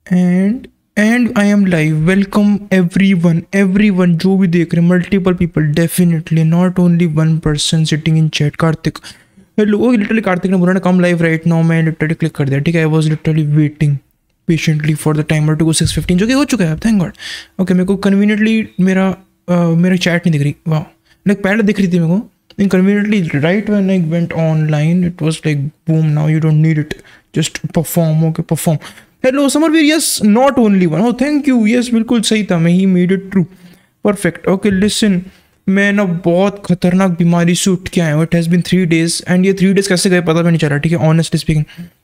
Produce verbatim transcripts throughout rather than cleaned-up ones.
And and I am live. Welcome everyone, everyone जो भी देख रहे हैं, multiple people, definitely not only one person sitting in chat. Kartik, hello. Literally Kartik ने बोला ना कम लाइव राइट नाउ, मैं लिटरली क्लिक कर दिया। ठीक है, I was literally waiting patiently for the timer to go six fifteen, जो कि हो चुका है, थैंक गॉड। ओके, मेरे को कन्वीनियंटली मेरा uh, मेरा चैट नहीं दिख रही, वाह। लाइक पहले दिख रही थी मेरे को, inconveniently right when I went online it was like boom, now you don't need it, just perform. Okay, perform. Hello Samarveer, yes, not only one. Oh thank you, yes बिल्कुल सही था मैं, he made it true, perfect. Okay listen, मैं ना बहुत खतरनाक बीमारी से उठ के आया हूँ। It has been three days and ये थ्री डेज कैसे गए पता भी नहीं चला, ठीक है, ऑनेस्टली स्पीकिंग।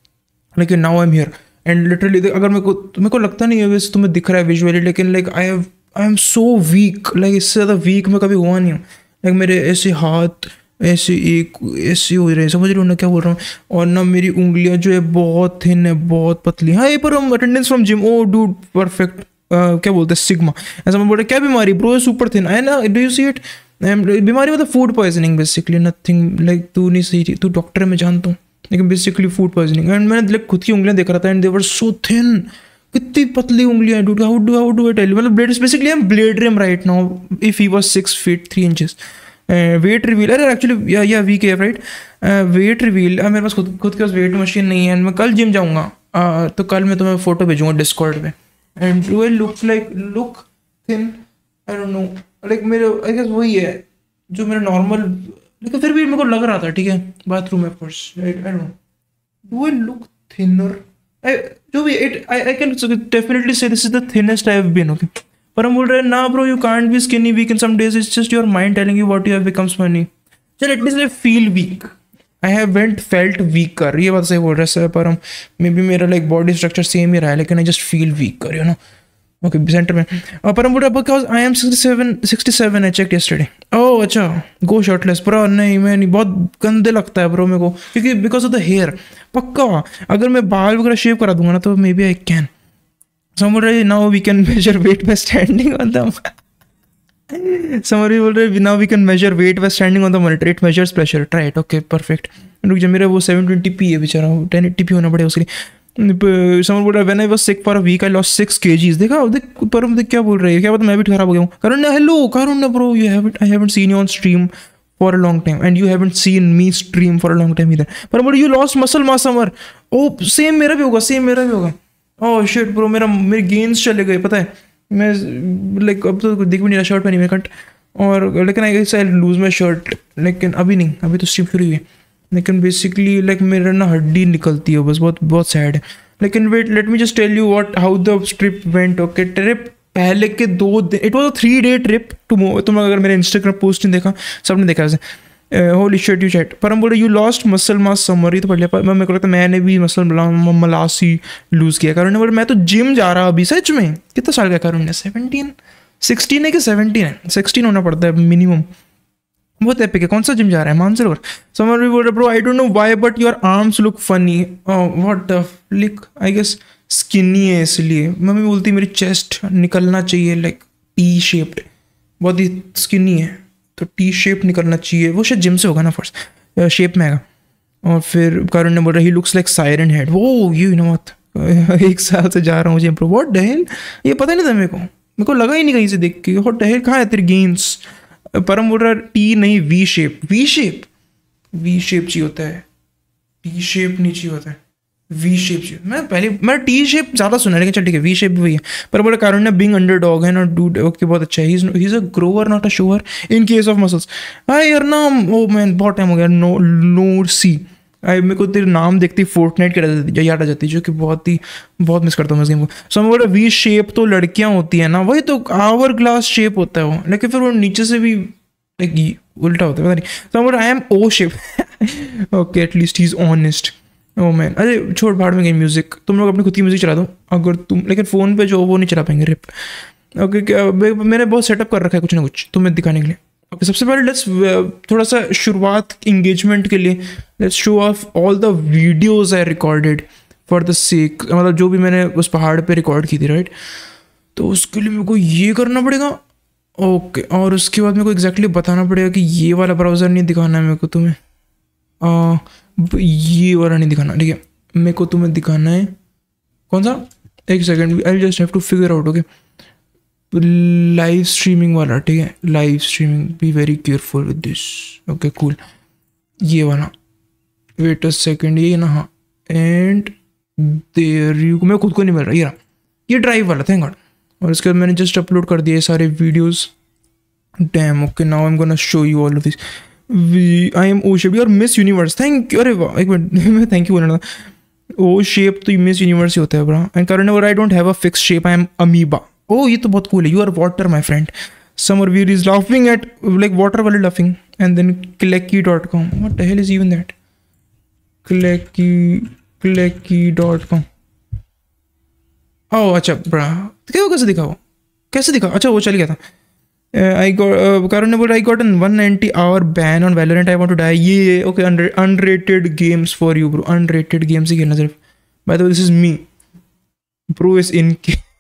लेकिन now I am here and literally अगर मेरे को मेरे को लगता नहीं है वैसे तुम्हें दिख रहा है विजुअली, लेकिन like I have I am so weak, like इससे ज़्यादा वीक मैं कभी हुआ नहीं हूँ। लाइक मेरे ऐसे हाथ ऐसे एक ऐसे हो रहे हैं, समझ रहे हो ना क्या बोल रहा हूँ। और ना मेरी उंगलियां जो है बहुत थिन है, बहुत पतली। हाँ ये पर हम attendance from gym, oh dude perfect, क्या बोलते हैं सिग्मा, ऐसा मैं बोल रहा क्या बीमारी ब्रो, सुपर थिन है ना, डू यू सी इट। बीमारी मतलब food poisoning basically, nothing like, तू नहीं सही, तू डॉक्टर है मैं जानता हूँ, लेकिन बेसिकली फूड पॉइजनिंग। एंड मैंने लाइक खुद की उंगलियां देख रहा था and they were so thin, कितनी पतली उंगलियां dude, how do how do I tell you, मतलब blade basically I am blade ram right now if he was six feet three inches. Wait reveal, अरे एक्चुअली या या वी के F right, wait reveal, मेरे पास खुद खुद के पास weight machine नहीं है। मैं कल जिम जाऊँगा, uh, तो कल मैं तुम्हें फोटो भेजूंगा डिस्कॉर्ड पे। And do I look like look thin, I don't know, like मेरे आई गेस वही है जो मेरा नॉर्मल, लेकिन फिर भी मेरे को लग रहा था, ठीक है, बाथरूम में first, I don't know, do I look thinner, जो भी it I I can definitely say this is the thinnest I have been. Okay, पर हम बोल रहे हैं ना bro you can't be skinny weak in some days, it's just your mind telling you what you have becomes funny. चल at least I feel weak, I haven't felt weaker, ये बात सही बोल रहे हैं पर हम मे बी मेरा लाइक बॉडी स्ट्रक्चर सेम ही रहा है, लेकिन I just feel weaker, you know. Okay centre में पर हम बोल रहे because I am sixty seven sixty seven I check yesterday. Oh अच्छा, गो शर्टलेस ब्रो, नहीं मैं नहीं, बहुत गंदे लगता है ब्रो मेरे को, क्योंकि बिकॉज ऑफ द हेयर। पक्का अगर मैं बाल वगैरह शेव करा दूंगा ना तो maybe I can. Some बोल रहे now we can measure weight by standing on them. Somebody बोल रहे now we can measure weight by standing on the monitor. It measures pressure. Try it. Okay, perfect. रुक जा, मेरा वो seven twenty P है बेचारा, टेन एट्टी पी होना पड़ेगा उसके लिए। Someone बोल रहा है when I was sick for a week I lost six kgs. देखा देख पर देख क्या बोल रही है, क्या पता मैं भी खराब हो गया हूँ। Karun hello, Karun bro, you haven't I haven't seen you on stream for a long time and you haven't seen me stream for a long time either. पर बोल you lost muscle mass somewhere. Oh same मेरा भी होगा, same मेरा भी होगा। ओह shit bro, मेरा मेरे गेन्स चले गए पता है, मैं लाइक अब तो दिख भी नहीं रहा, शर्ट पहनी मैं कट, और लेकिन I guess I lose my shirt, लेकिन अभी नहीं, अभी तो स्ट्रीम शुरू हुई है। लेकिन बेसिकली लाइक मेरा ना हड्डी निकलती है बस, बहुत बहुत सैड है। लेकिन wait let me just tell you what how the trip went. Okay, trip पहले के दो दिन, it was a three day trip. तुम तुम अगर मेरे इंस्टाग्राम पोस्ट नहीं देखा, सबने देखा वैसे, होली शिट यू चैट। पर हम बोले you lost muscle mass Samar, ये तो पढ़ लिया, पर मेरे को लगता है मैंने भी मसल मलास ही लूज़ किया। कारण बोले मैं तो जिम जा रहा अभी, सच में। कितना साल का कारण ने, सेवनटीन सिक्सटीन है कि सेवनटीन है, सिक्सटीन होना पड़ता है मिनिमम। बहुत एपिक है। कौन सा जिम जा रहा है, मानसरोवर? समर भी बोल रहा bro I don't know why but your arms look funny. What the flick, I guess skinny है इसलिए। मम्मी बोलती मेरी चेस्ट निकलना चाहिए लाइक टी शेप्ड, बहुत ही स्किनी है तो टी शेप निकलना चाहिए। वो शायद जिम से होगा ना, फर्स्ट शेप में आएगा। और फिर करुण ने बोल रहा he looks like siren head. वो यू नो व्हाट, एक साल से जा रहा हूँ जिम पर, व्हाट द हेल, ये पता नहीं था मेरे को, मेरे को लगा ही नहीं कहीं से देख के, व्हाट द हेल, कहाँ है तेरे गेन्स। परम बोल रहा टी नहीं V shape, V shape V shape चाहिए होता है, टी शेप नहीं चाहिए होता है, वी शेप चाहिए। मैं पहले मैं टी शेप ज़्यादा सुना है, लेकिन चल ठीक है, वी शेप भी वही है। पर बोला कारण ने बिंग अंडर डॉग है ना डूड, ओके बहुत अच्छा है, he is a grower not a shower in case of muscles. Hi यार नाम, ओ मैन बहुत टाइम हो गया, नो नो सी आई, मेरे को तेरे नाम देखती फोर्टनाइट के याद आ जाती, जो कि बहुत ही बहुत मिस करता हूँ मैं इस गेम को। सो मैं बोला वी शेप तो लड़कियाँ होती है ना, वही तो आवर ग्लास शेप होता है वो, लेकिन फिर वो नीचे से भी लाइक उल्टा होता है, पता नहीं। सो मैं बोला I am O shape. Okay at least he is honest. Oh man, अरे छोड़ भाड़ में गई म्यूजिक, तुम लोग अपनी खुद की म्यूजिक चला दो अगर तुम, लेकिन फ़ोन पे जो वो नहीं चला पाएंगे रिप। ओके क्या मैंने बहुत सेटअप कर रखा है कुछ ना कुछ तुम्हें दिखाने के लिए। ओके सबसे पहले लेट्स थोड़ा सा शुरुआत इंगेजमेंट के लिए, let's show off all the videos I recorded for the sake, मतलब जो भी मैंने उस पहाड़ पे रिकॉर्ड की थी राइट। तो उसके लिए मेरे को ये करना पड़ेगा। ओके okay, और उसके बाद मेरे को एग्जैक्टली बताना पड़ेगा कि ये वाला ब्राउज़र नहीं दिखाना है मेरे को तुम्हें, आ, ये वाला नहीं दिखाना, ठीक है। मेरे को तुम्हें दिखाना है कौन सा, एक second, I just have to figure out. Okay, live streaming वाला, ठीक है, live streaming, be very careful with this. Okay cool, ये वाला, वेट अ सेकेंड, ये ना, हाँ, एंड देयर यू, मैं खुद को नहीं मिल रहा, ये रहा, ये ड्राइव वाला, थैंक गॉड। और इसके बाद मैंने जस्ट अपलोड कर दिए सारे videos. Damn, okay, now I am gonna show you all of this. I am O shape, your Miss Universe, thank you. अरे वाह, एक मिनट, मैं थैंक यू बोलना था। ओ शेप तो मिस यूनिवर्स ही होता है bro. And current I don't have a fix shape, I am amoeba. Oh ये तो बहुत कूल है, you are water my friend. Samar Veer is laughing at like water वाले laughing. And then clackey dot com, what the hell is even that? Clackey clackey dot com. Oh अच्छा bro, क्या कैसे दिखा वो, कैसे दिखा? अच्छा वो चल गया था। आई गॉट, करण ने बोला I got an one ninety hour ban on Valorant, I want to die. ये okay, unrated games for you bro, unrated games ही खेलना सिर्फ। By the way this is me bro, is in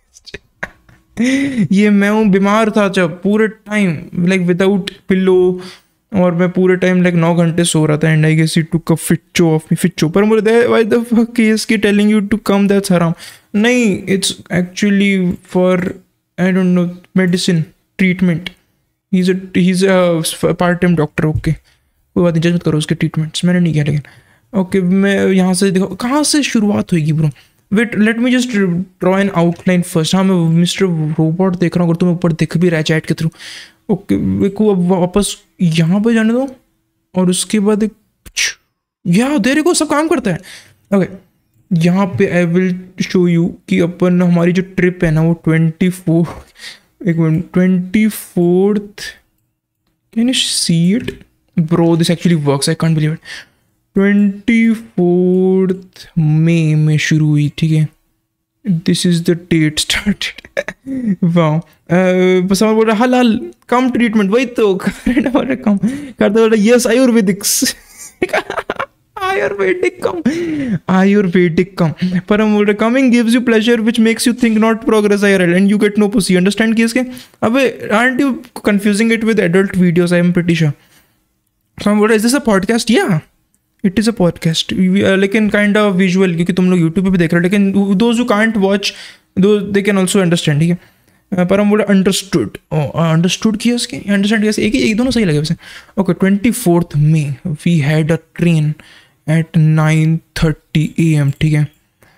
ये मैं हूँ, बीमार था जब पूरे टाइम लाइक विदाउट पिलो, और मैं पूरे टाइम लाइक नौ घंटे सो रहा था। And I guess it took a ficho of me, ficho. पर मुझे व्हाई द फक इज की telling you to come, that's हराम। नहीं, it's actually for I don't know medicine treatment. He is he is a part time doctor. Okay कोई बात नहीं, जज मत करो उसके ट्रीटमेंट्स, मैंने नहीं किया। लेकिन ओके, मैं यहाँ से देखो कहाँ से शुरुआत होगी bro. Wait let me just draw an outline first. हाँ मैं मिस्टर रोबोट देख रहा हूँ, अगर तुम्हें ऊपर दिख भी रहा है चैट के थ्रू। ओके मेरे को अब वापस यहाँ पे जाने दो, और उसके बाद एक या देर को सब काम करता है। ओके यहाँ पे आई विल शो यू कि अपन हमारी जो ट्रिप है ना वो ट्वेंटी फोर एक minute twenty fourth can you see it bro, this actually works, I can't believe it. Twenty fourth May में शुरू हुई, ठीक है, this is the date started. वाह, बस हम बोल रहा हलाल कम ट्रीटमेंट, वही तो कम करते बोल रहा yes Ayurvedics Ayurvedic come Ayurvedic come. पर हम बोल रहे coming gives you pleasure which makes you think not progress IRL and you get no pussy. Understand किया इसके? अबे aren't you confusing it with adult videos? I am pretty sure. So हम बोल रहे is this a podcast? Yeah it is a podcast, लेकिन kind of visual, क्योंकि तुम लोग यूट्यूब पे भी देख रहे हो, लेकिन दोज हु कांट वॉच दो दे कैन ऑल्सो अंडरस्टैंड, ठीक है। पर हम बोले अंडरस्टूड, अंडरस्टूड किया उसके, अंडरस्टैंड किया, एक ही एक दोनों सही लगे वैसे। Okay twenty fourth May we had a train at nine thirty A M, ठीक है।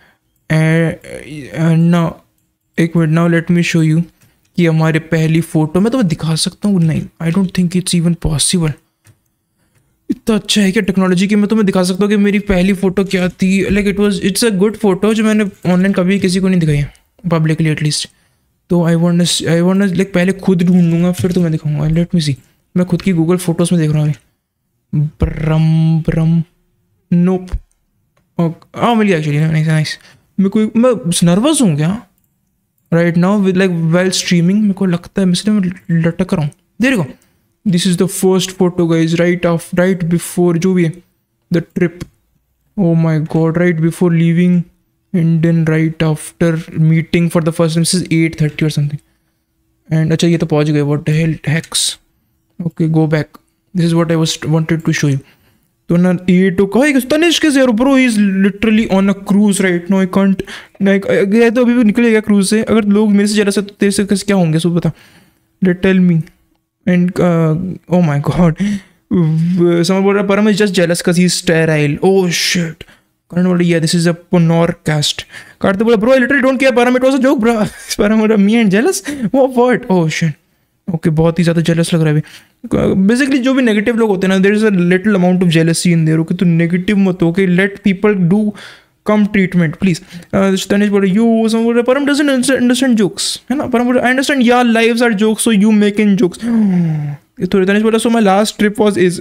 एंड नाउ एक minute, now let me show you कि हमारे पहली फ़ोटो मैं तुम्हें दिखा सकता हूँ? नहीं, I don't think it's even possible. इतना अच्छा है क्या टेक्नोलॉजी की, मैं तुम्हें दिखा सकता हूँ कि मेरी पहली फ़ोटो क्या थी। Like it was it's a good photo जो मैंने ऑनलाइन कभी किसी को नहीं दिखाई है, पब्लिकली एटलीस्ट। तो I want I want like पहले खुद ढूंढूंगा फिर तुम्हें दिखाऊंगा। लेट मी सी, मैं खुद की गूगल फोटोज़ में देख रहा हूँ अभी। ब्रम ब्रम नोप, हाँ मिल गया एक्चुअली, नाइस नाइस। मैं कोई मैं नर्वस हूँ क्या right now with like well streaming? मेरे को लगता है इसलिए मैं लटक रहा हूँ। देखो this is the first photo guys, right of right before जो भी है the trip. Oh my God, right before leaving Indian, right after meeting for the first time, this is eight thirty और समथिंग। एंड अच्छा ये तो पहुँच गए, what the hell hacks. Okay go back, this is what I was wanted to show you. तो ना ये तो कहा तनिष्क इज यार bro, he is literally on a cruise right no. I can't like गया तो अभी भी निकल गया क्रूज से। अगर लोग मेरे से जरा से तो तेरे से कैसे क्या होंगे सो बता, let tell me. And oh my God, समझ बोल रहा Param is just jealous because he is sterile. Oh shit, Karan बोल रहा दिस इज अ पोनोर कास्ट। कार्ड बोला bro I literally don't care Param, it was a joke bro. Param बोल रहा me and jealous, what what? Oh shit, okay बहुत ही ज़्यादा जेलस लग रहा है अभी। बेसिकली जो भी नेगेटिव लोग होते हैं ना, there is a little amount of jealousy in there. Okay तो नेगेटिव मत हो, okay let people do come treatment please. Tanish बोल रहा यू, सम बोल रहा परम डजंट अंडरस्टैंड जोक्स, है ना। परम बोल रहा आई अंडरस्टैंड यार lives are jokes so you make in jokes. तो तनिष बोल रहा so my last trip was is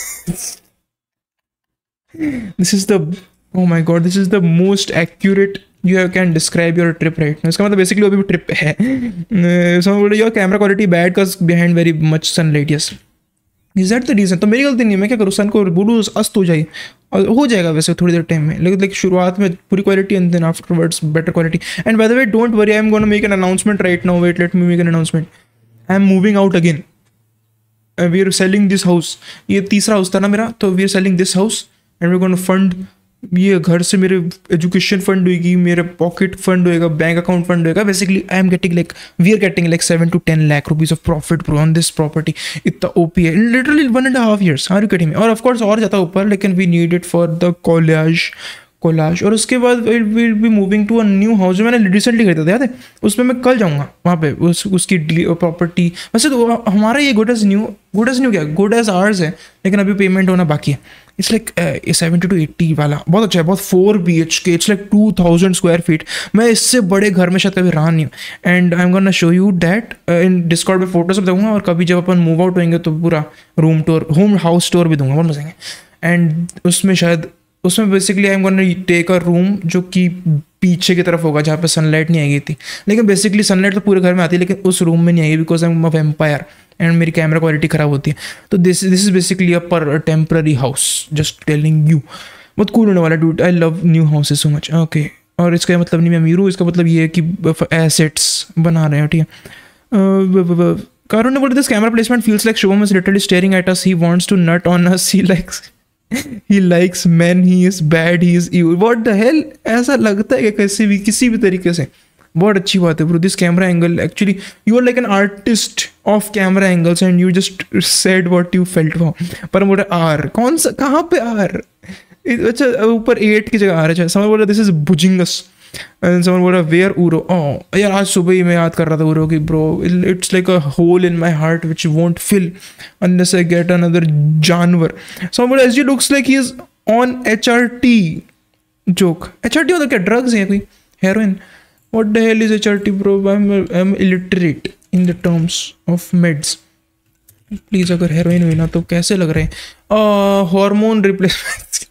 this is the oh my god, this is the most accurate you have can describe your trip right now. इसका मतलब basically अभी भी trip है। समझ बोल रहे your camera quality bad because behind very much sunlight. Yes is that the reason? तो मेरी गलती नहीं है, मैं क्या करूँ, सन को बोलूँ अस्त हो जाए, और हो जाएगा वैसे थोड़ी देर टाइम में, लेकिन लाइक शुरुआत में पूरी quality and then afterwards better quality. And by the way don't worry, I am gonna make an announcement right now, wait let me make an announcement. I am moving out again, we are selling this house. ये तीसरा house था ना मेरा, तो we are selling this house and we are gonna fund ये घर से मेरे एजुकेशन फंड होगी, मेरा पॉकेट फंड होएगा, बैंक अकाउंट फंड होएगा। Basically I am getting like we are getting like seven to ten lakh rupees of profit bro on this property. इतना OP है literally one and half years. Are you getting me? और of course और जाता ऊपर, लेकिन we need it for the college collage. और उसके बाद will be moving to a new house जो मैंने रिसेंटली खरीदा था, याद है? उसमें मैं कल जाऊँगा वहाँ पे, उस उसकी प्रॉपर्टी। वैसे तो हमारा ये good as new, good as new क्या गुड एज आर्स है, लेकिन अभी पेमेंट होना बाकी है। It's like seventy two eighty वाला, बहुत अच्छा है, बहुत four B H K, it's like two thousand square feet. मैं इससे बड़े घर में शायद कभी रहा नहीं हूँ। And I am gonna show you that in discord पे फोटोज भी दूंगा, और कभी जब अपन मूव आउट होंगे तो पूरा room tour, home house tour भी दूंगा, बहुत मजा आएंगे। एंड उसमें शायद उसमें basically I am gonna take a room जो कि पीछे की तरफ होगा, जहाँ पे सनलाइट नहीं आएगी थी। लेकिन बेसिकली सनलाइट तो पूरे घर में आती है, लेकिन उस रूम में नहीं आएगी, because I am a vampire and मेरी कैमरा क्वालिटी ख़राब होती है। तो this this is basically a पर temporary house, just telling you. बहुत कूल होने वाला dude, I love new houses so much. Okay, और इसका मतलब नहीं मैं अमीर हूँ, इसका मतलब ये है कि एसेट्स बना रहे हैं, ठीक है। Karan about this camera placement feels like Shubham is literally staring at us. He wants to nut on us. He likes he likes men. He is bad. He is evil. What the hell? ऐसा लगता है कि किसी भी किसी भी तरीके से बहुत अच्छी बात है bro. This camera angle actually you are like an artist of camera angles and you just said what you felt. Wow. पर बोला आर कौन सा, कहाँ पे आर? अच्छा ऊपर एट की जगह आर है। समझ बोला दिस इज भुजिंगस एंड समझ बोला वेयर उरो। ओ यार आज सुबह ही मैं याद कर रहा था उरो की bro, it's like a hole in my heart which won't fill unless I get another जानवर। समझ बोला S G looks like he is on H R T joke. H R T मतलब क्या ड्रग्स हैं कोई, heroin? What the hell is H R T bro? I'm I'm illiterate in the terms of meds. Please अगर heroin हुई ना तो कैसे लग रहे हैं hormone replacement?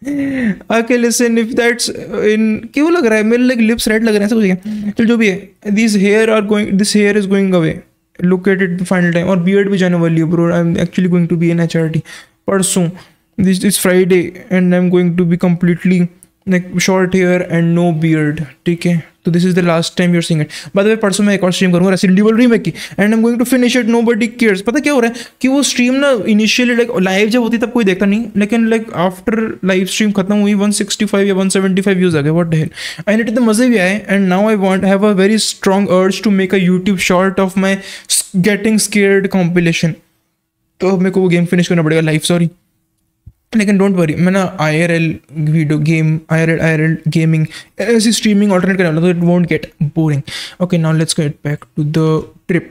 Okay listen, if that's in क्यों लग रहा है मेरे लाइक लिप्स रेड लग रहे हैं ऐसा कुछ क्या? चल जो भी है, this hair are going this hair is going away, look at it final time. और बियर्ड भी जाने वाली है bro, I am actually going to be in H R T परसों। This is Friday and I am going to be completely like short hair and no beard, ठीक है? तो this is the last time you're seeing it. By the way परसों मैं एक और stream करूँगा Resident Evil remake की, and I am going to finish it, nobody cares. पता क्या हो रहा है कि वो स्ट्रीम ना इनिशियली लाइक लाइव जब होती तब कोई देखता नहीं, लेकिन लाइक आफ्टर लाइव स्ट्रीम खत्म हुई वन सिक्सटी फाइव या वन सेवेंटी फाइव व्यूज आ गए। व्हाट द हेल, आई नेट इतने मजे भी आए। And now I want have a very strong urge to make a YouTube short of my getting scared compilation. तो मेरे को वो गेम फिनिश करना पड़ेगा लाइव, सॉरी। लेकिन डोंट वरी, मैं ना I R L video game I R L I R L gaming ऐसी स्ट्रीमिंग ऑल्टरनेट करने वाला, तो it won't get boring. Okay now let's get back to the trip.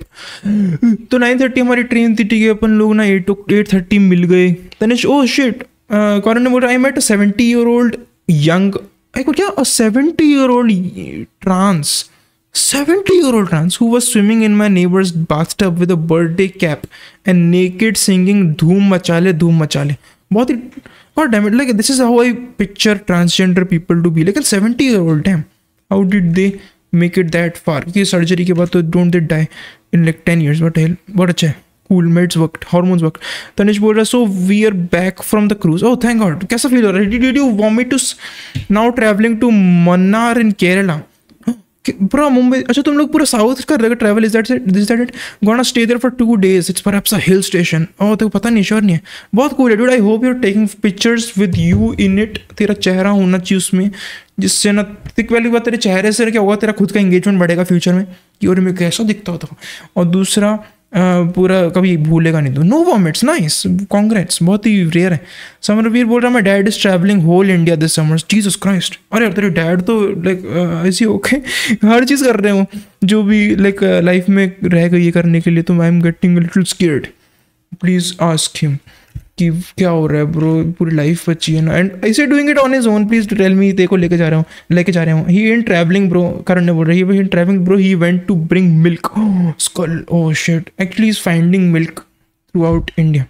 तो नाइन थर्टी हमारी train थी, ठीक है? अपन लोग ना एट एट थर्टी मिल गए। तनिष ओ शिट, कॉरन ने बोला I met a seventy year old young, I को क्या a seventy year old trans seventy year old trans who was swimming in my neighbor's bathtub with a birthday cap and naked singing धूम मचाले धूम मचाले। बहुत ही God damn it, like this is how I picture transgender people to be, like a seventy year old, damn how did they make it that far? क्योंकि surgery के बाद तो don't they die in like ten years? What the hell, बहुत अच्छा है, cool, meds worked, hormones worked। Tanish बोल रहा so we are back from the cruise, oh thank God। कैसा फील हो रहा है? Did you want me to now traveling to Mannar in Kerala? पूरा मुंबई, अच्छा तुम लोग पूरा साउथ कर रहे हो travel, is that it is that it gonna stay there for two days, it's perhaps a hill station. Oh तो पता नहीं, श्योर नहीं है। बहुत कूल है dude, I hope you are taking pictures with you in it. तेरा चेहरा होना चाहिए उसमें, जिससे ना तिक वाली बात, तेरे चेहरे से क्या होगा, तेरा खुद का एंगेजमेंट बढ़ेगा फ्यूचर में कि और मैं कैसा दिखता होता। और दूसरा पूरा कभी भूलेगा नहीं तू। नो वॉमिट्स, नाइस, कॉन्ग्रेट्स, बहुत ही रेयर है। समरवीर बोल रहा मैं dad is travelling whole India this summer. Jesus Christ, अरे यार तेरे डैड तो लाइक ऐसी ओके हर चीज़ कर रहे हो जो भी लाइक लाइफ में रह गई है करने के लिए। तो I am getting little scared, please ask him कि क्या हो रहा है ब्रो, पूरी लाइफ बची है ना। एंड ऐसे doing it on his own, please tell me, तेरे को लेके जा रहा हूँ लेके जा रहा हूँ। ही इन ट्रैवलिंग ब्रो, करण ने बोल रही है in travelling bro, he went to bring milk. Skull, oh shit, actually is finding milk throughout India.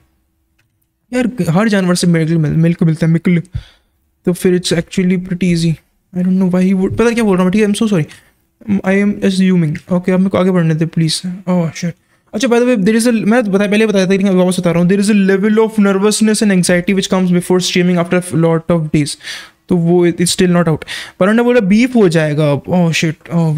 यार हर जानवर से मिल्क मिल्क मिलता है, मिल्क, तो फिर it's actually pretty easy. I don't know why he would, पता क्या बोल रहा हूँ, ठीक है? I am so sorry, I am assuming. Okay अब मेरे को आगे बढ़ने दे प्लीज। ओह शिट, अच्छा by the way there is a, मैं बता पहले बताया था लेकिन वापस बता रहा हूँ, there is a level of nervousness and anxiety which comes before streaming after lot of days. तो वो इट्स स्टिल नॉट आउट। पर उन्होंने बोला बीफ हो जाएगा अब। Oh shit, oh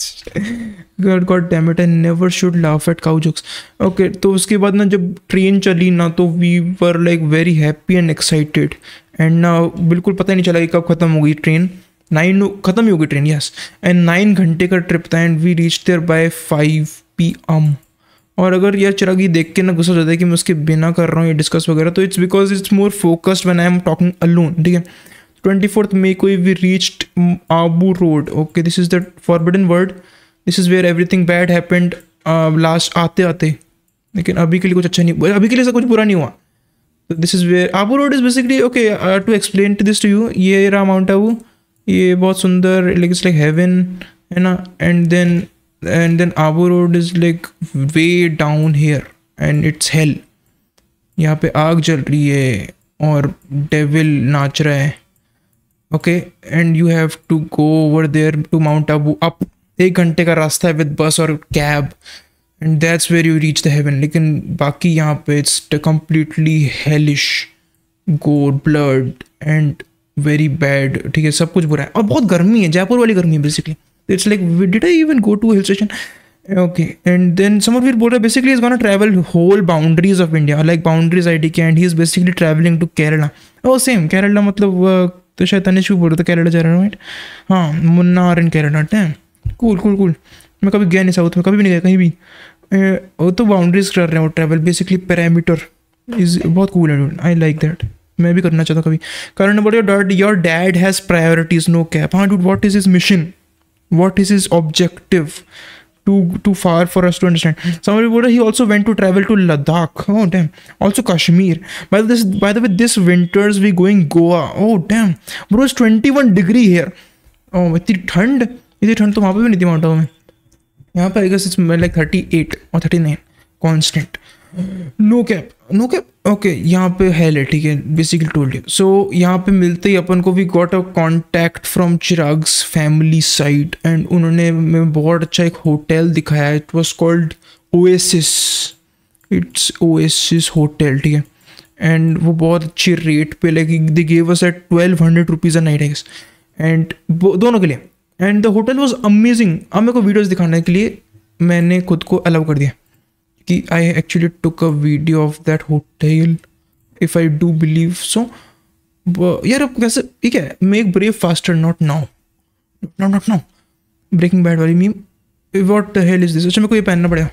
God God dam it, I never should laugh at cow jokes. Okay तो उसके बाद ना जब ट्रेन चली ना तो we were like very happy and excited and ना बिल्कुल पता ही नहीं चला कि कब ख़त्म हो गई ट्रेन। नाइन ख़त्म ही हो गई ट्रेन, यस। एंड नाइन घंटे का ट्रिप था and we reach there by five P M. और अगर यार चिराग ये देख के ना गुस्सा हो जाता है कि मैं उसके बिना कर रहा हूँ ये डिस्कस वगैरह, तो it's because it's more focused when I am talking alone, ठीक है। ट्वेंटी फोर्थ मई को we reached Abu Road, okay, this is the forbidden word, this is where everything bad happened last आते आते, लेकिन अभी के लिए कुछ अच्छा नहीं, अभी के लिए ऐसा कुछ बुरा नहीं हुआ। This is where Abu road is basically, okay, to explain to this to you, ये रहा माउंट आबू, ये बहुत सुंदर, लाइक इट्स लाइक हेवन, है ना। And then and then Abu road is like way down here and it's hell. यहाँ पे आग जल रही है और डेविल नाच रहा है, okay. And you have to go over there to Mount Abu up, एक घंटे का रास्ता है विद बस और cab, and that's where you reach the heaven. लेकिन बाकी यहाँ पे it's completely hellish, gore, blood and very bad, ठीक है, सब कुछ बुरा है। और बहुत गर्मी है, जयपुर वाली गर्मी है basically. It's like did I even go to hill station, okay. And then Samarveer बोल रहा है basically is gonna travel whole boundaries of India, like boundaries I D K, and he is basically travelling to Kerala. Oh same Kerala, मतलब तो शायद तनिष भी बोल रहा था केरला जा रहा है, राइट? हाँ, Munnar in Kerala, damn cool cool cool. मैं कभी गया नहीं साउथ में, कभी भी नहीं गया कहीं भी। वो तो बाउंड्रीज कर रहे हैं वो ट्रैवल, बेसिकली पैरामीटर इज बहुत कूल है, आई लाइक दैट। मैं भी करना चाहता कभी। कारण बोल your your dad has priorities, no cap. हाँ dude, what is his mission, what is his objective? Too too far for us to understand. Somebody told he also went to travel to Ladakh. Oh damn. Also Kashmir. By this by the way, this winters we going Goa. Oh damn. Bro, it's twenty-one degree here. Oh, इतनी ठंड, इतनी ठंड तो वहाँ पे भी नहीं थी माउंट आबू में। यहाँ पे I guess it's like thirty-eight or thirty-nine constant. No cap, no cap, okay. यहाँ पे हेल है, ठीक है, बेसिकली टोल्ड यू। सो यहाँ पे मिलते ही अपन को we got a contact from Chirag's family side, and उन्होंने मैं बहुत अच्छा एक होटल दिखाया, it was called Oasis, it's Oasis hotel, ठीक है। एंड वो बहुत अच्छी रेट पे, like they gave us at twelve hundred rupees a night, I guess, and दोनों के लिए। And the hotel was amazing. अब मेरे को वीडियोज़ दिखाने के लिए मैंने खुद को अलाउ कर दिया कि I actually took a video of that hotel, if I do believe so. यार अब कैसे, ठीक है, make brave faster, not now, not not now. Breaking Bad वाली meme, what the hell is this? अच्छा मेरे को ये पहनना पड़ेगा।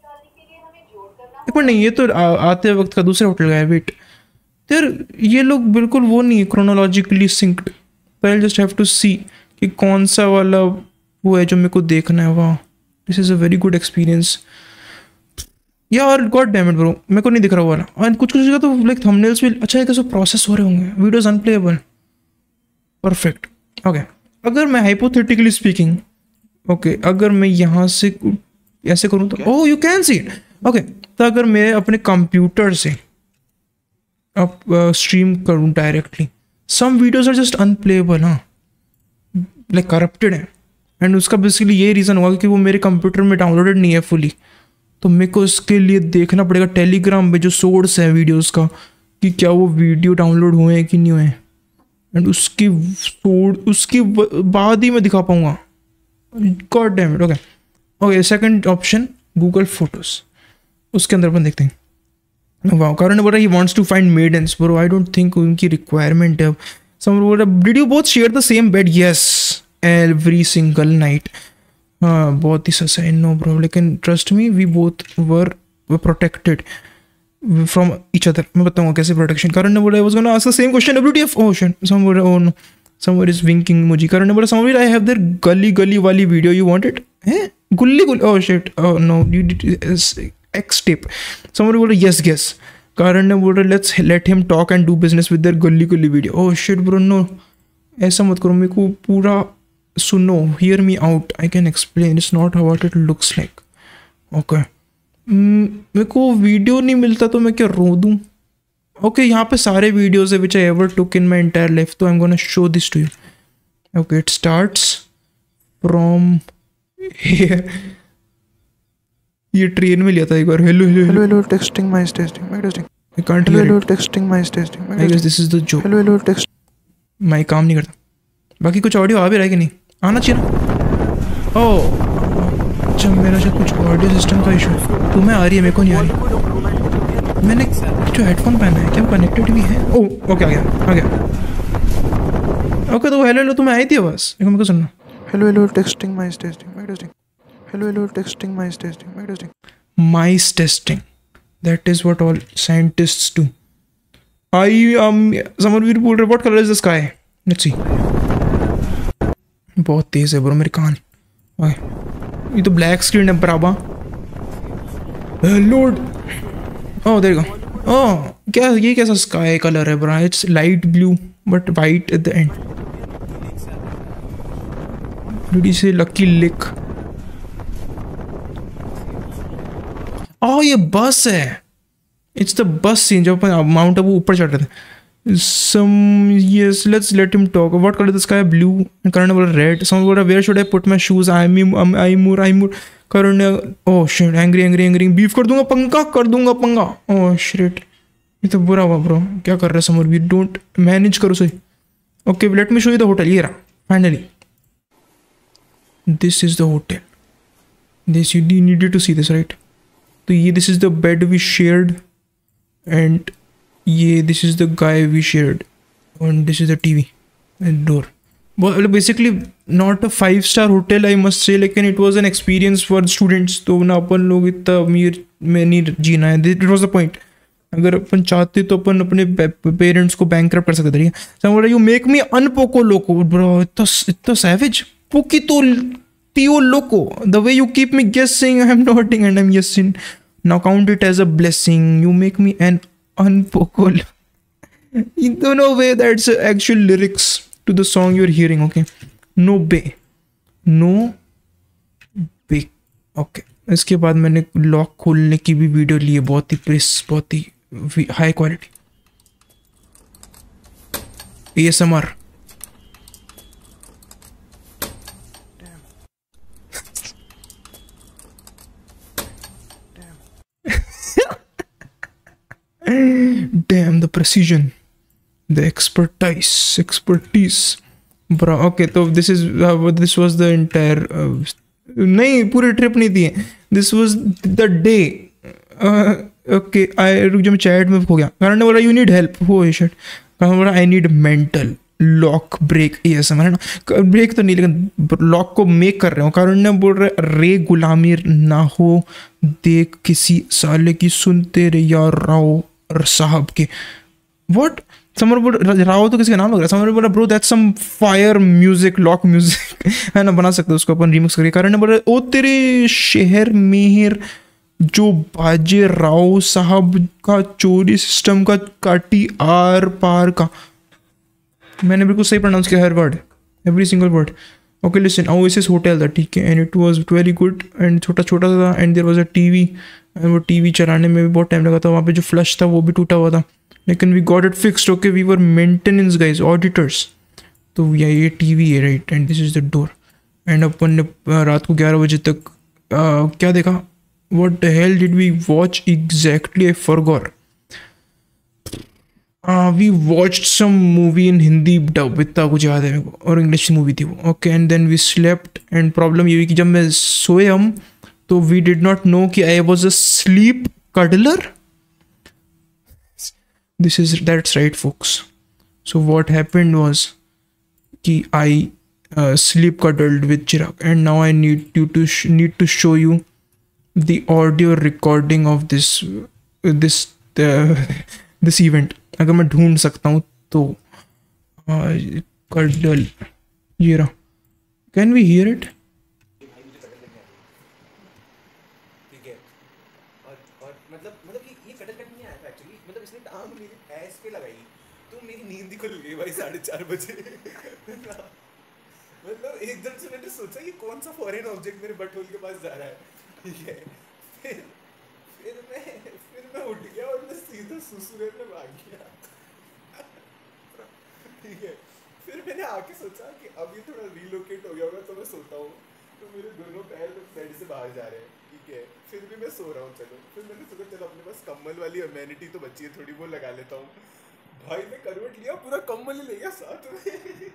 एक मिनट, नहीं ये तो आ, आते वक्त का दूसरे होटल का है, वेट यार, ये लोग बिल्कुल वो नहीं है क्रोनोलॉजिकली सिंक्ड, तो I just have to see कि कौन सा वाला वो है जो मेरे को देखना है। वाह, this is a very good experience यार, गॉड डैम इट ब्रो, मेरे को नहीं दिख रहा हुआ ना। और कुछ कुछ जगह तो लाइक थंबनेल्स भी अच्छा है, कैसे प्रोसेस हो रहे होंगे, वीडियोस अनप्लेएबल, परफेक्ट, ओके। अगर मैं हाइपोथेटिकली स्पीकिंग, ओके, अगर मैं यहाँ से ऐसे करूँ तो oh you can see it, okay. तो अगर मैं अपने कंप्यूटर से अब स्ट्रीम करूँ directly, some videos are just unplayable, हाँ, लाइक करप्टेड है। एंड उसका बेसिकली ये रीज़न हुआ कि वो मेरे कंप्यूटर में डाउनलोडेड नहीं है फुली, तो मेरे को इसके लिए देखना पड़ेगा टेलीग्राम पे जो सोर्स है वीडियोस का, कि क्या वो वीडियो डाउनलोड हुए हैं कि नहीं हुए, एंड उसकी सोर्स उसके बाद ही मैं दिखा पाऊँगा। God dam it, okay okay. Second option Google photos, उसके अंदर अपन देखते हैं। वाह, कारण बोल रहा he wants to find maidens, bro I don't think उनकी रिक्वायरमेंट है। समवन बोल रहा did you both share the same bed? Yes, every single night. हाँ, बहुत ही ससा है, नो ब्रो, लेकिन trust me we both were protected from each other. मैं बताऊंगा कैसे प्रोटेक्शन। कारण ने बोला I was gonna ask the same question, WTF ocean. Some बोल रहा, oh no, somewhere is winking मुझे। कारण ने बोला समवेयर आई हैव देयर गली गली वाली वीडियो, यू वांट इट? हैं, गुल्ली गुल्ली, oh shit, oh no, you did X tape. Somewhere बोल रहा यस गेस। कारण ने बोल रहा let's let him talk and do business with there गली गली video. Oh shit bro, no ऐसा मत करो, मेरे को पूरा सुनो, hear me out, I can explain, it's not what it looks like, okay। मेरे को वीडियो नहीं मिलता तो मैं क्या रो दूँ? ओके, यहाँ पे सारे वीडियोज है which I ever took in my entire life, तो I am gonna show this to you. Okay, it starts from here. ये ट्रेन में लिया था एक बार। Hello hello hello hello texting my testing my testing I can't hear hello texting my testing I guess this is the joke. Hello hello text mic काम नहीं करता। बाकी कुछ ऑडियो आ भी रहा है कि नहीं? आना चाहिए। ओह अच्छा, मेरा शायद कुछ ऑडियो सिस्टम का इशू है। तुम्हें आ रही है, मेरे को नहीं आ रही। मैंने जो हेडफोन पहना है क्या वो कनेक्टेड भी है? ओ ओके, आ गया आ गया। ओके तो हेलो हेलो तुम्हें आई थी बस, मेरे को सुनना। Hello hello testing mice testing mice testing hello hello testing mice testing mice testing mice testing, that is what all scientists do. I um Samarveer बोल रहे what colour is the sky, let's see. बहुत तेज है bro मेरे कान। Okay ये तो black screen है बराबर। Lord oh there you go. Oh क्या ये कैसा स्काई कलर है bro? It's light blue but white at the end. Did you say lucky lick? Oh ये बस है, इट्स द बस सीन जब अपन माउंट आबू ऊपर चढ़ रहे थे। Some yes, let's let him talk. What color is the sky? Blue. And Karan was red. Someone was where should I put my shoes? I'm I'm I'm I'm Karan oh shit, angry angry angry. Beef कर दूंगा पंगा कर दूंगा पंगा। Oh shit, ये तो बुरा हुआ ब्रो। क्या कर रहे हैं समर? We don't manage करो सही। Okay, let me show you the hotel. ये रहा finally. This is the hotel. This you needed to see this right? तो ये this is the bed we shared and ये this is the guy we shared and this is the T V and door. Well, basically not a five star hotel I must say, लेकिन it was an experience for students। तो ना अपन लोग इतना अमीर में नहीं जीना है, it was the point। अगर अपन चाहते तो अपन अपने पेरेंट्स को बैंकरप्ट कर सकते थे। समझ you make me un poco loco bro, इतना इतना सैवेज पोकी तो तियो लोको, the way you keep me guessing I am nodding and I am guessing, now count it as a blessing, you make me an unpokol. You don't know way that's actual lyrics to the song you're hearing. Okay, no bay, no bay. Okay, इसके बाद मैंने lock खोलने की भी video ली है, बहुत ही precise, बहुत ही high quality A S M R. Damn the precision, the expertise, expertise, bro. Okay, so this is uh, this was the entire. Uh, नहीं पूरी ट्रिप नहीं थी, this was the day. Uh, okay, I रुक जा मैं chat में खो गया। कारण ने बोला you need help, oh shit. Karan बोला I need mental lock break, ये समझ ना ब्रेक तो नहीं लेकिन लॉक को मेक कर रहे हो। कारण ने बोल रहे रे गुलामी ना हो देख किसी साले की, सुनते रे यार राव साहब के। व्हाट समर बोल राव तो किसी का नाम लग रहा है। समर बोला bro that's some fire music, lock music है ना, बना सकते हो उसको अपन रिमिक्स करके। कारण ने बोला ओ तेरे शहर मेहर जो बाजे राव साहब का चोरी सिस्टम का काटी आर पार का। मैंने बिल्कुल सही प्रोनाउंस किया हर word, every single word. Okay listen, Oasis hotel था ठीक है, and it was very good and छोटा छोटा था and there was a TV and वो टीवी चलाने में भी बहुत टाइम लगा था। वहाँ पे जो फ्लश था वो भी टूटा हुआ था, लेकिन we got it fixed. Okay we were maintenance guys, auditors. तो या ये टीवी है right and this is the door. And अपन ने रात को ग्यारह बजे तक uh, क्या देखा, what the hell did we watch exactly, I forgot. We watched some movie in Hindi dub, इतना कुछ याद है मेरे को, और इंग्लिश मूवी थी वो। Okay and then we slept and problem ये हुई कि जब मैं सोए हम तो वी डिड नॉट नो कि I was a sleep cuddler. This is that's right folks. So what happened was कि I sleep cuddled with Chirag and now I need you to need to show you the audio recording of this this this event. अगर मैं ढूंढ सकता हूँ तो cuddle ये रहा, can we hear it? साढ़े चार बजे मतलब एकदम से मैंने सोचा ये कौन सा फॉरेन ऑब्जेक्ट मेरे बटहोल के पास जा रहा है, ठीक है। फिर फिर मैं फिर मैं उठ गया और मैं सीधा सुसुरे में भाग गया, ठीक है। फिर मैंने आके सोचा कि अब ये थोड़ा रीलोकेट हो गया होगा तो मैं सोता हूँ, तो मेरे दोनों पैर बेड से बाहर जा रहे हैं, ठीक है। फिर भी मैं सो रहा हूँ, चलो। फिर मैंने सोचा चलो अपने पास कम्बल वाली अमेनिटी तो बची है थोड़ी, वो लगा लेता हूँ। भाई मैं करवट लिया, पूरा कम्बल ही ले गया साथ में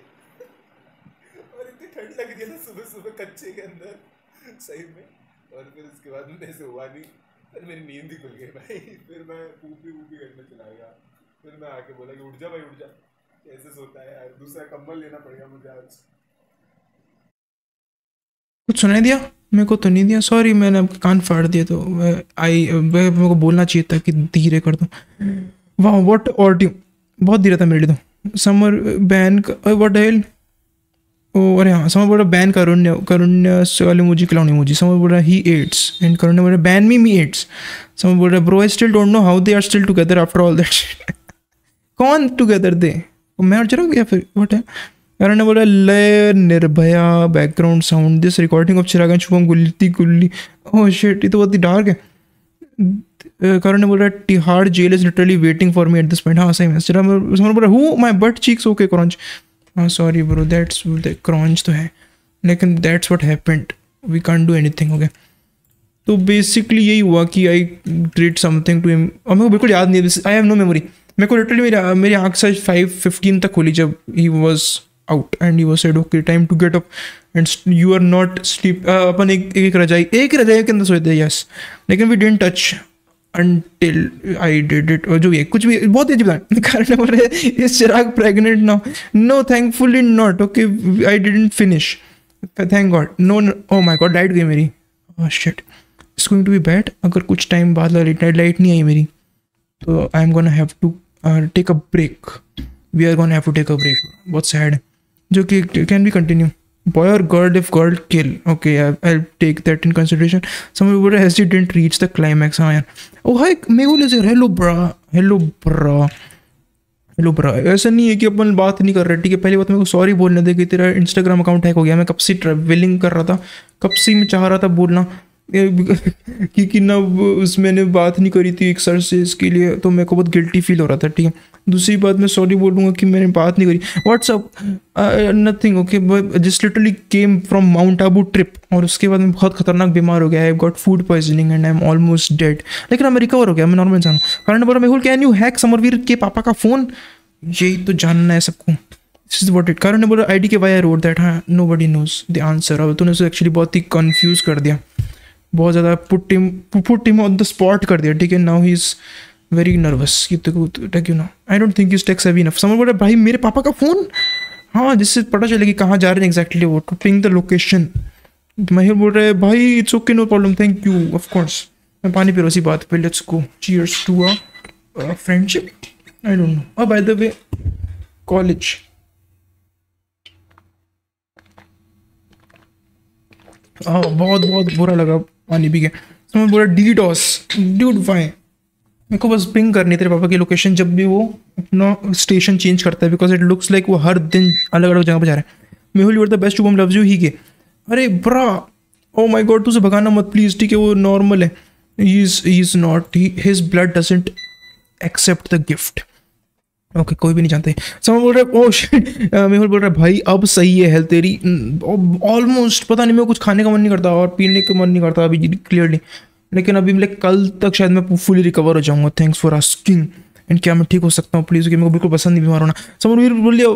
और इतनी ठंड लग रही है ना सुबह सुबह कच्चे के अंदर सही में। और फिर उसके बाद मैं से हुआ नहीं, फिर मेरी नींद ही खुल गई भाई। फिर मैं पूपी वूपी करने चला गया। फिर मैं आके बोला कि उठ जा भाई उठ जा, कैसे सोता है यार, दूसरा कंबल लेना पड़ेगा मुझे आज। कुछ सुनाई दिया? मेरे को तो नहीं दिया, सॉरी, मैंने आपके कान फाड़ दिए। तो आई मेरे को बोलना चाहिए था कि धीरे कर दूँ। वाह व्हाट ऑडियो, बहुत धीरे था मेरे लिए। तो समर बैन व्हाट द हेल। ओ अरे हाँ, समर बोल रहा बैन करुण्य, करुण्य वाले मुझे क्लाउन इमोजी। समर बोल रहा ही एट्स एंड करुण्य बोल रहा बैन मी मी एट्स। समर बोल रहा bro I still don't know how they are still together after all that. कौन टुगेदर दे? मैं और चिराग या फिर व्हाट है? करण ने बोला लय Nirbhaya background sound this recording of Chirag and Shubham गुल्ली गुल्ली। ओह शिट, ये तो बहुत ही डार्क है। करण ने बोला Tihar jail is literally waiting for me at this point. हाँ सही में। चिराग बोल रहा who my butt cheeks okay crunch. हाँ सॉरी ब्रो, दैट्स क्रंच तो है लेकिन that's what happened, we can't do anything. Okay तो बेसिकली यही हुआ कि I did something to him और मेरे को बिल्कुल याद नहीं है। I have no memory. मेरे को लिटरली मेरी मेरी आँख से फाइव फिफ्टीन तक खोली जब he was out and he was said okay time to get up and you are not sleep. अपन एक एक रजाई एक रजाई के अंदर सोए थे यस, लेकिन we didn't touch until I did it और जो भी है कुछ भी बहुत अजीब था। कारण बोल रहे इस Chirag pregnant now, no thankfully not. Okay I didn't finish, thank god. No oh my god light गई मेरी। Oh shit, it's going to be bad. अगर कुछ टाइम बाद लाइट लाइट नहीं आई मेरी तो I am gonna have to take a break. We are gonna have to take a break. बहुत सैड, जो कि can be continue. Boy or girl if girl kill. Okay, I'll, I'll take that in consideration. Someone would have didn't reach the climax. हाँ यार। Oh hi, Mehul is here. Hello bra. Hello bra. Hello bra. ऐसा नहीं है कि अपन बात नहीं कर रहे, ठीक है। पहली बात मेरे को सॉरी बोलने दे कि तेरा इंस्टाग्राम अकाउंट हैक हो गया। मैं कब से ट्रैवलिंग कर रहा था, कब से मैं चाह रहा था बोलना क्योंकि ना उस मैंने बात नहीं करी थी एक सर से इसके लिए, तो मेरे को बहुत गिल्टी फील हो रहा था, ठीक है। दूसरी बात मैं सॉरी बोलूँगा कि मैंने बात नहीं करी। What's up nothing okay, just literally came from Mount Abu trip और उसके बाद मैं बहुत खतरनाक बीमार हो गया। I got food poisoning and I am almost dead, लेकिन अब मैं रिकवर हो गया, मैं नॉर्मल इंसान हूँ। कारण बोला Mehul can you hack Samarveer के पापा का फ़ोन, यही तो जानना है सबको। This is what it. Karan ने बोला I D K why I wrote that. हाँ nobody knows the answer. अब तूने उसे एक्चुअली बहुत ही कन्फ्यूज़ कर दिया, बहुत ज़्यादा put him put him on the spot कर दिया, ठीक है। Now he is very nervous कि क्यों ना, I don't think is takes heavy enough. समझ बोल रहा भाई मेरे पापा का फ़ोन, हाँ जिससे पता चले कि कहाँ जा रहे हैं एग्जैक्टली वो, टू पिंग द लोकेशन। महिर बोल रहे भाई it's okay no problem thank you of course. मैं पानी पी रहा उसी बात पे। Let's go, cheers to a friendship. I don't know. अब बाय द वे कॉलेज, हाँ बहुत बहुत बुरा लगा पानी पी के। समझ बोला डी डॉस ड्यूड फाइन। मेरे को बस पिंग करनी तेरे पापा की लोकेशन जब भी वो अपना स्टेशन चेंज करता है, बिकॉज इट लुक्स लाइक वो हर दिन अलग अलग जगह पर जा रहा है। Mehul you are the best Shubham loves you ही के। अरे ब्रा ओ माय गॉड तुझे भगाना मत प्लीज़, ठीक है। वो नॉर्मल है, he is he is not, his blood doesn't accept the gift. Okay कोई भी नहीं जानते। समझ बोल रहे ओ शिट। मेहुल बोल रहा है भाई अब सही है हेल्थ तेरी ऑलमोस्ट। पता नहीं मेरे को कुछ खाने का मन नहीं करता और पीने का मन नहीं करता अभी क्लियरली, लेकिन अभी लाइक कल तक शायद मैं फुली रिकवर हो जाऊंगा। Thanks for asking. एंड क्या मैं ठीक हो सकता हूँ प्लीज़, क्योंकि मेरे को बिल्कुल पसंद नहीं बीमार होना। समझ बोल लिया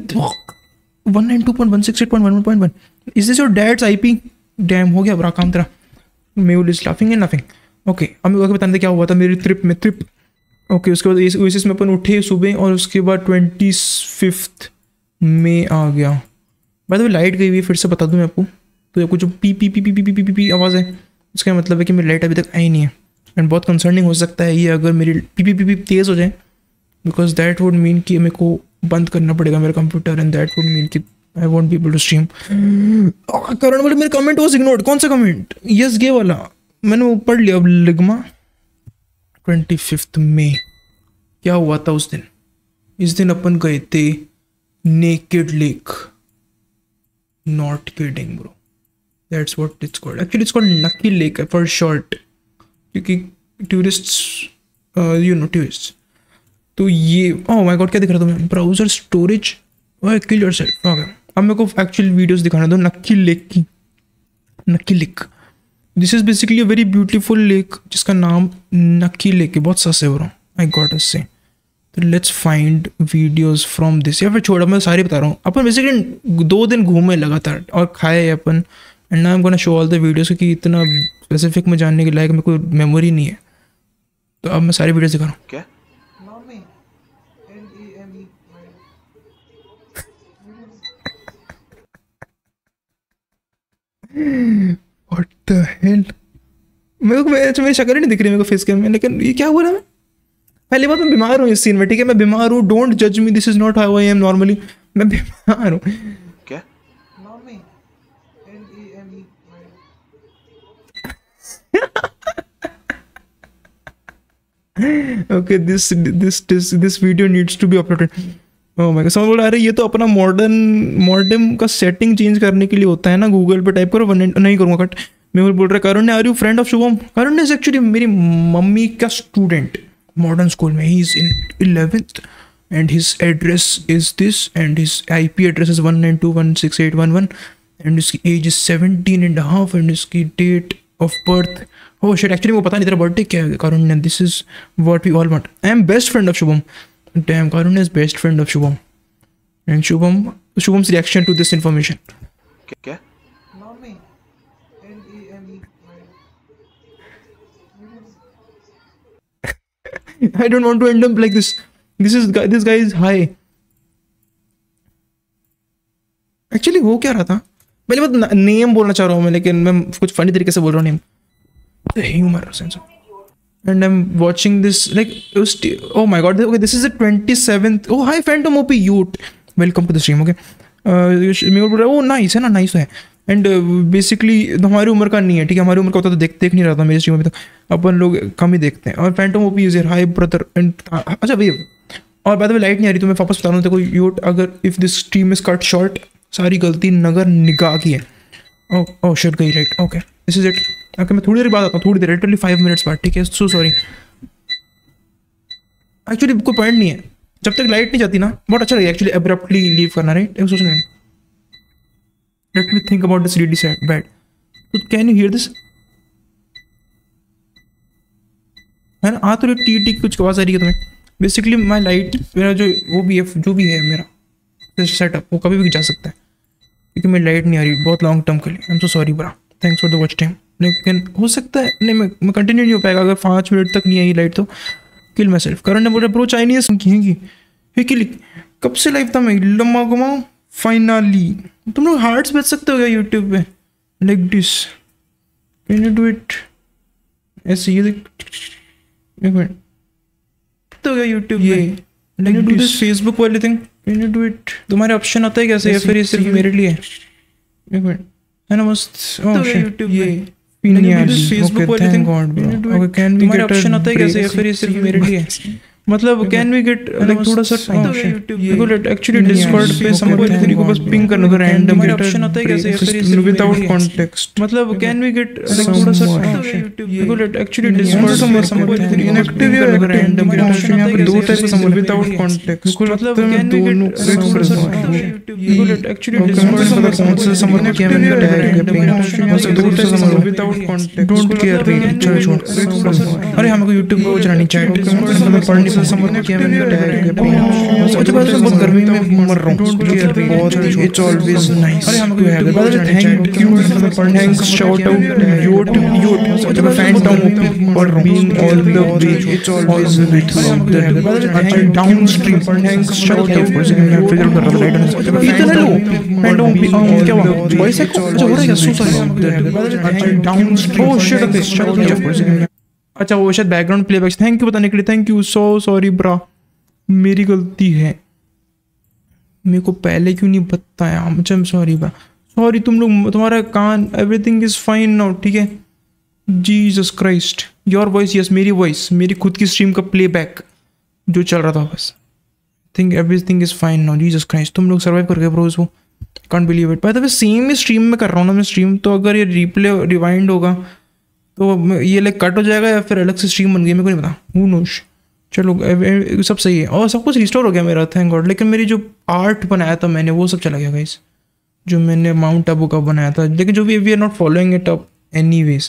one nine two point one six eight point one point one. Is this your dad's I P? Damn हो गया बुरा काम तेरा। Mehul is laughing and laughing. Okay अब मेरे को बताने क्या हुआ था मेरी ट्रिप में। ट्रिप ओके okay, उसके बाद इस ओएसिस में अपन उठे सुबह और उसके बाद ट्वेंटी फिफ्थ में आ गया। बाय द वे लाइट गई हुई है, फिर से बता दूं मैं आपको। तो कुछ जो पी पी पी पी पी पी पी पी आवाज़ है, इसका मतलब है कि मेरी लाइट अभी तक आई नहीं है। एंड बहुत कंसर्निंग हो सकता है ये अगर मेरी पी पी पी पी तेज़ हो जाए, बिकॉज दैट वुड मीन कि मेरे को बंद करना पड़ेगा मेरा computer and that would mean कि I won't be able to stream. Karan बोले मेरे कमेंट वॉज इग्नोर्ड। कौन सा कमेंट? यस गे वाला मैंने वो पढ़ लिया। अब लिग्मा ट्वेंटी फिफ्थ में क्या हुआ था उस दिन? इस दिन अपन गए थे naked lake. Not kidding bro, that's what it's called. Actually it's called Nakki lake for short, क्योंकि टूरिस्ट्स यू नो टूरिस्ट। तो ये ओह माय गॉड क्या दिख रहा था तुम्हें? Browser storage kill yourself. Okay अब मेरे को एक्चुअल वीडियोस दिखाना दो नक्की लेक की। Nakki lake this is basically a very beautiful lake जिसका नाम नक्की लेक है। बहुत सस्ते हो रहा हूँ आई गॉट अस से। तो let's find videos from this, या फिर छोड़ा मैं सारे बता रहा हूँ। अपन बेसिकली दो दिन घूमे लगातार और खाए अपन and now I am gonna show all the videos, क्योंकि इतना स्पेसिफिक में जानने के लायक मेरे को मेमोरी नहीं है, तो अब मैं सारी वीडियोस दिखा रहा हूँ। क्या What the hell? मेरे को मेरे मेरी शक्ल ही नहीं दिख रही मेरे को फेस कैम में, लेकिन ये क्या हुआ ना, मैं पहली बात मैं बीमार हूँ इस सीन में, ठीक है, मैं बीमार हूँ, डोंट जज me, this is not how I am normally, मैं बीमार हूँ। क्या okay, this this this this video needs to be uploaded. Oh my God, समझ बोल रहा है ये तो अपना मॉडर्न मॉडर्न का सेटिंग चेंज करने के लिए होता है ना, गूगल पे टाइप करो, नहीं करूँगा कट। मैं बोल रहा है Karun are you friend of Shubham? Karun is actually मेरी मम्मी का स्टूडेंट मॉडर्न स्कूल में, he is in eleventh and his address is this and his I P address is one nine two one six eight one one and इसकी age is seventeen and half and इसकी date of birth, oh shit actually वो पता नहीं तेरा birthday क्या है Karun, and this is what we all want. I am best friend of Shubham, damn Karun is best friend of Shubham and Shubham Shubham's reaction to this information. क्या I don't want to end up like this. This is guy. This guy is high. Actually वो क्या रहा था? पहले बात name बोलना चाह रहा हूँ मैं, लेकिन मैं कुछ फनी तरीके से बोल रहा हूँ name. Humor sense. And I'm watching this like it was oh my god. Okay, this is the twenty-seventh. Oh hi Phantom O P Ute. Welcome to the stream. Okay. मेरे बोल रहा है, oh nice है ना, nice है। And basically हमारी उम्र का नहीं है, ठीक है, हमारी उम्र का होता तो देख देख नहीं रहा था मेरे स्ट्रीम में, तक अपन लोग कम ही देखते हैं। और Phantom OP is hi brother and अच्छा भैया, और बाद में लाइट नहीं आ रही तो मैं वापस बता रहा हूँ, देखो यूट अगर if this stream is cut short, सारी गलती नगर निगाह की है। ओह ओह शिट गई light, okay this is it. Okay मैं थोड़ी देर बाद आता हूँ, थोड़ी देर लिटरली फाइव मिनट्स बाद, ठीक है, सो सॉरी। एक्चुअली कोई पॉइंट नहीं है, जब तक लाइट नहीं जाती ना बहुत अच्छा लगेगा एक्चुअली एब्रप्टली लीव करना, राइट। एक सोचना Let me think about this really sad bad. So can you hear this? है ना, आ तो टी टी कुछ आवाज आ रही है तुम्हें। बेसिकली माई लाइट मेरा जो वो भी है जो भी है मेरा सेटअप वो कभी भी जा सकता है, क्योंकि मेरी लाइट नहीं आ रही बहुत लॉन्ग टर्म के लिए। I am so sorry bro, thanks for the watch time. लेकिन हो सकता है नहीं मैं मैं कंटिन्यू नहीं हो पाएगा अगर पाँच मिनट तक नहीं आई लाइट तो किल माई सेल्फ। करण ने बोला ब्रो चाइनीज की कब से लाइव था मैं लम्बा घुमाऊँ फाइनली। तुम लोग हार्ट्स बेच सकते हो क्या यूट्यूब पे like this? Can you do it? ऐसे ये देख एक मिनट तो क्या यूट्यूब पे लाइक डू दिस फेसबुक वाली thing, can you do it? तुम्हारे ऑप्शन आता है कैसे या फिर ये सिर्फ मेरे लिए? एक मिनट है ना मस्त। ओह शिट ये फेसबुक वाली thing, okay can we get option आता है कैसे या फिर ये सिर्फ मेरे लिए? मतलब कैन वी गेट लाइक थोड़ा सा देखो एक्चुअली डिस्कॉर्ड पे समझ तेरे को बस पिंग करना होगा रैंडम ऑप्शन आता है कैसे या फिर विदाउट कॉन्टेक्स्ट? मतलब कैन वी गेट लाइक थोड़ा सा देखो एक्चुअली डिस्कॉर्ड समझ समझ तेरी इनएक्टिव या रैंडम ऑप्शन यहाँ पे दो टाइप से समझ विदाउट कॉन्टेक्स्ट। मतलब कैन वी गेट थोड़ा सा देखो एक्चुअली डिस्कॉर्ड समझ कौन सा समझ क्या मैंने टैग या पिंग ऑप्शन से दो टाइप से समझ विदाउट कॉन्टेक्स्ट। डोंट केयर रे छोड़ छोड़ अरे हमको यूट्यूब पे चलानी चाहिए समझने क्या मैंने टैग या पिंग उसके बाद बहुत गर्मी में मर रहा हूँ बहुत इट्स ऑलवेज नाइस। अरे हमको यूट्यूब पे thank you thanks shout out यूट यूट जब फैंटम ओपी और being all the way it's always with down stream thanks shout out मैं फिगर कर रहा हूं जब इतना लो फैंटम ओपी क्या हुआ वॉइस एक हो रहा है so sorry down stream oh shit this shout out. अच्छा वो शायद बैकग्राउंड प्लेबैक, थैंक यू बताने के लिए, thank you so sorry bro, मेरी गलती है, मेरे को पहले क्यों नहीं बताया? I am sorry bro, sorry तुम लोग तुम्हारा कान एवरीथिंग इज फाइन नाउ, ठीक है। Jesus Christ your voice yes मेरी वॉइस मेरी खुद की स्ट्रीम का प्लेबैक जो चल रहा था बस think everything is fine now. Jesus Christ तुम लोग सर्वाइव कर गए ब्रो इसको, can't believe it. By the way same ही स्ट्रीम में कर रहा हूँ ना मैं स्ट्रीम, तो अगर ये रिप्ले रिवाइंड होगा तो ये लाइक कट हो जाएगा या फिर अलग से स्ट्रीम बन गई मेरे को नहीं पता, हू नोस। चलो सब सही है और सब कुछ रिस्टोर हो गया मेरा थैंक गॉड। लेकिन मेरी जो आर्ट बनाया था मैंने वो सब चला गया गाइस, जो मैंने माउंट आबू का बनाया था, लेकिन जो भी we are not following it up anyways.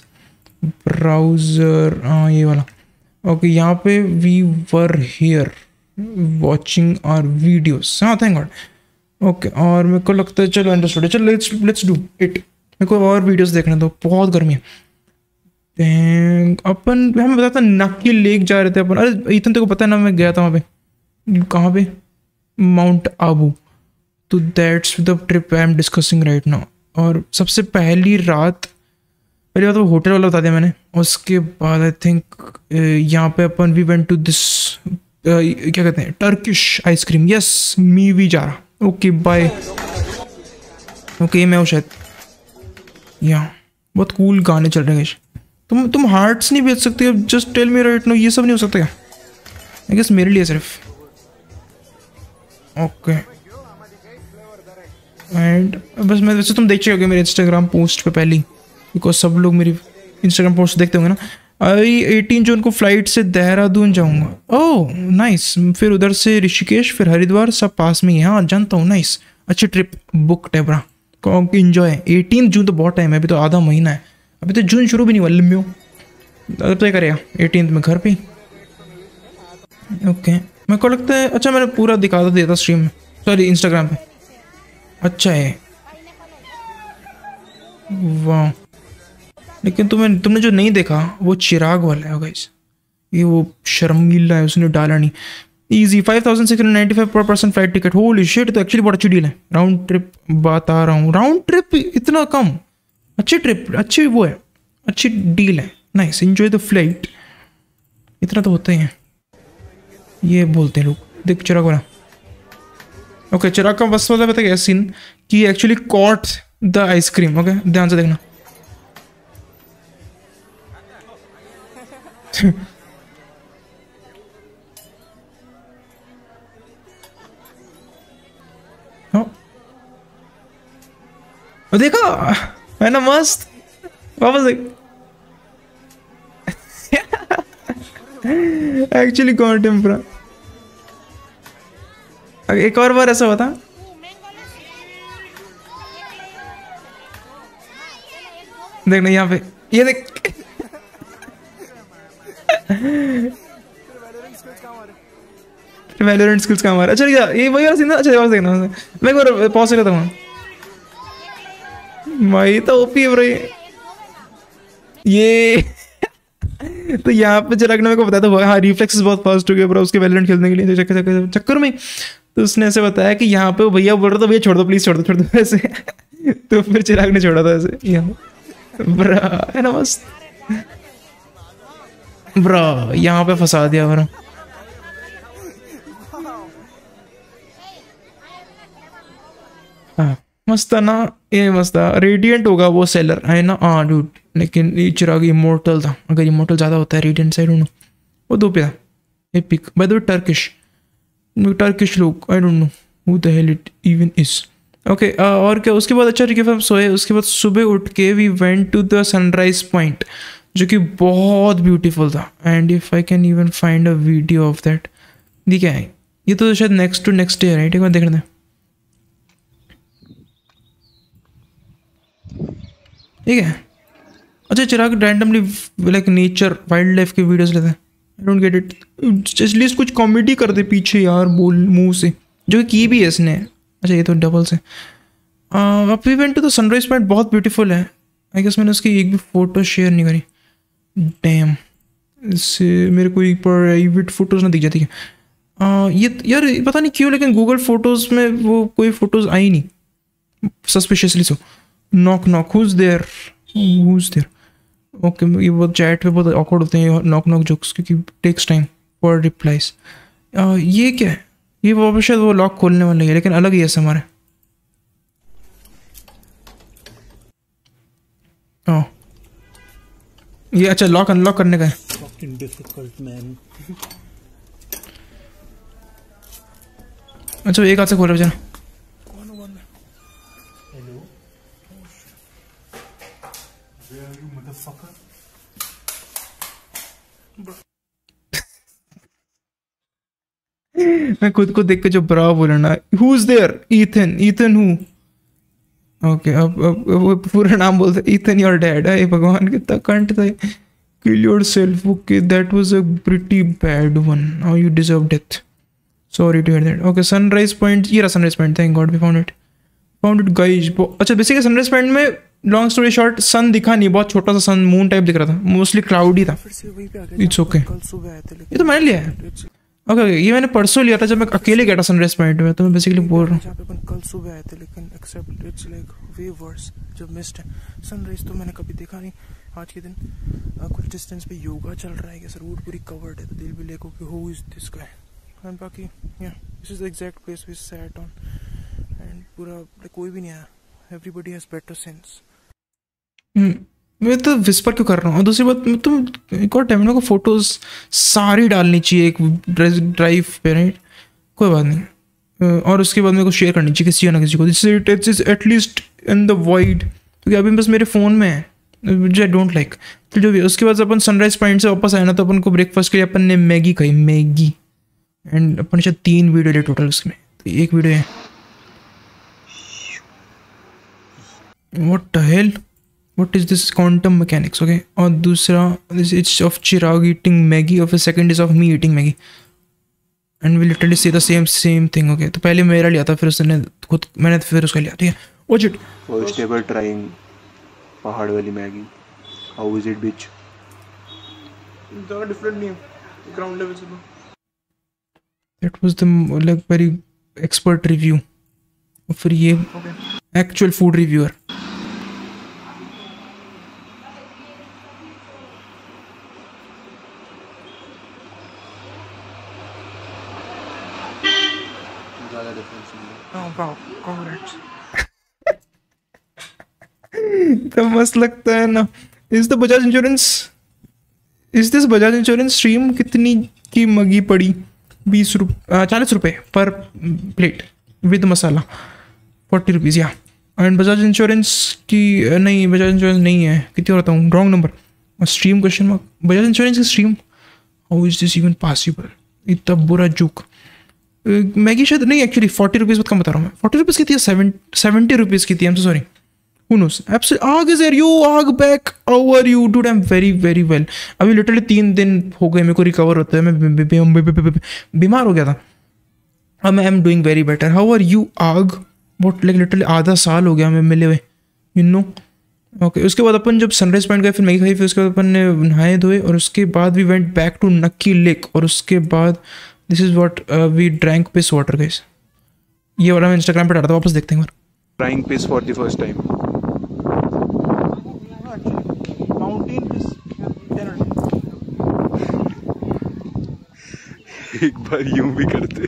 Browser हाँ ये वाला ओके, यहाँ पे we were here watching our videos, हाँ थैंक गॉड ओके। और मेरे को लगता है चलो अंडरस्टूड, चलो लेट्स लेट्स डू इट, मेरे को और वीडियोस देखने दो, बहुत गर्मी है। Dang, अपन हमें बताता नक्की लेक जा रहे थे अपन। अरे इतन तेरे को पता है ना, मैं गया था वहाँ पे, कहाँ पे, माउंट आबू। तो that's the trip I am discussing right now. और सबसे पहली रात, पहली बात वो होटल वाला बता दिया मैंने। उसके बाद आई थिंक यहाँ पे अपन वी वेंट टू दिस क्या कहते हैं, टर्किश आइसक्रीम। यस, मी भी जा रहा। Okay bye. ओके मैं हूँ शायद यहाँ। बहुत कूल गाने चल रहे हैं। तुम तुम हार्ट्स नहीं बेच सकते अब, just tell me right no, ये सब नहीं हो सकता क्या? आई गेस मेरे लिए सिर्फ। ओके एंड बस मैं, वैसे तुम देख होगे मेरे इंस्टाग्राम पोस्ट पे पहली, बिकॉज सब लोग मेरी इंस्टाग्राम पोस्ट देखते होंगे ना। आई एटीन जून को फ्लाइट से देहरादून जाऊंगा। Oh nice. फिर उधर से ऋषिकेश, फिर हरिद्वार, सब पास में ही है। हाँ जानता हूँ। नाइस, अच्छी ट्रिप बुक टेबरा, इंजॉय। एटीन जून तो बहुत टाइम है, अभी तो आधा महीना है, अभी तो जून शुरू भी नहीं हुआ लिम्बियो। अब तो करेगा एटीन में घर पे। ओके मेरे को लगता है, अच्छा मैंने पूरा दिखा तो दिया था स्ट्रीम में, सॉरी इंस्टाग्राम पे। अच्छा है, वाह। लेकिन तुम्हें तुमने जो नहीं देखा वो चिराग वाला है गाइस। ये वो शर्मीला है, उसने डाला नहीं। Easy five thousand six hundred ninety five per person flight ticket. Holy shit, तो एक्चुअली बहुत अच्छी डील है। राउंड ट्रिप बता रहा हूँ, राउंड ट्रिप इतना कम, अच्छी ट्रिप, अच्छी वो है, अच्छी डील है। Nice, enjoy the flight. इतना तो होता ही है, ये बोलते हैं लोग। देख चिराग वाला। ओके चिराग का बस वाला पता क्या सीन, कि actually caught the ice cream. Okay ध्यान से देखना। देखा है ना, मस्त। वापस देख। Actually god tempura. एक और बार ऐसा हुआ था। देखना यहाँ पे, ये देख। वैलोरेंट स्किल्स काम आ रहा है। अच्छा क्या ये वही वाला सीन था? अच्छा वापस देखना, मैं एक बार पॉज कर लेता हूँ। भाई तो ओपी है भाई ये। तो यहाँ पे चिराग ने मेरे को बताया था, हाँ रिफ्लेक्सेस बहुत फास्ट हो गए ब्रो उसके वैलोरेंट खेलने के लिए। तो चक्कर चक्कर चक्कर में तो उसने ऐसे बताया कि यहाँ पे भैया बोल रहा था, भैया छोड़ दो प्लीज, छोड़ दो छोड़ दो ऐसे। तो फिर चिराग ने छोड़ा था ऐसे यहाँ। ब्रा है ना मस्त। ब्रा यहाँ पे फंसा दिया ब्रा। हाँ मस्त था ना, ये मस्त था। रेडियंट होगा वो सेलर है ना। हाँ डूड, लेकिन ये चिराग इमोर्टल था। अगर इमोर्टल ज़्यादा होता है रेडियंट साइड नो, वो दो पे था। Epic by the way, Turkish Turkish लोग, I don't know who the hell it even is. Okay और क्या उसके बाद, अच्छा ठीक है हम सोए। उसके बाद सुबह उठ के we went to the sunrise point, जो कि बहुत ब्यूटीफुल था। And if I can even find a video of that. ये क्या है? ये तो शायद नेक्स्ट टू नेक्स्ट डे है राइट? एक बार देखना है। ठीक है। अच्छा Chirag randomly like nature wildlife की वीडियोस लेते हैं। I don't get it. At least कुछ कॉमेडी कर दे पीछे यार, बोल मुंह से, जो की भी है इसने। अच्छा ये तो डबल से। अब we went to the sunrise point, बहुत ब्यूटीफुल है। आई गेस मैंने उसकी एक भी फोटो शेयर नहीं करी। डैम, इससे मेरे को एक प्राइवेट फोटोज ना दिख जाती है। uh, ये यार पता नहीं क्यों, लेकिन गूगल फोटोज में वो कोई फोटोज आई नहीं, suspiciously so. Knock knock, who's there, who's there. Okay ये बहुत चैट पे बहुत ऑकवर्ड होते हैं नॉक नॉक जोक्स, क्योंकि टेक्स टाइम फॉर रिप्लाइज। ये क्या है? ये वो शायद वो लॉक खोलने वाला है, लेकिन अलग ही है हमारे। ओह ये अच्छा लॉक अनलॉक करने का है। अच्छा एक हाथ से खोल रहा है। मैं खुद को देख के जो ब्रा बोलना, who is there? Ethan. Ethan who? Okay अब अब वो पूरा नाम बोलते, ईथन योर डैड। अरे भगवान कितना कंट था। Kill yourself. Okay that was a pretty bad one, now you deserve death, sorry to hear that. Okay sunrise point, ये रहा sunrise point, thank god we found it, found it guys. अच्छा basically sunrise point में long story short, sun दिखा नहीं, बहुत छोटा सा sun moon type दिख रहा था, मोस्टली क्लाउडी था। इट्स ओके, ये तो मैंने लिया है। ओके okay, ये मैंने परसों लिया था जब मैं अकेले गया था सनराइज पॉइंट में, तो मैं बेसिकली बोल रहा हूँ कल सुबह आए थे, लेकिन except it's like way worse जब मिस्ट है। सनराइज तो मैंने कभी देखा नहीं। आज के दिन आ, कुछ डिस्टेंस पे योगा चल रहा है, कैसे रोड पूरी कवर्ड है, तो दिल भी लेको कि who is this guy. And बाकी या this is the exact place we sat on, and पूरा कोई भी नहीं आया, एवरीबॉडी हैज बेटर सेंस। मैं तो विस्पर क्यों कर रहा हूँ। और दूसरी बात, तुम एक और टाइम को फोटोज सारी डालनी चाहिए एक ड्राइव पे, राइट? कोई बात नहीं। और उसके बाद मेरे को शेयर करनी चाहिए किसी ना किसी को, this it is at least in the wide, क्योंकि अभी बस मेरे फ़ोन में है, विच आई डोंट लाइक। तो जो भी उसके बाद अपन सनराइज पॉइंट से वापस आए ना, तो अपन को ब्रेकफास्ट के लिए अपन ने मैगी खाई, मैगी। एंड अपन शायद तीन वीडियो लिए टोटल उसमें, तो एक वीडियो है what the hell, what is this quantum mechanics, okay? और दूसरा this it's of Chirag eating Maggie, और फिर second is of me eating Maggie, and we literally say the same same thing, okay? तो पहले मेरा लिया था, फिर उसने खुद, मैंने फिर उसका लिया, ठीक है? Watch it. First ever trying पहाड़ वाली Maggi. How is it, bitch? ज़रा different नहीं है, ground level से। That was the like very expert review. और फिर ये actual food reviewer. तो मस्त लगता है ना। Is the Bajaj insurance, is this Bajaj insurance stream कितनी की मगी पड़ी? बीस रुपये चालीस रुपये पर plate with masala, forty rupees या। एंड बजाज इंश्योरेंस की नहीं, बजाज इंश्योरेंस नहीं है, कितनी होता हूँ wrong number. Stream question mark, Bajaj insurance की stream, how is this even possible? इतना बुरा जुक। मैगी शायद नहीं, एक्चुअली फोर्टी रुपीज़ बहुत कम बता रहा हूँ मैं। फोर्टी रुपीज़ की थी, सेवन सेवेंटी रुपीज़ की थी, I am so sorry. Who knows? Absolutely. Aag is here. You Aag back. How are you, dude? I'm very very well. अभी लिटरली तीन दिन हो गए मेरे को रिकवर होते हैं, मैं बीमार हो गया था। अब मैं am doing very better. How are you आग? बहुत लाइक लिटरली आधा साल हो गया हमें मिले हुए, यू नो। ओके, उसके बाद अपन जब सनराइज पॉइंट गए, फिर मैगी खाई, फिर उसके बाद अपन ने नहाए धोए, और उसके बाद we went back to Nakki lake, और उसके बाद this is what we drank piss water guys. ये वाला मैं इंस्टाग्राम पे डाला था, वापस देखते हैं एक बार। Trying piss for the first time. Mountain piss. एक बार यूं भी करते।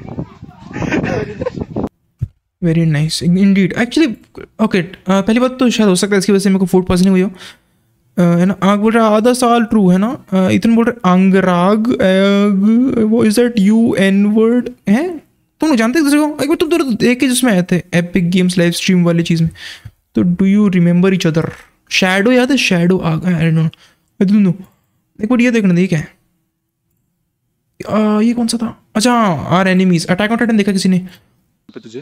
Very nice indeed actually. Okay, पहली बात तो शायद हो सकता है इसकी वजह से मेरे को फूड पॉइजनिंग हुई हो, uh, है ना। आग बोल रहा है आधा साल, ट्रू है ना। uh, इतने बोल रहे अंगराग, वो is that you N word है? तुम लोग जानते दूसरे को? एक बार तुम दोनों देख के जिसमें आए थे एपिक गेम्स लाइव स्ट्रीम वाली चीज़ में, तो do you remember each other? Shadow याद है? शैडो आ गया, नो नो। एक बार ये देखना, देख क्या है आ, ये कौन सा था? अच्छा, are enemies. Attack on Titan देखा किसी ने? पे तुझे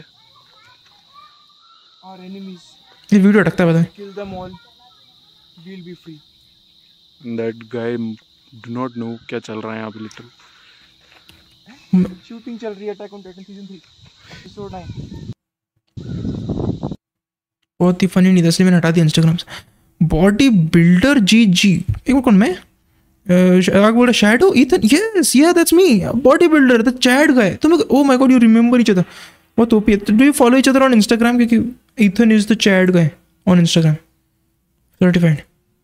आर एनिमीज, ये वीडियो अटकता है, बताए। Kill them all, we will be free. That guy do not know क्या चल रहा है यहाँ पे लिटरल। शूटिंग चल रही है attack on Titan season three episode nine. बहुत ही फनी नहीं था, इसलिए मैंने हटा दिया इंस्टाग्राम से। बॉडी बिल्डर जी जी, एक बार कौन मैं आगे बोल रहा? Shadow Ethan, yes yeah that's me, body builder the chat guy. तुम लोग, oh my God, you remember each other. बहुत ओपी है। Do you follow each other on Instagram? क्योंकि Ethan is the chat guy on Instagram, certified.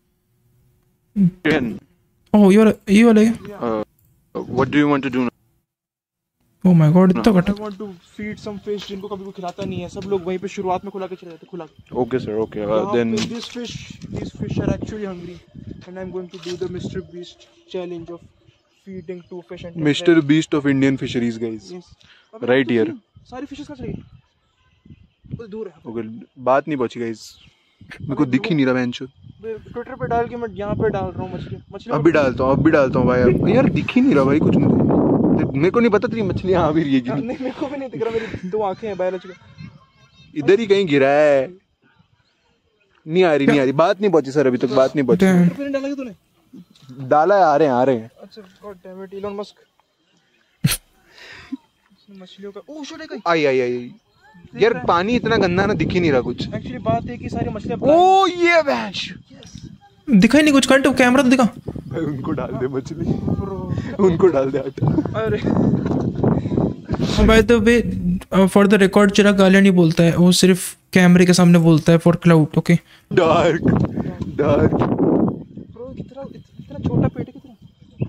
Oh, ये वाला, ये वाला है। What do you want to do now? Oh my God, इतना घटा। I want to feed some fish जिनको कभी कोई खिलाता नहीं है। सब लोग वहीं पे शुरुआत में खुला के चले जाते, खुला। Okay sir, okay. Uh, then this fish, these fish are actually hungry, and I'm going to do the Mister Beast challenge of feeding two fish and Mister Beast of Indian fisheries, guys. Yes. Right here. सारी fishes कहाँ चली? बहुत दूर है। Okay, बात नहीं पहुंची guys. मेरे को दिख ही नहीं रहा बेंच। ट्विटर पे डाल के मैं यहाँ पे डाल रहा हूँ मछली। मछली अभी डालता हूँ, अभी डालता हूँ भाई। यार दिख ही नहीं रहा भाई कुछ मुझे। मेरे को नहीं पता तेरी मछली यहाँ भी रही है। नहीं, मेरे को भी नहीं दिख रहा, मेरी दो आंखें हैं बायोलॉजिकल। इधर ही कहीं गिरा है। नहीं आ रही, नहीं आ रही। बात नहीं पहुंची सर, अभी तक बात नहीं पहुंची। ट्विटर पे डाला क्या तूने? डाला है, आ रहे हैं, आ रहे हैं। अच्छा, God dam it, Elon Musk. मछलियों का, ओह शिट, आई आई आई आई यार पानी इतना गंदा ना, दिख ही नहीं रहा कुछ। एक्चुअली बात है कि सारी मछलियां ओ ये बैश दिखा ही नहीं कुछ, कंट कैमरा तो दिखा। भाई उनको डाल दे मछली, उनको डाल दे आटा। अरे by the way for the record Chirag गालियां नहीं बोलता है, वो सिर्फ कैमरे के सामने बोलता है for cloud. Okay dark dark bro कितना इतना छोटा पेट है, कितना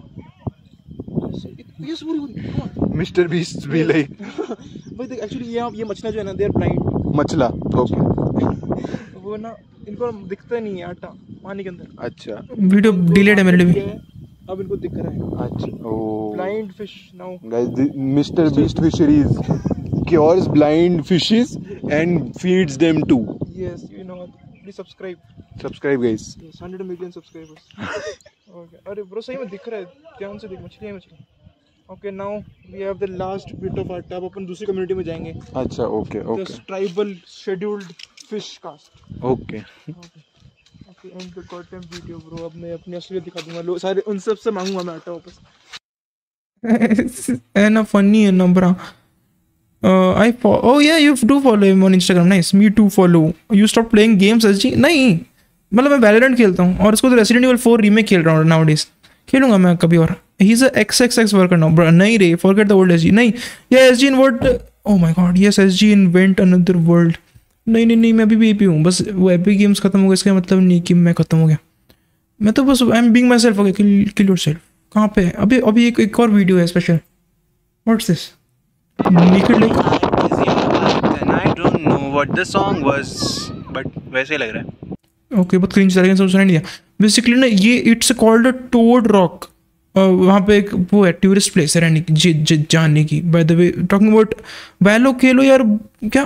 ये पूरी मिस्टर बीस्ट भी लाइक भाई देख एक्चुअली ये ये मछलियां जो है ना दे आर ब्लाइंड मछला। ओके वो ना इनको दिखता नहीं है आटा पानी के अंदर। अच्छा वीडियो डिलेड है मेरे लिए। अब इनको दिख रहा है। अच्छा oh blind fish now guys, mister Beast fisheries cures blind fishes and feeds them too. Yes you know please subscribe subscribe guys, hundred million subscribers. Okay अरे ब्रो सही में दिख रहा है, ध्यान से देख, मछली है मछली। Okay now we have the last bit of atta. अब अपन दूसरी कम्युनिटी में जाएंगे। अच्छा okay okay the tribal scheduled fish caste. Okay okay and the goddamn video bro. अब मैं अपनी असलियत दिखा दूंगा, लोग सारे उन सब से मांगूंगा मैं आटा वापस। है ना फनी है ना ब्रा। आई oh yeah you do follow him on Instagram, nice, me too follow. You stop playing games S G? नहीं मतलब मैं Valorant खेलता हूँ और इसको तो Resident Evil फोर रीमेक खेल रहा हूँ nowadays, खेलूंगा मैं कभी और। He's a X X X worker now bro, नहीं रे forget the old S G, नहीं ये S G invent, oh my god yes S G invent another world। नहीं नहीं नहीं मैं अभी भी एपी हूँ, बस वो एपी गेम्स खत्म हो गए इसका मतलब नहीं कि मैं खत्म हो गया, मैं तो बस I am being myself. Okay kill kill yourself कहाँ पे है अभी? अभी एक एक और वीडियो है special. What's this naked like I don't know what the song was, but वैसे लग रहा है। ओके बहुत क्रिंज लग रहा है, सब सुनाई नहीं दिया। बेसिकली ना ये it's called a toad rock, वहाँ पे एक वो है टूरिस्ट प्लेस है रहने की, ज, ज, जाने की। By the way talking about Valo खेलो यार, क्या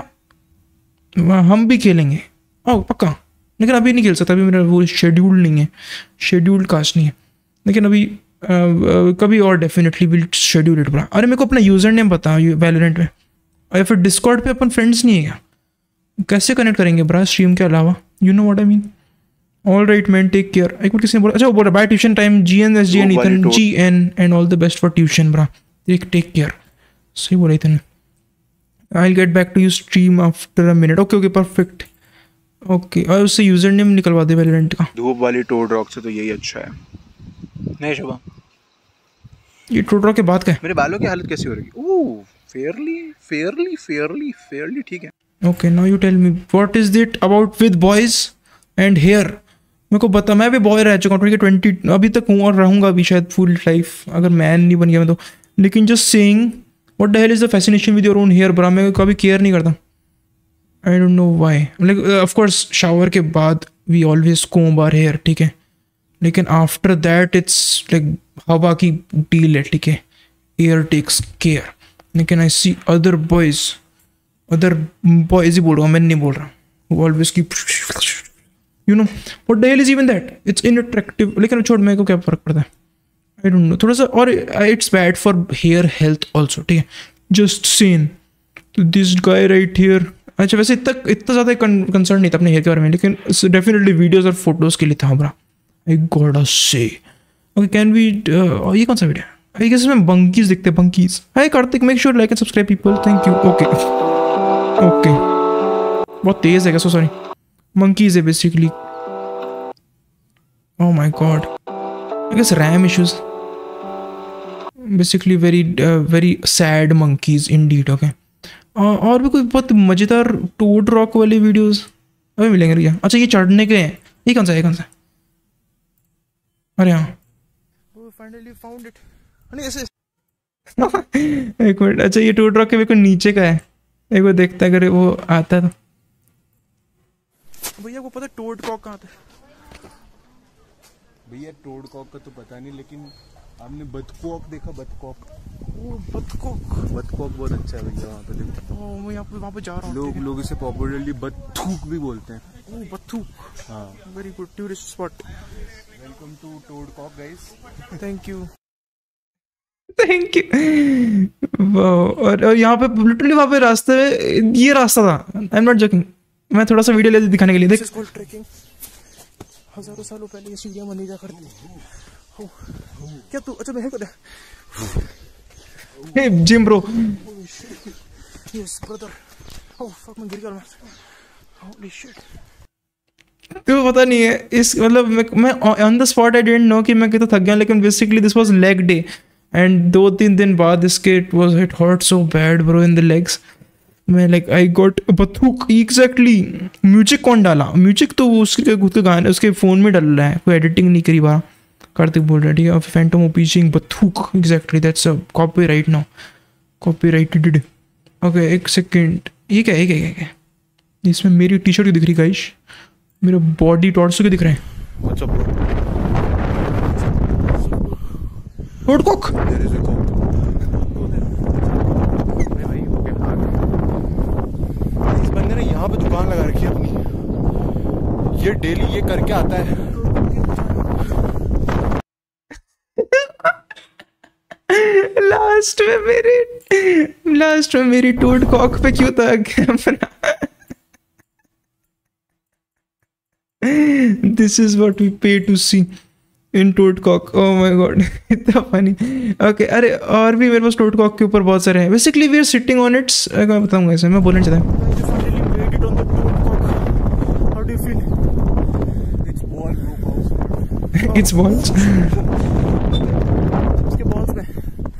हम भी खेलेंगे ओ पक्का, लेकिन अभी नहीं खेल सकता, अभी मेरा वो शेड्यूल नहीं है, शेड्यूल्ड कास्ट नहीं है, लेकिन अभी uh, uh, कभी और डेफिनेटली विल शेड्यूल इट। अरे मेरे को अपना यूज़र नेम बता वैलोरेंट में, और फिर डिस्कॉर्ड पे अपन फ्रेंड्स नहीं है क्या? कैसे कनेक्ट करेंगे ब्रा स्ट्रीम के अलावा? You know what I mean. All right man take care. एक बार किसी ने बोला, अच्छा वो बोल रहा bye tuition time G N S G N Ethan G N and all the best for tuition bro, take take care. सही बोला Ethan. I will get back to you stream after a minute. Okay okay perfect. Okay और उससे user name निकलवा दे Valorant का। धूप वाली toad rock से तो यही अच्छा है। नहीं शुभा, ये टोड रॉक के बाद का है। मेरे बालों की हालत कैसी हो रही है? Oh fairly fairly fairly fairly ठीक है। Okay now you tell me what is it about with boys and hair. मेरे को बता, मैं भी बॉय रह चुका हूँ ट्वेंटी अभी तक हूँ और रहूँगा अभी शायद फुल लाइफ, अगर मैन नहीं बन गया मैं तो। लेकिन just saying what the hell is the fascination with your own hair bro, मैं कभी केयर नहीं करता। I don't know why. Like of course shower के बाद we always comb our hair, ठीक है, लेकिन आफ्टर दैट इट्स लाइक हवा की डील है, ठीक है, एयर टेक्स केयर। लेकिन I see other boys, other boys ही बोल रहा हूँ, मैं नहीं बोल रहा हूँ, ऑलवेज की you know what the hell is even that, it's unattractive. लेकिन छोड़, मेरे को क्या फर्क पड़ता है, आई डोंट नो। थोड़ा सा और it's bad for hair health also, ठीक है, just seen this guy right here. अच्छा वैसे इतना इतना ज़्यादा कंसर्न नहीं था अपने हेयर के बारे में, लेकिन डेफिनेटली वीडियोज और फोटोज़ के लिए था हमारा। आई गॉट अ से। ओके कैन वी, ये कौन सा वीडियो है? आई गेस इसमें बंकीज दिखते हैं, bunkies. Hi Kartik, make sure like and subscribe people, thank you. Okay okay बहुत तेज है क्या? सो सॉरी, मंकीज है basically. Oh my God, I guess RAM issues, basically very very sad monkeys indeed. Okay और भी कोई बहुत मज़ेदार टोड रॉक वाली वीडियोस अभी मिलेंगे क्या? अच्छा ये चढ़ने के हैं, ये कौन सा है, कौन सा? अरे हाँ फाइनली फाउंड इट। नहीं ऐसे एक मिनट, अच्छा ये टोड रॉक के मेरे को नीचे का है, एक बार देखता है अगर वो आता तो। भैया को पता है टोड कॉक कहाँ था? भैया टोड कॉक का तो पता नहीं, लेकिन आपने बतकॉक देखा? बतकॉक, वो बतकॉक, बतकॉक बहुत अच्छा है भैया, वहाँ पे देखो। ओ मैं यहाँ पे वहाँ पे जा रहा हूँ। लोग लोग इसे पॉपुलरली बत्थूक भी बोलते हैं। ओ बत्थूक, हाँ very good tourist spot. Welcome to toad cock guys. Thank you thank you. और, और यहाँ पे लिटरली वहाँ पे रास्ते में ये रास्ता था, आई एम नॉट जोकिंग, मैं थोड़ा सा वीडियो ले दिखाने के लिए। देख ट्रेकिंग, हजारों सालों पहले ये सीढ़ियाँ बनी जा करती थी। क्या तू, अच्छा मैं पता हे gym bro, yes brother, oh fuck मैं गिर गया मैं होली शिट तो पता नहीं है इस मतलब मैं मैं on the spot I didn't know कि मैं कितना थक गया लेकिन basically this was leg day and दो तीन दिन बाद इसके it was it hurt so bad bro in the legs मैं लाइक आई गॉट बथुक एग्जैक्टली म्यूजिक कौन डाला म्यूजिक तो वो उसके खुद के गाने उसके फ़ोन में डल रहा है कोई एडिटिंग नहीं करी बार कार्तिक बोल रहा है ठीक है फैंटम ओपीजिंग बथुक exactly that's a copyright now copyrighted okay एक सेकेंड ये क्या है क्या क्या क्या इसमें मेरी टी शर्ट दिख रही गाइश मेरा बॉडी टॉर्सो के दिख रहे हैं What's up, bro? Road cock There is a cock. इस बंदे ने यहाँ पे दुकान लगा रखी है अपनी ये डेली ये करके आता है लास्ट में मेरी लास्ट में मेरी टोड कॉक पे क्यों था camera this is what we pay to see in toad cock oh my God इतना फनी ओके अरे और भी मेरे पास टोड कॉक के ऊपर बहुत सारे हैं basically we are sitting on it's मैं बताऊंगा ऐसे मैं बोलना चाहता हूँ इट्स बॉल्स उसके बॉल्स में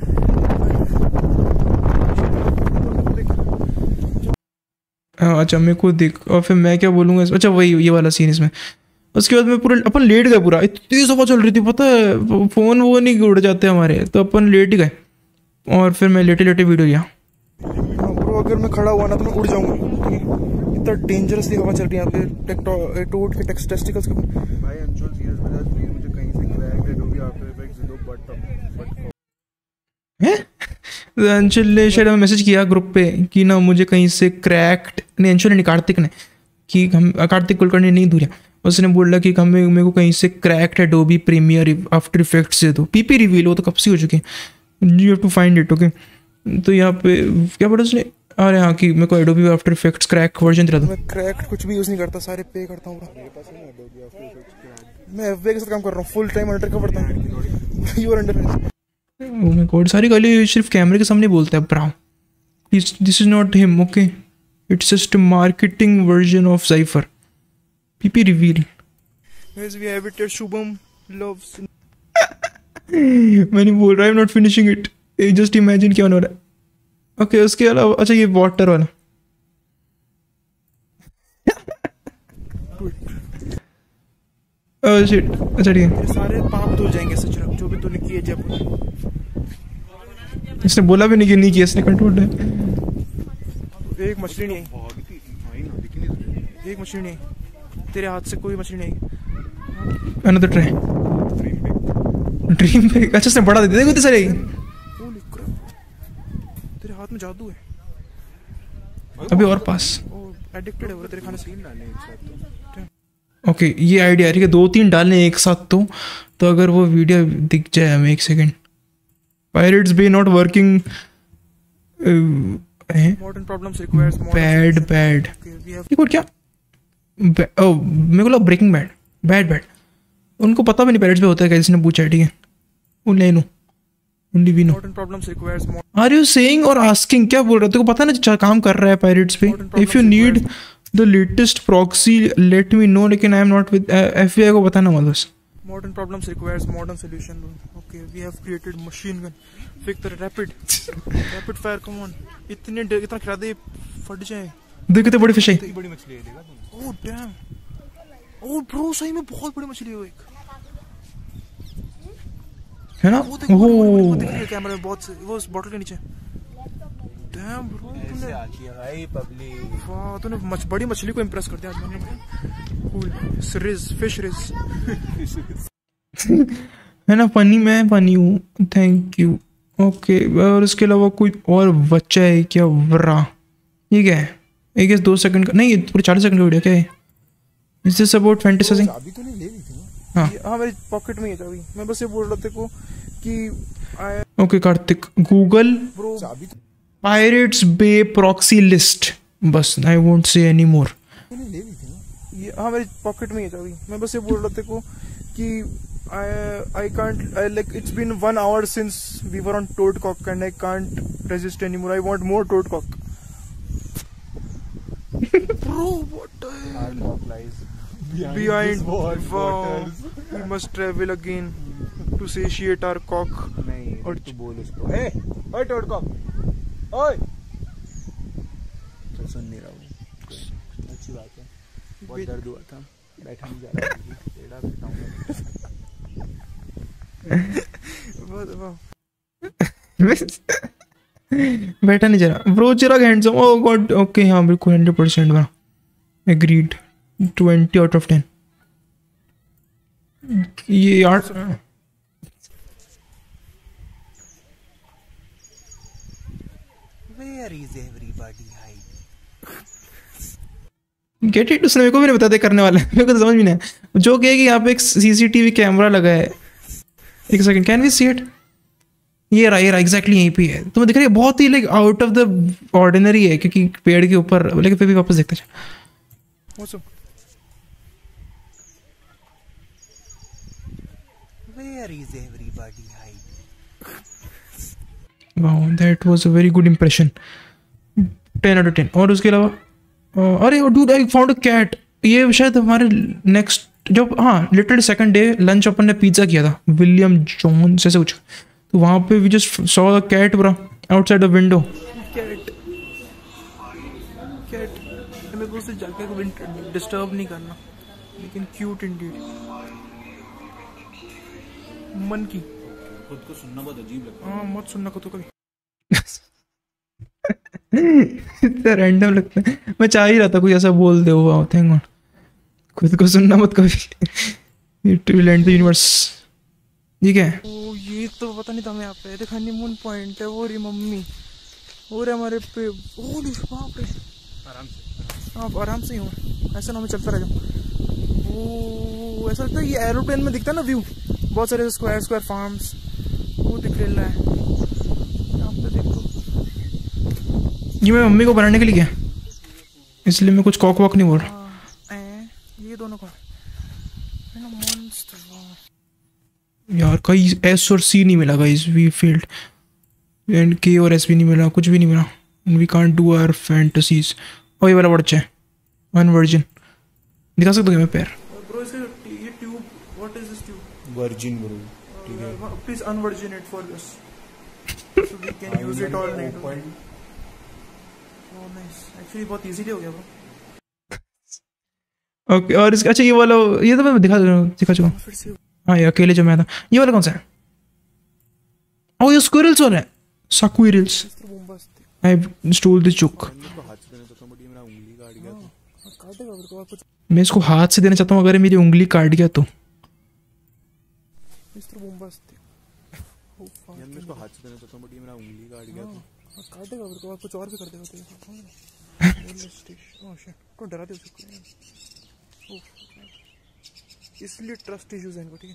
अच्छा मेरे को देख और फिर मैं क्या बोलूँगा अच्छा वही ये वाला सीन इसमें उसके बाद में पूरा अपन लेट गए पूरा इतनी तेज हवा चल रही थी पता है फ़ोन वो नहीं उड़ जाते हमारे तो अपन लेट ही गए और फिर मैं लेटे लेटे वीडियो लिया ब्रो अगर मैं खड़ा हुआ ना तो मैं उड़ जाऊंगा इतना डेंजरसली हवा चल रही है यहाँ पे टोड के टेस्टिकल्स के भाई अंशुल सीरियस बता प्लीज मुझे कहीं से क्रैक डेड हो गया आफ्टर इफेक्ट्स दो बट बट हैं अंशुल ने शायद हमें मैसेज किया ग्रुप पे कि ना मुझे कहीं से क्रैक्ड नहीं अंशुल ने कार्तिक ने कि हम कार्तिक कुलकर्णी नहीं दूरिया उसने बोला कि हमें मेरे को कहीं से cracked Adobe Premiere After Effects दे दो पीपी रिवील वो तो कब से हो चुके हैं you have to find it okay तो यहाँ पे क्या बोला उसने अरे हाँ कि मेरे को Adobe After Effects crack version दिला दो मैं क्रैक कुछ भी यूज नहीं करता सारे पे करता हूँ मैं एफबीआई के साथ काम कर रहा हूँ फुल टाइम अंडर कवर था you are under oh my God सारी गाली सिर्फ कैमरे के सामने बोलता है bro this this is not him okay it's just a marketing version of जाइफर PP reveal Guys, we have it here. Shubham loves. मैंने बोल रहा है not finishing it just imagine क्या हो रहा है ओके उसके अलावा अच्छा ये वाटर वाला ओह शिट अच्छा ठीक है तेरे सारे पाप धुल जाएंगे सचरम जो भी तूने किए जयपुर इसने बोला भी नहीं कि नहीं किया इसने कंट्रोल है एक मछली नहीं आई एक मछली नहीं आई तेरे हाथ से कोई मछली नहीं आई अनदर ट्राई ड्रीम पे अच्छा इसने बड़ा दे दिया देखो सारे Holy crap. तेरे हाथ में जादू है अभी और पास ओ एडिक्टेड है वो तेरे खाने से ओके ये आइडिया ठीक है दो तीन डालने एक साथ तो तो अगर वो वीडियो दिख जाए हमें एक second pirates bay not working modern problems requires bad bad ये कोड क्या ओ मेरे को लगा ब्रेकिंग बैड बैड बैड उनको पता भी नहीं पैरेट्स पे होता है किसी ने पूछा है ठीक है वो ले लो only we know modern problems requires are you saying और आस्किंग क्या बोल रहा है तेरे को पता ना अच्छा काम कर रहा है पायरेट्स पे if you need the latest proxy let me know लेकिन I am not with FBI को बताना मत बस modern problems requires modern solution okay we have created machine gun Victor rapid rapid fire come on इतने इतना खिला दे फट जाए देख कितने बड़ी फिश है इतनी बड़ी मछली है देखा तूने ओह डैम ओह ब्रो सही में बहुत बड़ी मछली है वो एक है ना वो देख वो दिख रही है कैमरे में बहुत वो उस बॉटल के नीचे डैम ब्रो तूने आती है भाई पब्लिक वाह तूने मच, बड़ी मछली को इंप्रेस कर दिया आज मैंने कूल रिज फिश रिज है ना फनी मैं फनी हूँ थैंक यू ओके और इसके अलावा कोई और बच्चा है क्या वरा ये क्या है एक दो सेकंड का नहीं ये पूरे चालीस सेकंड का वीडियो क्या है इज दिस अबाउट फैंटेसाइजिंग अभी तूने ले ली थी ना हाँ हाँ मेरी पॉकेट में है चाबी मैं बस ये बोल रहा था को कि okay Kartik Google bro pirates bay proxy list बस I won't say any more तूने ले ली थी ना ये हाँ मेरी पॉकेट में है चाबी मैं बस ये बोल रहा था को कि I I can't I, like it's been one hour since we were on Toadcock and I can't resist anymore. I want more Toadcock. Bro, what the hell? Behind wow, we must travel again to satiate our cock. नहीं और तू बोल उसको ए ओए टोडकॉक ओए तो सुन नहीं रहा हूँ अच्छी बात है बहुत दर्द हुआ था बैठा नहीं जा रहा टेढ़ा बैठा हूँ बैठा नहीं जा रहा bro Chirag handsome oh God okay हाँ बिल्कुल हंड्रेड परसेंट बना agreed twenty out of ten ये यार Where is everybody hiding? Get it उसने मेरे को भी नहीं बता दे करने वाला मेरे को तो समझ में नहीं आया जो कहे कि यहाँ पे एक सीसीटीवी कैमरा लगा है एक second can we see it ये रहा ये रहा एग्जैक्टली यहीं पे है तुम्हें दिख रही है बहुत ही like out of the ordinary है क्योंकि पेड़ के ऊपर लेकिन फिर भी वापस देखते चल What's up? Where is everybody hiding? Wow that was a very good impression ten out of ten और उसके अलावा अ, अरे dude I found a cat ये शायद हमारे नेक्स्ट जब हाँ लिटरली सेकंड डे लंच अपन ने पिज्ज़ा किया था विलियम जॉन से कुछ तो वहाँ पे we just saw a cat bro outside the window Cat. Cat. मेरे को उसे जाके डिस्टर्ब नहीं करना लेकिन क्यूट इंडीड मन की खुद को सुनना बहुत अजीब लगता हाँ मत सुनना को तो कभी इतना रैंडम लगता है मैं चाह ही रहा था कोई ऐसा बोल दे वाओ थैंक गॉड खुद को सुनना मत कभी it will end the universe ठीक है ओ ये तो पता नहीं था मैं यहाँ पे देखा हनीमून पॉइंट है वो रही मम्मी वो रहे हमारे पे होली बाप रे आराम से आप आराम से ही हो ऐसा ना मैं चलता रह जाऊँ ओ ऐसा लगता है ये एरोप्लेन में दिखता है ना व्यू बहुत सारे स्क्वायर स्क्वायर फार्म्स वो दिख रहा है यहाँ पे देखो ये मैं मम्मी को बनाने के लिए गया इसलिए मैं कुछ कॉक वॉक नहीं बोल रहा हाँ, ए, ये दोनों कौन है ना मॉन्स्टर यार कहीं एस और सी नहीं मिला गाइस वी फेल्ड एंड के और एस भी नहीं मिला कुछ भी नहीं मिला we can't do our fantasies और ये वाला वर्ड है वन वर्जिन दिखा सकते हो क्या मैं पैर ब्रो इसका ये tube what is this tube virgin bro ठीक है please unvirginate for this so we can use it all night oh nice actually बहुत इजीली हो गया ब्रो ओके और इसका अच्छा ये वाला ये तो मैं दिखा दिखा चुका हूँ फिर से हाँ ये अकेले जो मैं था ये वाला कौन सा है ओ ये स्क्विरल्स वाला है squirrels I stole this joke मैं इसको हाथ से देना चाहता हूँ अगर मेरी उंगली काट गया तो मिस्टर बोम्बास्टिक ओ यार मैं इसको हाथ से देना चाहता हूं बट ये मेरा उंगली काट गया तो काटेगा मेरे को कुछ और भी कर देगा तो ओह शिट को डरा दे उसको ओह इसलिए ट्रस्ट इश्यूज हैं इनको ठीक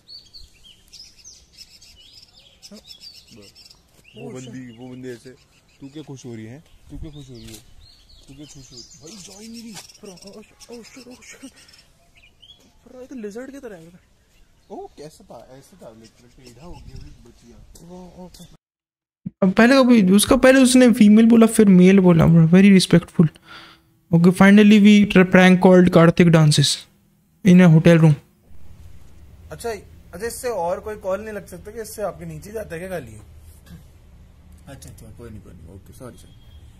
है वो बंदी वो बंदे ऐसे तू क्या खुश हो रही है तू क्या खुश हो रही है तू क्या खुश हो रही है भाई जाओ ही नहीं रही bro oh shit oh shit bro ये तो लिजर्ड की तरह है ओ कैसा था ऐसा था लिटरली टेढ़ा हो गया बचिया वो ओके अब पहले कभी उसका पहले उसने फीमेल बोला फिर मेल बोला very respectful okay finally we prank called Kartik dances in a hotel room अच्छा अच्छा इससे और कोई कॉल नहीं लग सकता कि इससे आपके नीचे जाता है क्या खाली अच्छा अच्छा कोई नहीं कोई नहीं okay sorry sir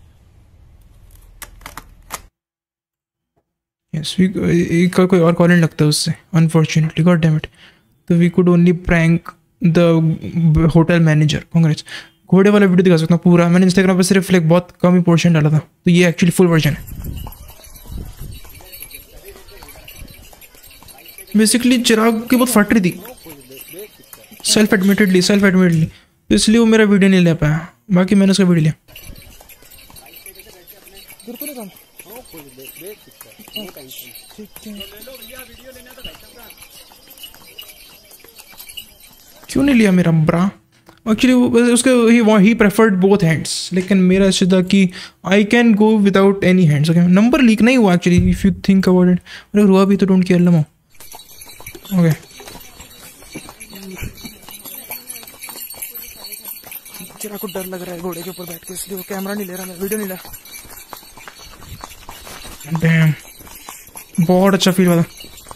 yes we का कोई और कॉल नहीं लगता उससे अनफॉर्चुनेटली गॉड डैम इट तो we could only prank the hotel manager Congress घोड़े वाला वीडियो दिखा सकता हूँ पूरा मैंने इंस्टाग्राम पे सिर्फ लाइक बहुत कम ही पोर्शन डाला था तो ये एक्चुअली फुल वर्जन है बेसिकली चिराग की बहुत फट रही थी सेल्फ एडमिटेडली सेल्फ एडमिटेडली तो इसलिए वो मेरा वीडियो नहीं ले पाया बाकी मैंने उसका वीडियो लिया क्यों नहीं लिया मेरा ब्रा एक्चुअली उसके ही ही प्रेफर्ड बोथ हैंड्स लेकिन मेरा ऐसा था कि I can go without any hands okay number leak नहीं हुआ actually if you think about it अरे रुआ भी तो don't care lmao okay Chirag को डर लग रहा है घोड़े के ऊपर बैठ के इसलिए वो कैमरा नहीं ले रहा मैं वीडियो नहीं ले रहा डैम, बहुत अच्छा फील हुआ था।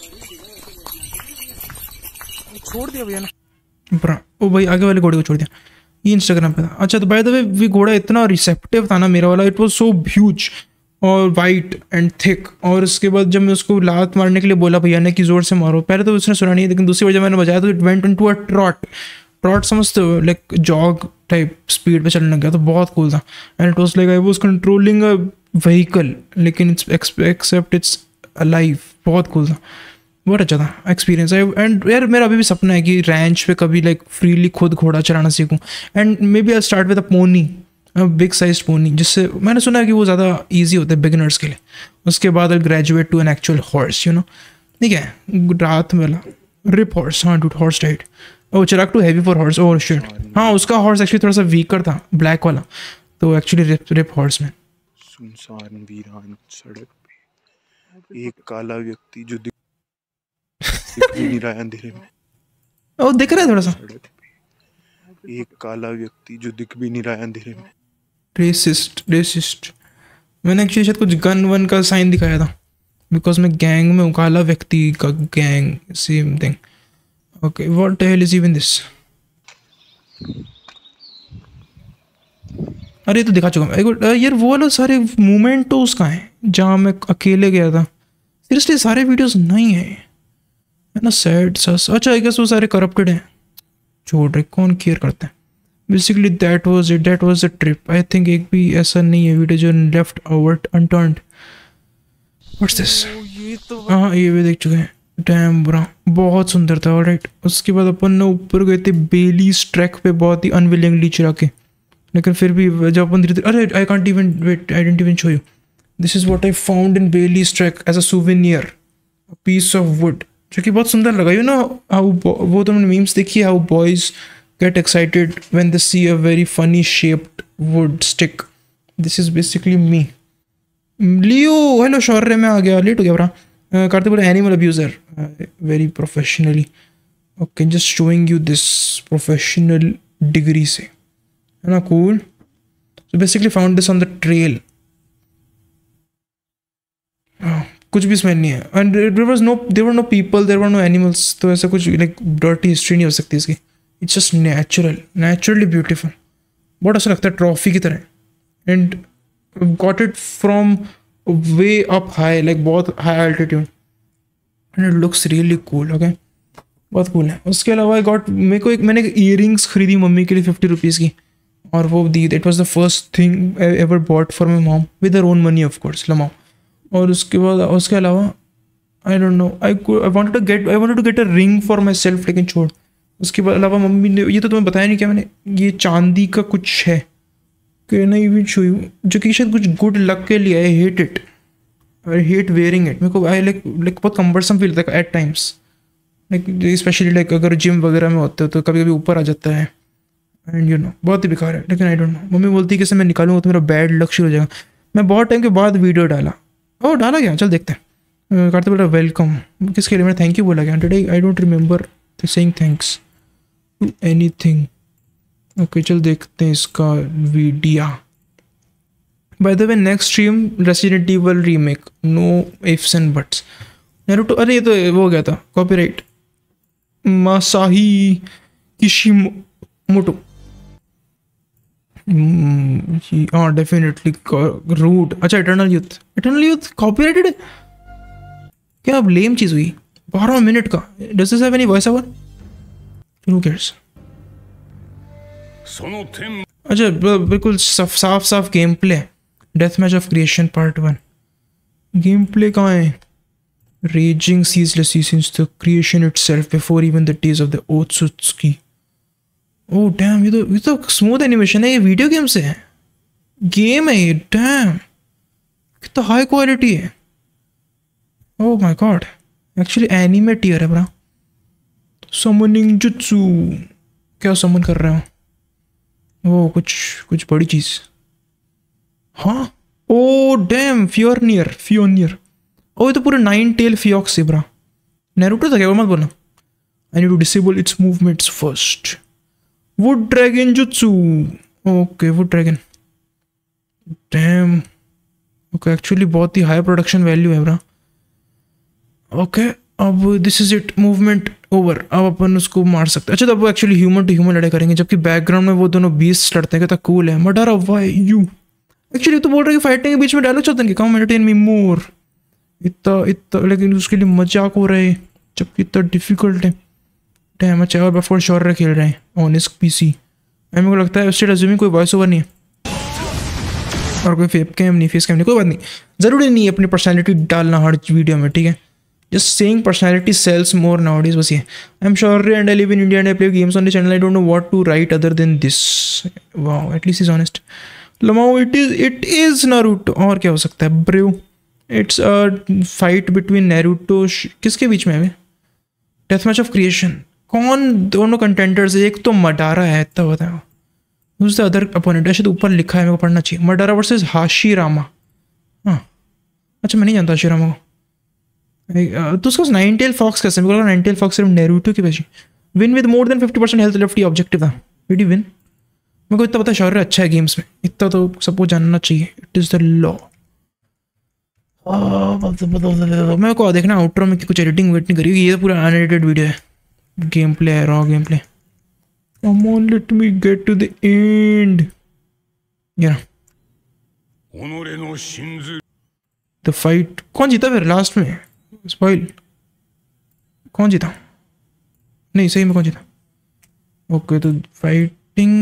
छोड़ दिया भैया ने। ब्रा, ओ भाई आगे वाले घोड़े को छोड़ दिया, ये इंस्टाग्राम पे था। अच्छा तो बाय द वे वी घोड़ा इतना रिसेप्टिव था ना मेरा वाला, इट वाज सो ह्यूज और वाइट एंड थिक। और उसके बाद जब मैं उसको लात मारने के लिए बोला भैया ने कि जोर से मारो, पहले तो उसने सुना नहीं, लेकिन दूसरी बार जब मैंने बजाया तो it went into a trot. Trot समझते हो, लाइक जॉग टाइप स्पीड पे चलने लग गया, तो बहुत कूल था। And it was like I was controlling a vehicle, लेकिन इट्स एक्सेप्ट इट्स अलाइव। बहुत कूल था, बहुत अच्छा था एक्सपीरियंस। एंड यार मेरा अभी भी सपना है कि रैंच पे कभी लाइक फ्रीली खुद घोड़ा चलाना सीखूं। And maybe I start with a pony, big size pony, जिससे मैंने सुना है कि वो ज़्यादा ईजी होता है बिगिनर्स के लिए। उसके बाद I graduate to an actual horse, you know. ठीक है, रात में रिप हॉर्स, हाँ dude horse ride. Oh Chirag too heavy for horse, oh shit. हाँ उसका हॉर्स एक्चुअली थोड़ा सा वीकर था, ब्लैक वाला, तो एक्चुअली रिप रिप हॉर्स में। सुनसान वीरान सड़क पे एक काला व्यक्ति जो दिख दिख भी नहीं रहा है अंधेरे में। ओ दिख रहा है थोड़ा सा। सड़क पे एक काला व्यक्ति जो दिख भी नहीं रहा है अंधेरे में। Resist resist. मैंने एक्चुअली शायद कुछ गन वन का साइन दिखाया था, बिकॉज मैं गैंग में हूँ, काला व्यक्ति का gang, same thing. Okay what the hell is even this? अरे ये तो दिखा चुका मैं यार। वो वाला सारे मूवमेंट तो उसका है जहाँ मैं अकेले गया था। सीरियसली सारे वीडियोस नहीं है, है ना, सैड सस। अच्छा आई गेस वो सारे करप्टेड हैं, छोड़ रहे, कौन केयर करता है। Basically that was it, that was the trip. I think एक भी ऐसा नहीं है वीडियो जो left out unturned. What's this? ये तो हाँ ये भी देख चुके हैं। डैम ब्रा, बहुत सुंदर था। ऑलराइट, उसके बाद अपन ने ऊपर गए थे बेलीज ट्रैक पे, बहुत ही अनविलिंगली चिरा के, लेकिन फिर भी जब अपन धीरे धीरे, अरे I can't even wait, I didn't even show you. This is what I found in Belize track as a souvenir, a piece of wood, जो कि बहुत सुंदर लगा। यू नो हाउ, वो तुमने मीम्स देखी है, how boys get excited when they see a very funny shaped wood stick. This is basically me. Leo hello Shaurya में आ गया, लेट हो गया ब्रा। करते बोले animal abuser, very professionally. Okay just showing you this professional degree से, है ना, cool. So basically found this on the trail. कुछ भी स्मेल नहीं है, and there was no there were no people, there were no animals, तो ऐसा कुछ लाइक डर्टी हिस्ट्री नहीं हो सकती इसकी। It's just natural, naturally beautiful, बहुत अच्छा लगता है, ट्रॉफी की तरह। And got it from way up high, like बहुत high altitude, and it looks really cool. Okay बहुत कूल है। उसके अलावा आई गॉट, मेरे को एक मैंने ईयरिंग्स खरीदी मम्मी के लिए फिफ्टी रुपीज़ की, और वो दी, it was the first thing I ever bought for my mom with her own money of course, lmao. और उसके बाद उसके अलावा I don't know, I I wanted to get I wanted to get a ring for myself, लेकिन छोड़। उसके बाद अलावा मम्मी ने, ये तो तुम्हें बताया नहीं क्या मैंने, ये चांदी का कुछ है कि नहीं भी छू, जो कि शायद कुछ गुड लक के लिए। I hate it, I hate wearing it. मेरे को आई लाइक लाइक बहुत कम्फर्टसम फील होता है at times, like especially like अगर जिम वगैरह में होते हो तो कभी कभी ऊपर आ जाता है, एंड यू नो बहुत ही बेकार है। लेकिन आई डोंट नो, मम्मी बोलती है कि इसे मैं निकालूंगा तो मेरा बैड लक शुरू हो जाएगा। मैं बहुत टाइम के बाद वीडियो डाला, ओ डाला गया, चल देखते हैं। करते बोला वेलकम, किसके लिए मैंने थैंक यू बोला गया today? I don't remember saying thanks to anything. Okay चल देखते हैं इसका video. By the way next stream Resident Evil remake, no ifs and buts. Naruto, अरे ये तो वो हो गया था कॉपीराइट। मासाही किशिमोटो, हाँ डेफिनेटली रूट। अच्छा eternal youth, eternal youth copyrighted है क्या? अब लेम चीज़ हुई, बारह मिनट का। Does this have any voice over? Who cares? अच्छा बिल्कुल साफ साफ साफ gameplay. Death match of creation part one. Gameplay कहाँ है? Raging ceaselessly since the creation itself before even the days of the Otsutsuki. Oh damn, ये तो ये तो स्मूथ एनिमेशन है, ये वीडियो गेम से है, गेम है ये। डैम कितना हाई क्वालिटी है। Oh my god, actually anime tier है ब्रा। समनिंग जुत्सु, क्या समन कर रहे हो? वो कुछ कुछ बड़ी चीज, हाँ। Oh damn, फियोरनियर फियोरनियर। ओ ये तो पूरे नाइन टेल फियोक्स है ब्रा। नारुतो था क्या? वो मत बोलना। I need to disable its movements first. Wood dragon jutsu, okay wood dragon. Damn okay actually बहुत ही हाई प्रोडक्शन वैल्यू है ब्रा। ओके अब this is it, movement over. अब अपन उसको मार सकते हैं। अच्छा तो अब वो एक्चुअली ह्यूमन टू ह्यूमन लड़ाई करेंगे, जबकि बैकग्राउंड में वो दोनों बीस्ट लड़ते हैं। कितना कूल है। मडारा वाई यू एक्चुअली तो बोल रहे हैं कि फाइटिंग के बीच में डायलॉग चलते हैं कि कम एंटरटेन मी मोर। इतना इतना लेकिन उसके लिए मजाक हो रहा है जबकि इतना डिफिकल्ट है। डैम अच्छा और बिफोर शॉर खेल रहे हैं ऑन इस पीसी। मेरे को लगता है स्टेट अज्यूमिंग कोई वॉइस ओवर नहीं है और कोई फेप कैम नहीं, फेस कैम नहीं, कोई बात नहीं। ज़रूरी नहीं है अपनी पर्सनैलिटी डालना हर वीडियो में, ठीक है। Just saying personality sells more nowadays, बस ये। I am sure and I live in India and I play games on the channel, I don't know what to write other than this. Wow at least is honest. Lmao it is it is Naruto. और क्या हो सकता है bro? It's a fight between Naruto, किसके बीच में है? Death match of creation. कौन दोनों कंटेंटर्स है? एक तो मडारा है, इतना बताओ। Who's the other opponent? शायद ऊपर लिखा है, मेरे को पढ़ना चाहिए। Madara versus Hashirama. हाँ अच्छा मैं नहीं जानता हाशीरामा को। तो उसका नाइन टेल फॉक्स कैसे? मेरे को लगा नाइन टेल फॉक्स सिर्फ नारुतो की वजह। Win with more than fifty percent health left, ये ऑब्जेक्टिव था। Did he win? मेरे को इतना पता शौर्य अच्छा है गेम्स में, इतना तो सबको जानना चाहिए। It is the law. मेरे को देखना आउटरो में कि कुछ एडिटिंग वेट नहीं करी, ये तो पूरा अनएडिटेड वीडियो है। गेम प्ले है, raw gameplay. Come on, let me get to the end. Yeah. The fight. कौन जीता फिर लास्ट में? स्पॉइल। कौन जीता? नहीं सही में कौन जीता? ओके तो फाइटिंग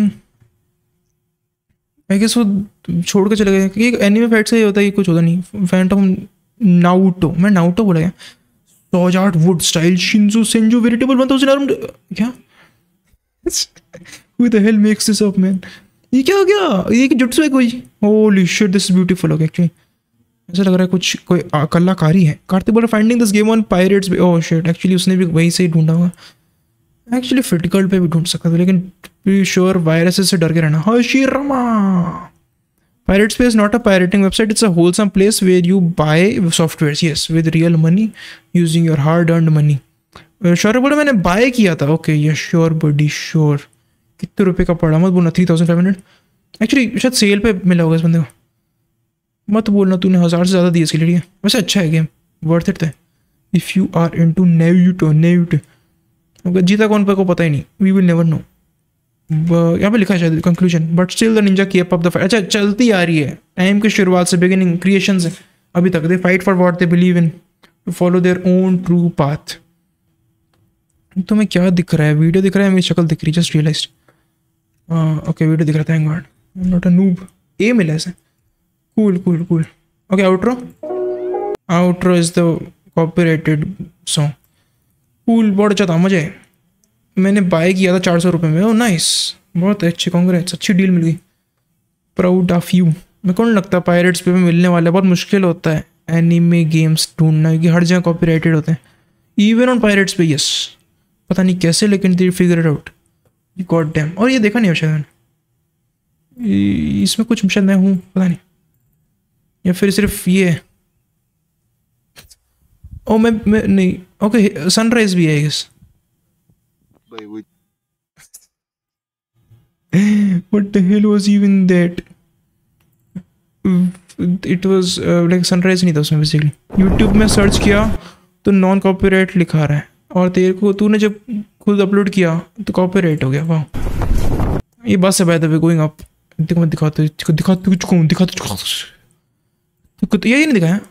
आई गेस वो छोड़ के चले गए कि एनिमे फाइट से ये होता है कि कुछ होता नहीं। फैंटम नाउटो, मैं नाउटो बोला गया। सोजार्ट wood style Shinju Senju veritable one thousand around. क्या Who the hell makes this up, man? ये क्या हो गया? ये जुट्सु है कोई? Holy shit, this is beautiful. Okay, actually, ऐसा लग रहा है कुछ कोई कलाकारी है। कार्तिक बोला finding this game on pirates पे। ओह शिट, एक्चुअली उसने भी वहीं से ही ढूंढा होगा। एक्चुअली फिटिकल्ट पे भी ढूंढ सकता था, लेकिन बी श्योर वायरसेस से डर के रहना। Hashirama. Pirate Space is not a pirating website. It's a wholesome place where you buy softwares. Yes, with real money, using your hard-earned money. Sure बोला मैंने बाय किया था। ओके ये श्योर बडी sure. कितने रुपए का पड़ा मत बोलना। Three thousand five hundred actually शायद सेल पे मिला होगा इस बंदे को। मत बोलना तूने हज़ार से ज़्यादा दिए इसके लिए। वैसे अच्छा है गेम, वर्थ इट है। If you are into Naruto Naruto. जीता कौन पे को पता ही नहीं। We will never know. यहाँ पे लिखा है शायद conclusion, but still the ninja kept up the fight. अच्छा चलती आ रही है टाइम की शुरुआत से, बिगिनिंग क्रिएशन से अभी तक। They fight for what they believe in, to follow their own true path. तुम्हें क्या दिख रहा है? वीडियो दिख रहा है, मेरी शक्ल दिख रही है? Just realised. ओके वीडियो दिख रहा था। Thank god I am not a noob. ए मिला ऐसे। Cool cool cool. Okay outro. Outro is the copyrighted song. Cool, बहुत अच्छा था, मजा है। मैंने बाय किया था चार सौ रुपये में। ओ नाइस, बहुत अच्छी, कांग्रेट्स, अच्छी डील मिल गई। Proud of you. मेरे को नहीं लगता पायरेट्स पे भी मिलने वाला है। बहुत मुश्किल होता है एनीमे गेम्स ढूंढना, क्योंकि हर जगह कॉपीराइटेड होते हैं। इवन ऑन पायरेट्स पे यस, पता नहीं कैसे, लेकिन they figure it out. God damn. और ये देखा नहीं हो शायद मैंने, इसमें कुछ शायद मैं हूँ, पता नहीं, या फिर सिर्फ ये है। ओ मैं मैं नहीं। ओके सनराइज भी है I guess. What the hell was even that? It was uh, like sunrise नहीं था उसमें बेसिकली। YouTube में सर्च किया तो नॉन कॉपीराइट लिखा रहा है, और तेरे को तूने जब खुद अपलोड किया तो कॉपीराइट हो गया। वाह, ये बस है by the way going up. देखो मैं दिखाता हूँ, दिखाता हूँ कौन दिखाता हूँ, यही नहीं दिखाया।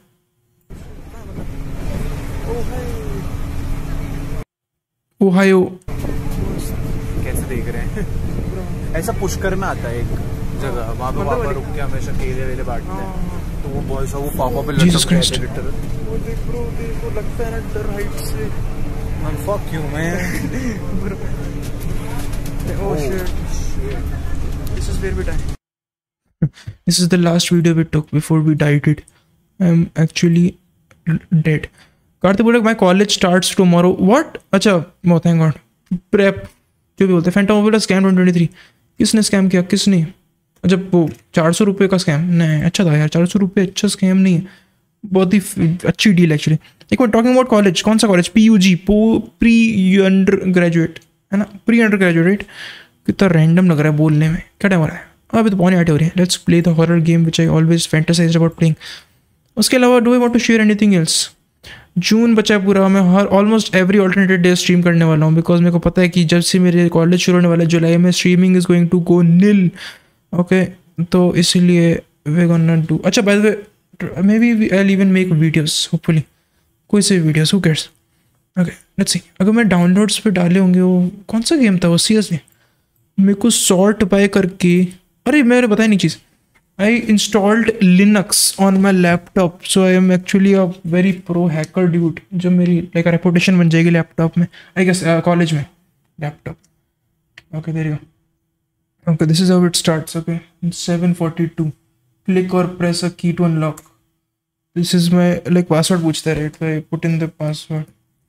ओहायो कैसे देख रहे हैं? ऐसा पुष्कर में आता है एक जगह, वहाँ पे पापा रुक के हमेशा केले वेले बांटते हैं, तो वो बॉयज वो पापा पे जीसस क्राइस्ट। वो देख ब्रो, देखो लगता है ना डर हाइट से। Man, fuck you, man. Oh shit. This is where we die. This is the last video we took before we died it. I'm actually dead. Kartik बोले my college starts tomorrow. What? अच्छा, oh thank God. Prep जो भी बोलते हैं। Phantom mobile scam twenty twenty three किसने scam किया? किसने? जब वो चार सौ रुपये का स्कैम नहीं, अच्छा था यार। चार सौ रुपये अच्छा स्कैम नहीं है, बहुत ही अच्छी डील एक्चुअली। एक बार टॉकिंग अबाउट कॉलेज, कौन सा college? P U G, pre undergraduate है ना, प्री अंडर ग्रेजुएट। कितना रैंडम लग रहा है बोलने में। क्या टाइम हो रहा है? अभी तो पौने आठ हो रही है। Let's play the horror game which I always fantasized about playing. उसके अलावा do I want to share anything else? जून बचा है पूरा, मैं हर almost every alternative day stream करने वाला हूँ बिकॉज मेरे को पता है कि जब से मेरे कॉलेज शुरू होने वाला है जुलाई में, streaming is going to go nil. Okay, तो इसीलिए वे गोना डू, अच्छा by the way maybe I will even make videos hopefully, कोई से videos, who cares. Okay let's see, अगर मैं डाउनलोड्स पे डाले होंगे, वो कौन सा गेम था वो सीरियसली मेरे को सॉर्ट बाय करके, अरे मेरे बताया नहीं चीज़, I installed Linux on my laptop, so I am actually a very pro hacker dude. जो मेरी like a reputation बन जाएगी लैपटॉप में, I guess कॉलेज में laptop. Okay, there you go. Okay, this is how it starts. Okay, seven forty-two. Click or press a key to unlock. This is my like password पूछता है, right? So I put in the password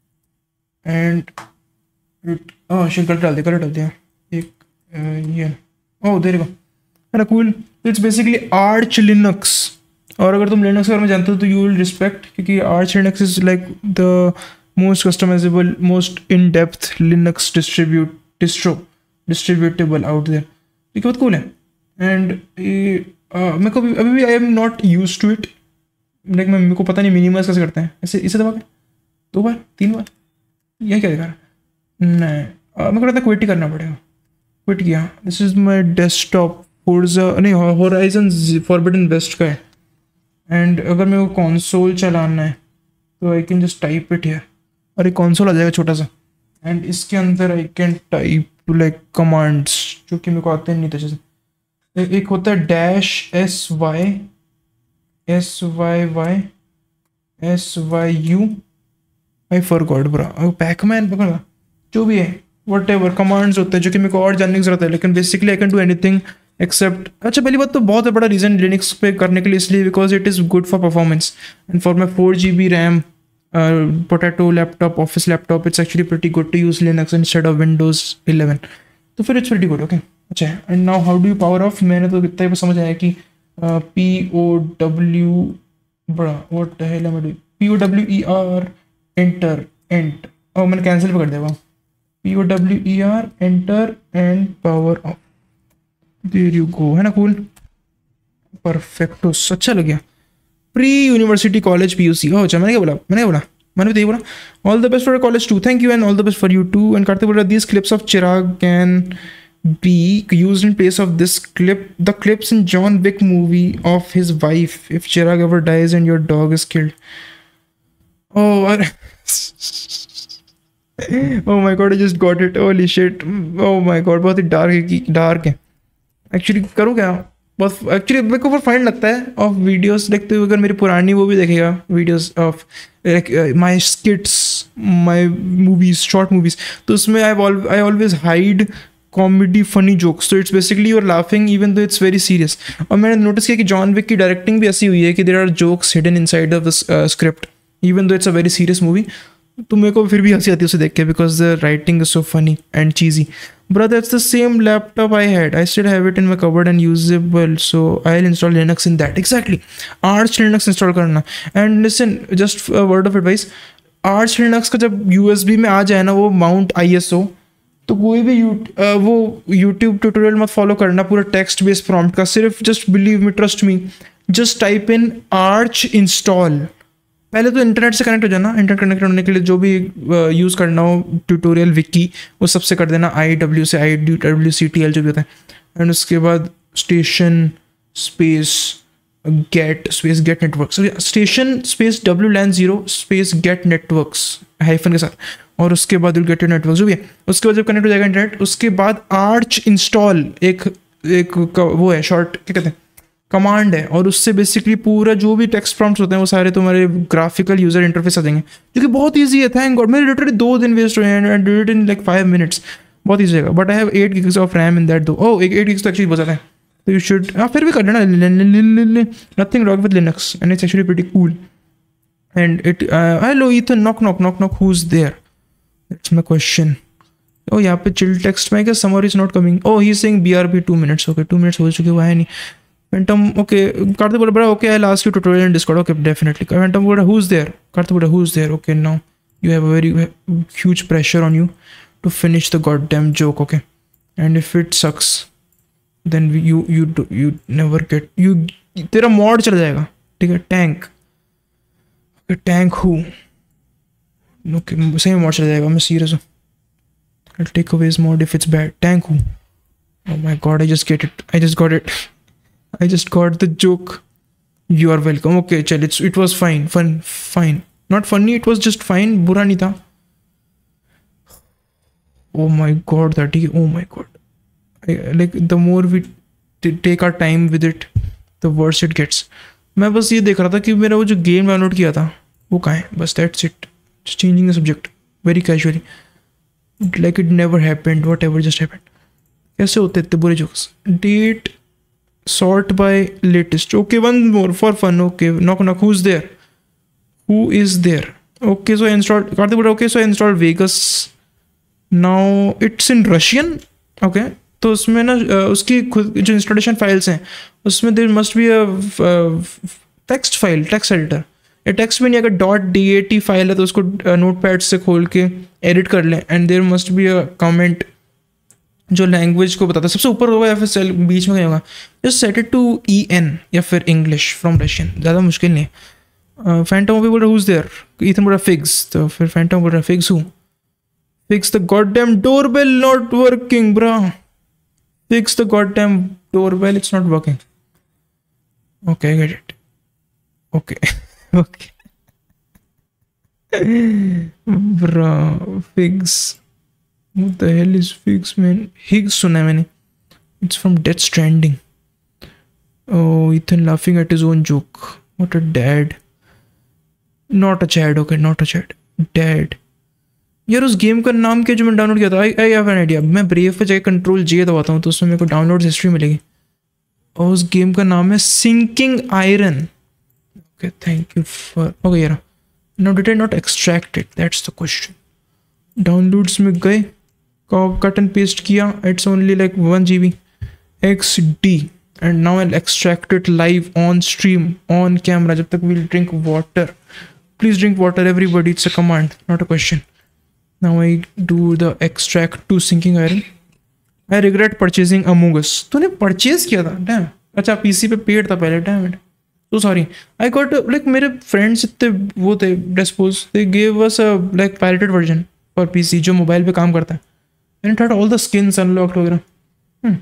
and it, oh shit, गलत डाल दिया, गलत डाल दिया एक ये, oh there you go. है ना, cool. It's basically Arch Linux, और अगर तुम लिनक्स के बारे में जानते हो तो यू विल रिस्पेक्ट, क्योंकि Arch Linux is like the most customizable, most in depth Linux distribute distro distributable out there. ये बहुत कूल है। एंड मेरे को अभी भी I am not use to it, like मैं मेरे को पता नहीं मिनिमाइज कैसे करते हैं, ऐसे इसे दबा के दो बार तीन बार, यह क्या दिखा रहा है? नहीं, मेरे को लगता है क्विट ही करना पड़ेगा। क्विट किया। This is my desktop, Forza नहीं होराइजन फॉरबिडन वेस्ट का है। एंड अगर मेरे को कंसोल चलाना है तो I can just type it here, और एक कंसोल आ जाएगा छोटा सा, एंड इसके अंदर I can type to like commands जो कि मेरे को आते नहीं थे जैसे। एक होता है dash S Y S Y Y S Y U, I forgot bro, Pacman पकड़ा, जो भी है वट एवर कमांड्स होते हैं जो कि मेरे को और जानने की जरूरत है, लेकिन basically I can do anything except. अच्छा पहली बात तो बहुत बड़ा रीज़न लिनक्स पे करने के लिए इसलिए because it is good for performance and for my four G B RAM potato laptop, office laptop, it's actually pretty good to use Linux instead of Windows eleven, तो फिर इट्स प्रीटी गुड। ओके अच्छा, and now how do you power off? मैंने तो इतना ही समझ आया कि पी ओ डब्ल्यू बड़ा what the hell am I doing, P O W E R enter एंट, और मैंने कैंसिल भी कर दिया वो, P O W E R enter and power off, there you go, है ना कूल, परफेक्टोस, अच्छा लग गया। Pre university college P U C, अच्छा मैंने क्या बोला मैंने क्या बोला मैंने तो यही बोला। All the best for college too, thank you and all the best for you too. And Kartik बोल रहा, these clips of Chirag can be used in place of this clip the clips in John Wick movie of his wife if Chirag ever dies and your dog is killed. Oh oh my god, I just got it, holy shit, oh my god, बहुत ही dark है, dark है actually. करूँ क्या, बहुत actually मेरे को बहुत फाइन लगता है ऑफ वीडियोस देखते हुए। अगर मेरी पुरानी वो भी देखेगा videos of my skits, my movies, short movies, तो उसमें I I always hide comedy funny jokes, तो it's basically your laughing even though it's very serious. और मैंने नोटिस किया कि जॉन विक की डायरेक्टिंग भी ऐसी हुई है कि there are jokes hidden inside of the script even though it's a very serious movie, तो मेरे को फिर भी हंसी आती है उसे देख के because the writing is so funny and cheesy. Brother, it's the same laptop I had. I still have it in my cupboard and usable, so I'll install Linux in that. Exactly. Arch Linux install करना. And listen, just a word of advice. Arch Linux का जब U S B में आ जाए ना वो mount I S O, तो कोई भी यू uh, वो यूट्यूब ट्यूटोरियल मत फॉलो करना पूरा टेक्स्ट बेस्ड प्रॉम्प्ट का, सिर्फ just believe me, trust me, just type in Arch install. पहले तो इंटरनेट से कनेक्ट हो जाना, इंटरनेट कनेक्ट होने के लिए जो भी यूज़ करना हो ट्यूटोरियल विकी वो सबसे कर देना, आई डब्ल्यू से I W C T L जो भी होता है। एंड उसके बाद station space get space get network, station space W LAN zero space get networks hyphen के साथ, और उसके बाद विल गेट नेटवर्क जो भी है। उसके बाद जब कनेक्ट हो जाएगा इंटरनेट, उसके बाद आर्च इंस्टॉल एक एक वो है शॉर्ट, क्या कहते हैं, कमांड है, और उससे बेसिकली पूरा जो भी टेक्स्ट प्रॉम्प्ट्स होते हैं वो सारे तुम्हारे ग्राफिकल यूजर इंटरफेस आ जाएंगे, जो कि बहुत ईजी है। थैंक गॉड, मेरे लिटरली दो दिन वेस्ट हुए हैं, I did it in like five minutes, बहुत ईजी है। But I have eight gigs of RAM in that though, oh eight gigs तो एक्चुअली बहुत ज़्यादा है, तो यू शुड हाँ फिर भी कर लेना, nothing wrong with Linux and it's actually pretty cool. And it hello Ethan, knock knock knock knock, who is there, that's my question. ओ यहाँ पे चिल टेक्स्ट में क्या Samar is not coming, oh he is saying BRB two minutes, okay two minutes हो चुके, वो है नहीं। Phantom, okay. Karthik बोला बड़ा okay. I'll ask you tutorial in Discord. Okay, definitely. Phantom बोला who's there? Karthik बोला who's there? Okay, now you have a very huge pressure on you to finish the goddamn joke. Okay, and if it sucks, then you you do, you never get you तेरा mod चला जाएगा, ठीक है? Tank. Tank who okay सही में mod चला जाएगा, मैं सीरियस हूँ. I'll take away his mod if it's bad. Tank who? Oh my god, I just get it. I just got it. I just got the joke. You are welcome. Okay, chal, it's it was fine. Fun, fine. Not funny, it was just fine. बुरा नहीं था. Oh my god, that he, oh my god. I, like the more we t- take our time with it, the worse it gets. मैं बस ये देख रहा था कि मेरा वो जो गेम डाउनलोड किया था वो कहाँ है. बस that's it. Just changing the subject very casually. Like it never happened. Whatever just happened. कैसे होते इतने बुरे jokes. Date sort by latest. Okay, one more for fun. Okay, knock knock. Who's there? Who is there? Okay, so I installed. Karthik, okay, so I installed Vegas. Now it's in Russian. Okay, तो उसमें ना उसकी खुद जो installation files हैं उसमें there must be a text file, text editor. ये text में नहीं, अगर dot D A T file है तो उसको नोट पैड से खोल के एडिट कर लें. And there must be a comment जो लैंग्वेज को बताता है. सबसे ऊपर होगा या फिर सेल बीच में कहीं होगा. Just set it to E N या फिर इंग्लिश फ्रॉम रशियन. ज़्यादा मुश्किल नहीं है. फैंटम भी बोल रहा हुज देयर. इथन बोल रहा फिक्स. तो फिर फैंटम बोल रहा फिक्स हूँ. Fix the god damn door bell not working bruh. Fix the god damn door bell, it's not working. Okay, I get it. Okay okay bruh. Fix, what the hell is figs man? Higgs सुना है मैंने. It's from Death Stranding. Oh, Ethan laughing at his own joke. What a dad. Not a Chad. Okay, not a Chad. Dad. यार उस game का नाम क्या जो मैंने डाउनलोड किया था. I I have an idea. मैं ब्रेव पे जाके कंट्रोल जे दबाता हूँ तो उसमें मेरे को डाउनलोड हिस्ट्री मिलेगी. और उस गेम का नाम है Sinking Iron. Okay, thank you for. Okay यार, now did I not extract it? That's the question. Downloads में गए, कट एंड पेस्ट किया. It's only like one G B X D. And now I extract it live on stream on camera. जब तक we'll drink water. Please drink water everybody. It's a command, not a question. Now I do the extract to Sinking Iron. I regret purchasing Among Us. तूने purchase किया था? Dam. अच्छा, PC पे paid था पहले. Damn it. So sorry. I got uh, like मेरे friends इतने वो थे dispose. They gave us a like pirated version for P C जो मोबाइल पे काम करता है. And it had all the skins unlocked वगैरह. Hmm.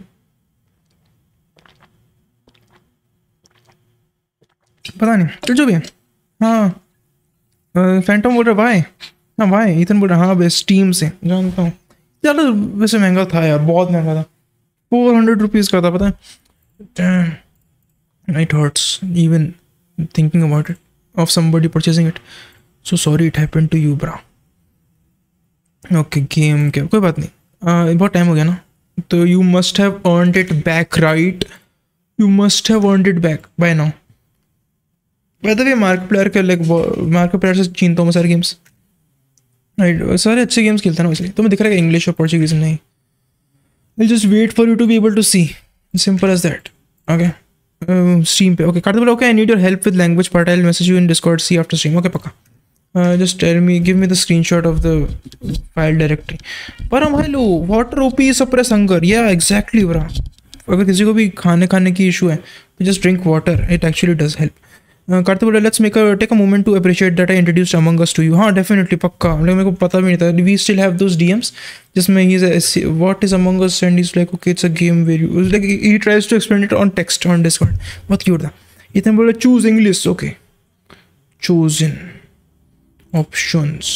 पता नहीं, चल जो भी है. हाँ, फैंटम बोल रहा भाई. हाँ भाई. इथन बोल रहा हाँ बस स्टीम से जानता हूँ. चलो वैसे महंगा था यार, बहुत महंगा था. फोर हंड्रेड रुपीज़ का था पता है. Damn. It hurts even thinking about it, of somebody purchasing it. So sorry it happened to you, bro. Okay, game क्या कोई बात नहीं. uh, बहुत टाइम हो गया ना. तो you must have earned it back, right? You must have earned it back by now. By the way, Markiplier के लाइक मार्क प्लेयर से चीनता हूँ मैं सारे गेम्स. राइट, सारे अच्छे गेम्स खेलता ना इसलिए. तो मैं दिख रहा है इंग्लिश और पोर्चुगीज नहीं. I'll just wait for you to be able to see. Simple as that. Okay. Stream पे. ओके, काट दो. Okay, I need your help with language part. I will message you in Discord see after stream. Okay पक्का. Just tell me, give me the screenshot of the file directory. पर हम hello water OP suppress hunger. या exactly bruh. अगर किसी को भी खाने खाने की इशू है तो just drink water. It actually does help. करते बोले let's make a take a moment to appreciate that I introduced Among Us to you. हाँ डेफिनेटली पक्का. मतलब मेरे को पता भी नहीं था. We still have those DMs जिसमें he is what is Among Us and is like okay it's a game where you like he tries to explain it on text on Discord. बहुत क्यूट था. इतने बोले choose English. Okay, choose in options.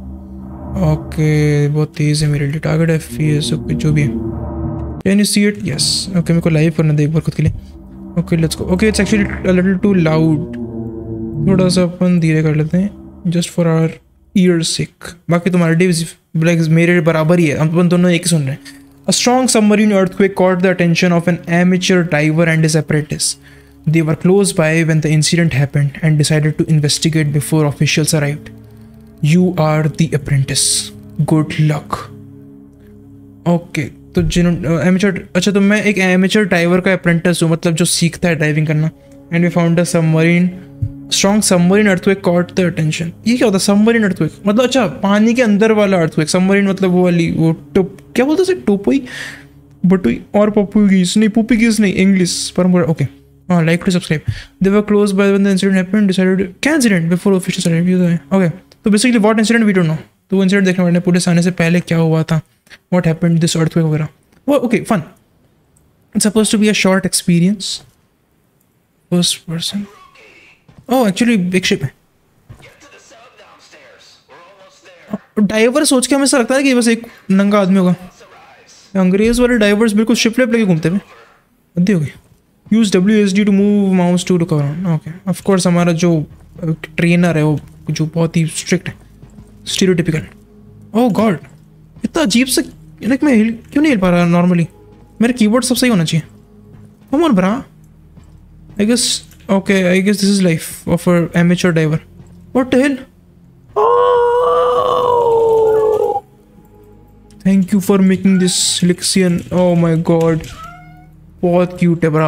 Okay, बहुत तेज है मेरे लिए. Target FPS okay एस. ओके, जो भी है. Can you see it? Yes. Okay, मेरे को लाइव करना था एक बार खुद के लिए. Okay let's go. Okay, it's actually a little too loud. थोड़ा सा अपन धीरे कर लेते हैं just for our ear sake. बाकी तुम्हारे डेज लाइक मेरे बराबर ही है. हम अपन दोनों एक ही सुन रहे हैं. A strong submarine earthquake caught the attention of an amateur diver and his apprentice. They were close by when the incident happened and decided to investigate before officials arrived. You are the apprentice. Good luck. Okay, तो जिन्होंने amateur. अच्छा, तो मैं एक amateur driver का apprentice हूँ, मतलब जो सीखता है डाइविंग करना. And we found a submarine strong submarine earthquake caught the attention. ये क्या होता है सबमरीन अर्थक्वेक? मतलब अच्छा पानी के अंदर वाला अर्थक्वेक. सबमरीन मतलब वो वाली वो टोप क्या बोलते हैं टोपोई बटोई और पपुगीज नहीं पुपीगीज नहीं इंग्लिश पर. ओके, हाँ, like to subscribe. They were close by when the incident happened. Decided क्या incident before official started. Okay, तो basically what incident we don't know. तो वो incident देखने वाले पुलिस आने से पहले क्या हुआ था, what happened, this earthquake वगैरह. वो okay, fun. It's supposed to be a short experience. First person. Oh, actually big ship है. डाइवर सोच के हमें ऐसा लगता है कि बस एक नंगा आदमी होगा. अंग्रेज वाले डाइवर्स बिल्कुल शिप लेप लेके घूमते हुए बंदी हो गई. Use W S D to move mouse to cover on. Okay, of course हमारा जो ट्रेनर है वो जो बहुत ही स्ट्रिक्ट है, स्टीरियोटिपिकल. ओह गॉड, इतना अजीब से लाइक मैं हिल क्यों नहीं हिल पा रहा नॉर्मली. मेरा कीबोर्ड सब सही होना चाहिए. Come on bra. I guess okay, I guess this is life of a amateur diver. What the hell. Thank you for making this Lixian. Oh my god. बहुत cute है ब्रा.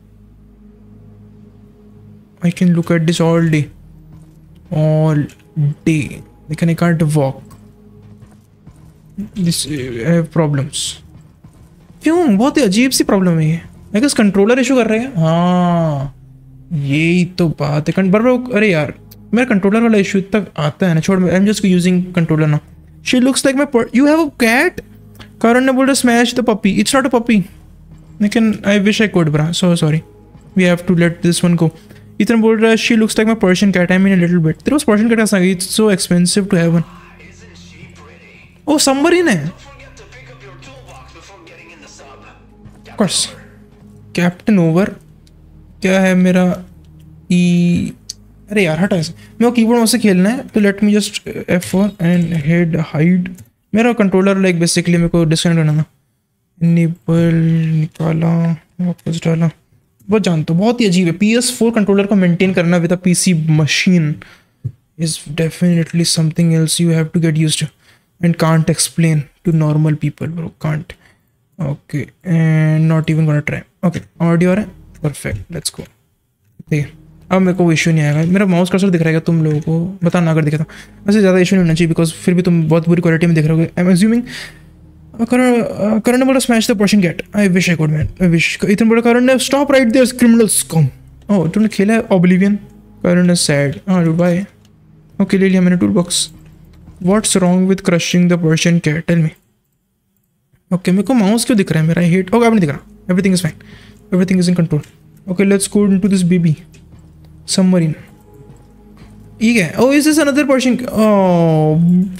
I can look at this all day. All day. Like I can't walk. This I have problems. क्यों? बहुत ही अजीब सी problem है ये. I guess controller issue कर रहे हैं. हाँ, यही तो बात है. कंट्रोलर, अरे यार मेरा कंट्रोलर वाला इशू तक आता है ना. छोड़, I am just using controller ना. She looks like my per- you have a cat? Karan ne bola smash the puppy. It's not a puppy. I can I wish I could, brah. So sorry. We have to let this one go. Ethan bola she looks like my Persian cat. I mean a little bit. There was Persian cat as it's so expensive to have one. Oh, submarine hai. Of course. Captain over. क्या है मेरा ई. अरे यार हटा ऐसे. मेरे को keyboard से खेलना है तो let me just F four and head hide. मेरा कंट्रोलर लाइक बेसिकली मेरे को डिस्कनेक्ट करना था. निपल निकाला, वापस डाला. बहुत जानता हूँ, बहुत ही अजीब है. पी एस फोर कंट्रोलर को मेंटेन करना with a P C machine is definitely something else you have to get used to and can't explain to normal people bro. Can't. Okay and not even gonna try. Okay, audio आ रहा है. Perfect, let's go. ठीक है, अब मेरे को issue नहीं आएगा. मेरा माउस कर्सर दिख रहा है तुम लोगों को, बताना अगर दिखा था. वैसे ज़्यादा इशू नहीं होना चाहिए बिकॉज फिर भी तुम बहुत बुरी क्वालिटी में दिख रहे हो. आई एम अज्यूमिंग. करण ने बोला smash the Persian cat. I wish I could man. I wish. इतने बोला करण ने stop right there criminal scum. Oh, तुमने खेला है ऑब्लिवियन. करण ने सैड. हाँ बाय. ओके, ले लिया मैंने toolbox. What's wrong with crushing the Persian cat, tell me. Okay, मेरे को माउस क्यों दिख रहा है मेरा. हेट. ओके, अब नहीं दिख रहा. Everything is fine. Everything is in control. Okay, let's go into this baby submarine. ठीक है. Oh, is this another Persian? Oh,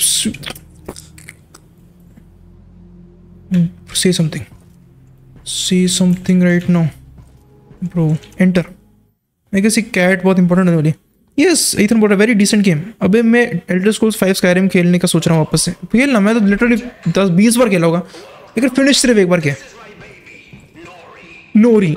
say something. Say something right now, bro. Enter. I guess ये cat बहुत important है वाली. Yes, Ethan bought a very decent game. अबे मैं Elder Scrolls five Skyrim खेलने का सोच रहा हूँ वापस से. खेलना मैं तो literally दस बीस बार खेला होगा, लेकिन फिनिश सिर्फ एक बार किया. नोरी.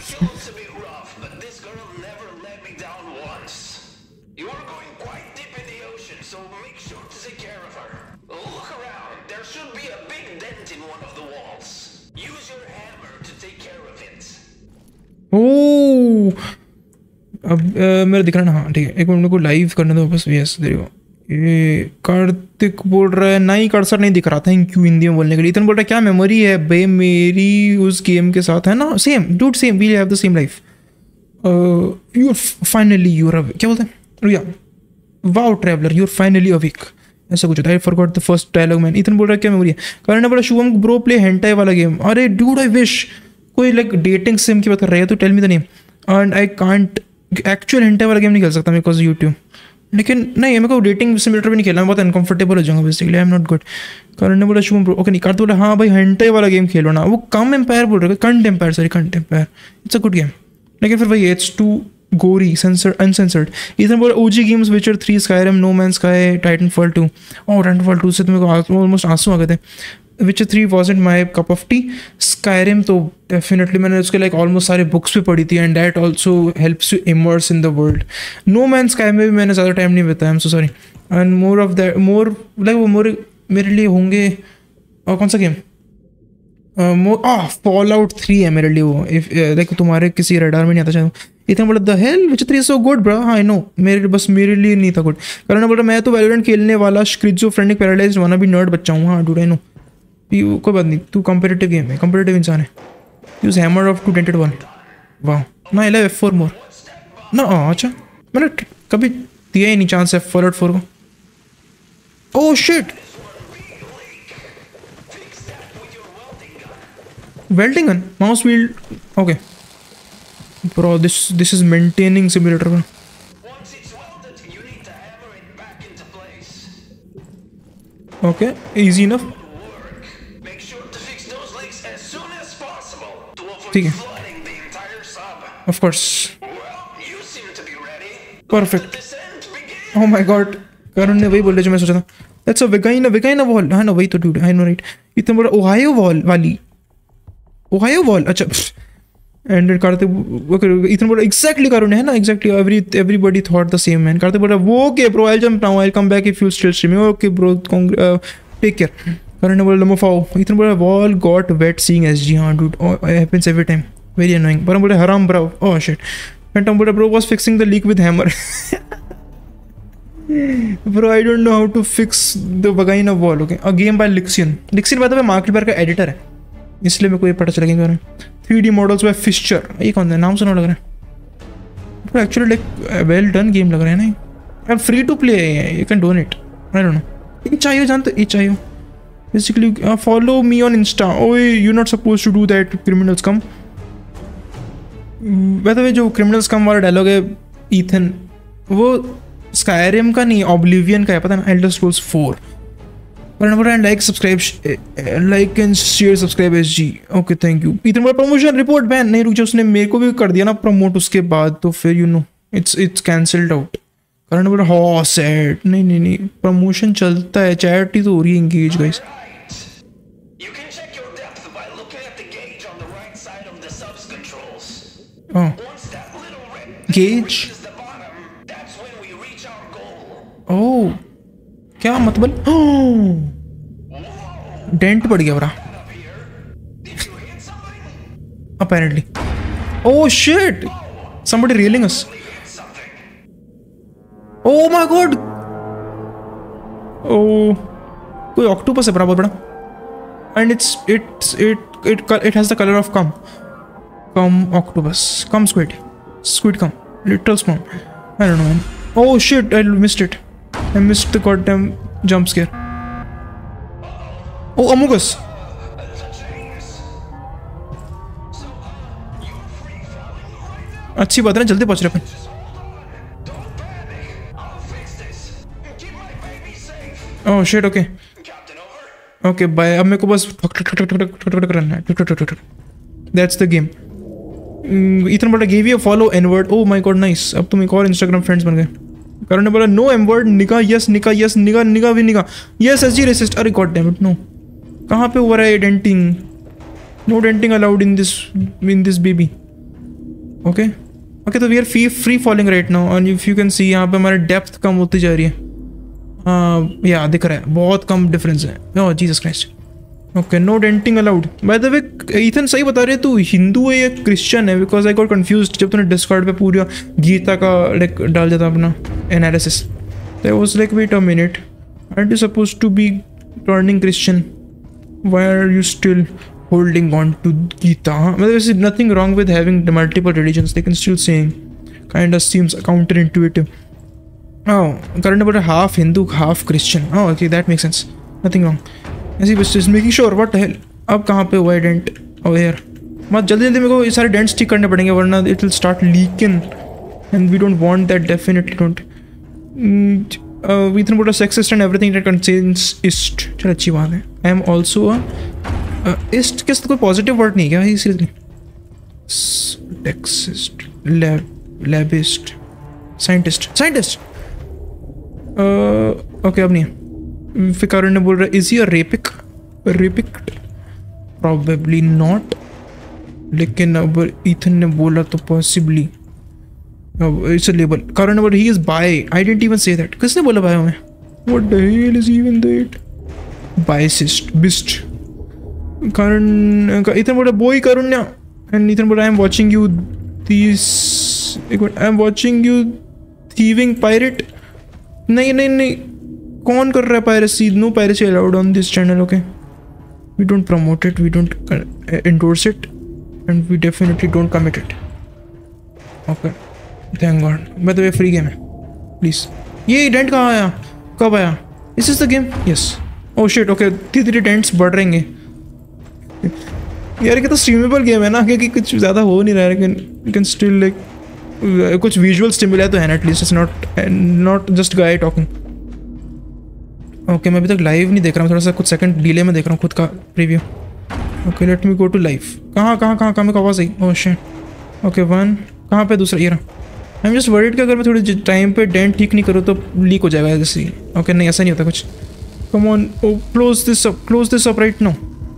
ओह, अब मेरा दिख रहा ना. हाँ ठीक है, एक मिनट मेरे को लाइव करने दो वापस. यस देखो, ये कार्तिक बोल रहा है नहीं कर्सर नहीं दिख रहा. थैंक यू हिंदी में बोलने के लिए. इतन बोल रहा है क्या मेमोरी है बे मेरी उस गेम के साथ, है ना. Same dude, same. We have the same life. You finally you are क्या बोलते हैं या wow traveler you are finally awake, ऐसा कुछ होता है. I forgot the first dialogue man. Ethan बोल रहा है क्या मेमोरी है. कारण ने बोला शुभम ब्रो प्ले हेंटाई वाला गेम. अरे डूड आई विश. कोई लाइक डेटिंग सिम की बात कर रही है तो tell me the name. And I can't actual hentai वाला गेम नहीं खेल सकता बिकॉज यूट्यूब. लेकिन नहीं, मेरे को डेटिंग सिमुलेटर भी नहीं खेलना. मैं बहुत अनकंफर्टेबल हो जाऊंगा basically. I am not good. Karan ने बोला शुभम ब्रो. ओके नहीं, कार्तिक बोला हाँ भाई हेंटाई वाला गेम खेलो ना. वो कम एम्पायर बोल रहे cunt empire. Sorry cunt empire. It's a good game. लेकिन फिर भाई it's too gory, censored, uncensored. इतने बोला OG games Witcher three, Skyrim, No Man Sky, Titanfall two. और टाइटनफॉल टू से तो मेरे को ऑलमोस्ट आंसू आ गए थे. Witcher three wasn't my cup of tea. Skyrim तो डेफिनेटली मैंने उसके लाइक ऑलमोस्ट सारे बुक्स भी पढ़ी थी and that also helps you immerse in the world. No Man Sky में भी मैंने ज़्यादा टाइम नहीं बिताया. I am so sorry. And more of that more like वो मोर मेरे लिए होंगे. और कौन सा गेम मोर आ फॉल आउट थ्री है मेरे लिए वो. इफ लाइक तुम्हारे किसी रडार में नहीं आता शायद. इतना बोला the hell witch three so good bro. हाँ आई नो, मेरे बस मेरे लिए नहीं था गुड. कारण बोल रहा मैं तो वैलोरेंट खेलने वाला स्क्रिजोफ्रेनिक पैरालाइज्ड वाना भी नर्ड बच्चा हूँ. हाँ डूड आई नो. कोई बात नहीं, तू कंपेटिटिव गेम है, कंपेटिटिव इंसान है. Use hammer of to dented one. वाह ना I love F four more ना। अच्छा मैंने कभी दिया ही नहीं चांस एफ फोर फोर को। Oh shit, welding gun, mouse wheel. Okay, bro, this this is maintaining simulator. Bro. Once it's welded, you need to hammer it back into place. Okay, easy enough. Work. Make sure to fix those leaks as soon as possible to avoid ठीक है, flooding the entire sub. of course. Well, you seem to be ready. Perfect. Descent begin. Oh my god, करुण ने वही बोला जो मैं सोचा था। That's a Vichaar Vichaar wall. हाँ ना वही तो dude, I know right. इतना बड़ा ओहायो वॉल वाली, ओहायो वॉल। अच्छा एंड करते इतना बड़ा एग्जैक्टली करुण है ना, exactly every everybody thought the same man. करते बोला वो okay bro, I jump now, I come back if you still streaming, okay bro take care. Karun ने बोला लमोफाओ, इतना बड़ा wall got wait seeing SG. हाँ dude, happens every time, very annoying. पर बोले हराम ब्रो, ओह शिट। एंड टम बोला bro was fixing the leak with hammer. Bro I don't know how to fix the vagina wall. Okay, a game by Lixian. Lixian by the way Markiplier का editor है, इसलिए मेरे को ये पता चला कि three D models by Fischer. ये कौन है, नाम सुना लग रहा है। Actually like well done game लग रहा है ना यार, फ्री टू प्ले है, you can donate. I don't know, ये चाहिए जानते, ये चाहिए basically. Follow me on Insta. ओए you not suppose to do that, criminals come. वैसे जो क्रिमिनल्स कम वाला डायलॉग है ईथन, वो स्काईरिम का नहीं, ऑब्लिवियन का है, पता ना, Elder Scrolls four. and like subscribe like and share subscribe S G। Okay thank you. इतना बड़ा प्रमोशन रिपोर्ट बैन नहीं, रुक जाओ, उसने मेरे को भी कर दिया ना प्रमोट उसके बाद, तो फिर you know it's it's cancelled out. Karan बोला हो सैड, नहीं नहीं नहीं प्रमोशन चलता है, चैरिटी तो हो रही है engage guys. You can check your depth by looking at the gauge on the right side of the sub's controls. हाँ Once that little red Gauge? reaches the bottom, that's when we reach our goal. Oh क्या मतलब, dent पड़ गया बरा apparently। oh shit, somebody reeling us। oh my god, oh कोई octopus है बरा बहुत बड़ा, and it's it's it it it has the color of cum cum octopus, cum squid squid cum little spawn, I don't know man। oh shit, I missed it, I missed the goddamn jump scare। oh Among Us। अच्छी बात है ना, जल्दी पहुंच रहे अपन। oh shit, okay okay bye. अब मेरे को बस करना है, that's the game। इतना बड़ा give you a follow N word. oh my god nice, अब तुम एक और इंस्टाग्राम फ्रेंड्स बन गए। करण ने बोला नो एम वर्ड, निका यस, निका यस, निका निका भी निका यस, एस जी रेसिस्ट। अरे गॉड डैम इट, नो कहाँ पे हुआ है denting, no denting allowed in this in this baby. Okay okay, तो we are free free falling right now, and if you can see यहाँ पे हमारी depth कम होती जा रही है। हाँ या दिख रहा है, बहुत कम डिफरेंस है। Oh Jesus Christ. Okay no denting allowed. By the way Ethan सही बता रहे, तू हिंदू है या क्रिश्चियन है, बिकॉज आई गॉट कंफ्यूज्ड जब तूने डिस्कॉर्ड पे पूरा गीता का लाइक डाल दिया था अपना analysis. That was like wait a minute, are you suppose to be turning Christian, why are you still holding on to Gita? मतलब there is nothing wrong with having multiple religions, they can still saying kind of seems counter intuitive. Oh करंट बोल half Hindu half Christian. Oh okay that makes sense, nothing wrong. ऐसी बस just making sure what the hell. अब कहाँ पे हुआ है dent? ओह यार मत जल्दी जल्दी मेरे को ये सारे डेंट्स ठीक करने पड़ेंगे, वरना it will start leaking and we don't want that, definitely don't. We think about sexist and everything that contains ist. चल अच्छी बात है। I am also a ist के साथ कोई पॉजिटिव वर्ड नहीं क्या seriously? Texist, lab labist, scientist scientist. Okay अब नहीं है। फिकार ने बोल रहा है is he a repic repic probably not, लेकिन अब ईथन ने बोला तो possibly it's a label. Karan ने बोला he is bi, I didn't even say that. किसने बोला बाय हमें? What the hell is even that? Biasist बिस्ट। कारण ईथन बोला बॉय करुण्या, एंड ईथन बोला I am watching you this, एक minute, I am watching you thieving pirate. नहीं नहीं नहीं, कौन कर रहा है piracy? No piracy allowed on this channel. Okay we don't promote it, we don't endorse it, and we definitely don't commit it. Okay thank god. मैं तो ये फ्री गेम है प्लीज़। ये डेंट कहाँ आया, कब आया? इस is the game, yes. Oh shit, okay धीरे धीरे डेंट्स बढ़ रहेंगे यार। ये तो स्ट्रीमेबल गेम है ना, क्योंकि कुछ ज़्यादा हो नहीं रहा है, लेकिन यू कैन स्टिल लाइक कुछ विजुअल स्टिमुलाई तो है ना at least. It's not not just guy talking. Okay मैं अभी तक लाइव नहीं देख रहा हूँ, थोड़ा सा कुछ सेकंड डिले में देख रहा हूँ खुद का preview. Okay let me go to live. कहाँ कहाँ कहाँ कहाँ मेरे को आवाज़ आई? Oh shit. ओके वन कहाँ पे, दूसरा ये रहा। आई एम जस्ट वरीड कि अगर मैं थोड़ी टाइम पे डेंट ठीक नहीं करूँ तो लीक हो जाएगा जैसे। ओके नहीं ऐसा नहीं होता कुछ। Come on, oh close this up, close this up right no.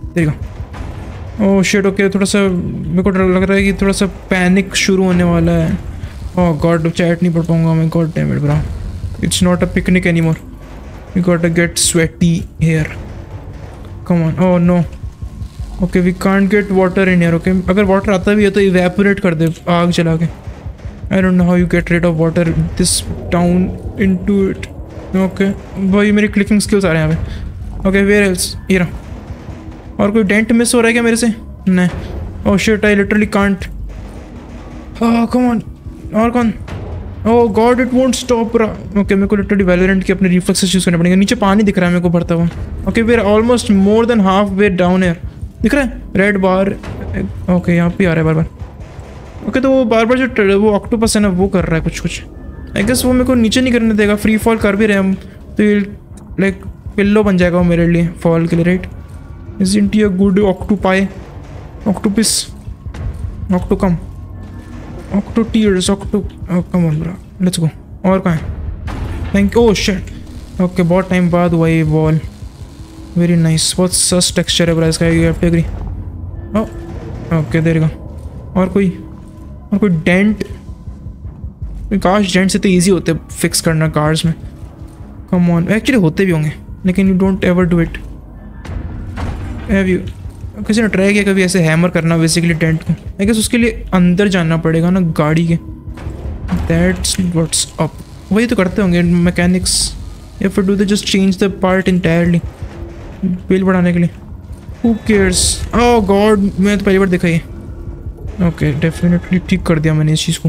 देखो ओह शिट। ओके थोड़ा सा मेरे को लग रहा है कि थोड़ा सा पैनिक शुरू होने वाला है। ओह गॉड चैट नहीं पढ़ पाऊंगा मैं, god dam it bro. It's not a picnic any more, you got to get sweaty here. Come on, oh no. Okay we can't get water in here. Okay अगर water आता भी है तो evaporate कर दे आग जला के। I don't know how you get rid of water this down into it. Okay भाई मेरी क्लिकिंग स्किल्स आ रहे हैं यहाँ पे। ओके वेयर एल्स, ये रहा। और कोई डेंट मिस हो रहा है क्या मेरे से? नहीं। Oh shit I literally can't. Oh come on. और कौन? Oh god it won't stop रहा। ओके मेरे को लिटरली वैलोरेंट के अपने रिफ्लेक्सेस यूज़ करने पड़ेंगे। नीचे पानी दिख रहा है मेरे को भरता हुआ। Okay we are almost more than half way down air. दिख रहा है रेड बार। ओके यहाँ पे आ रहा है बार बार। ओके okay, तो वो बार बार जो वो ऑक्टोपस है ना वो कर रहा है कुछ कुछ। आई गेस वो मेरे को नीचे नहीं करने देगा। फ्री फॉल कर भी रहे हम तो ये लाइक पिल्लो बन जाएगा वो मेरे लिए फॉल के लिए, right? Isn't he a good octopi, octopus, octocum, octotears, octo come on bro let's go. और कहाँ है? Thank you. Oh shit. Okay बहुत टाइम बाद हुआ ये वॉल। वेरी नाइस, बहुत सस टेक्सचर है ब्रो इसका, you have to agree. Okay there you go. और कोई और कोई डेंट? काश डेंट से तो ईजी होते फिक्स करना कार्स में। कम ऑन, एक्चुअली होते भी होंगे लेकिन you don't ever do it. Have you किसी ने ट्राई किया कभी ऐसे हैमर करना बेसिकली डेंट को? आई गेस उसके लिए अंदर जाना पड़ेगा ना गाड़ी के। That's what's up. वही तो करते होंगे मैकेनिक्स, या फिर do they just change the part entirely bill बढ़ाने के लिए? Who cares? ओह गॉड मैं तो पहली बार देखा ये। ओके डेफिनेटली ठीक कर दिया मैंने इस चीज़ को।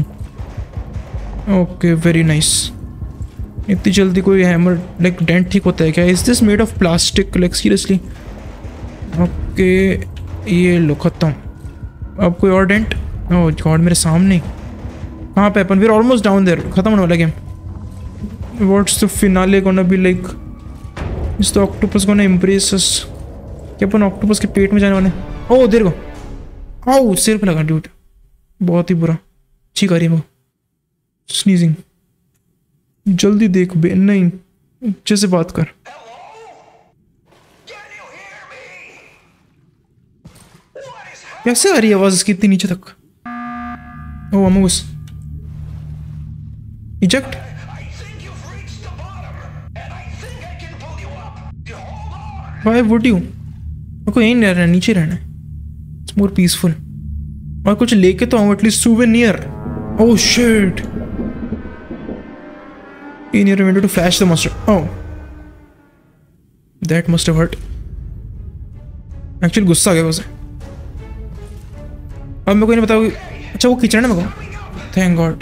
Okay very nice. इतनी जल्दी कोई हैमर लाइक डेंट ठीक होता है क्या? Is this made of plastic like seriously? Okay ये लो खत्म। अब कोई और डेंट? ओह गॉड मेरे सामने कहाँ पे? अपन we are almost down there, खत्म होने वाला game. What's the finale gonna be like? Is the octopus gonna impress us? क्या अपन ऑक्टोपस के पेट में जाने वाले? Oh there go. आओ सिर पे लगा ड्यूट, बहुत ही बुरा। ठीक आ रही है वो स्नीजिंग। जल्दी देख बे, नहीं अच्छे से बात कर। कैसे आ रही है आवाज इसकी इतनी नीचे तक? Oh Amos eject. Why would you? को यहीं नहीं रहना, नीचे रहना है। It's more peaceful. और कुछ लेके तो आऊं at least souvenir. Oh shit. In your window to flash the monster. Oh, that must have hurt. Actually गुस्सा आ गया उसे। अब मेरे को नहीं पता। अच्छा वो खींच रहा है ना मेरे को। Thank God.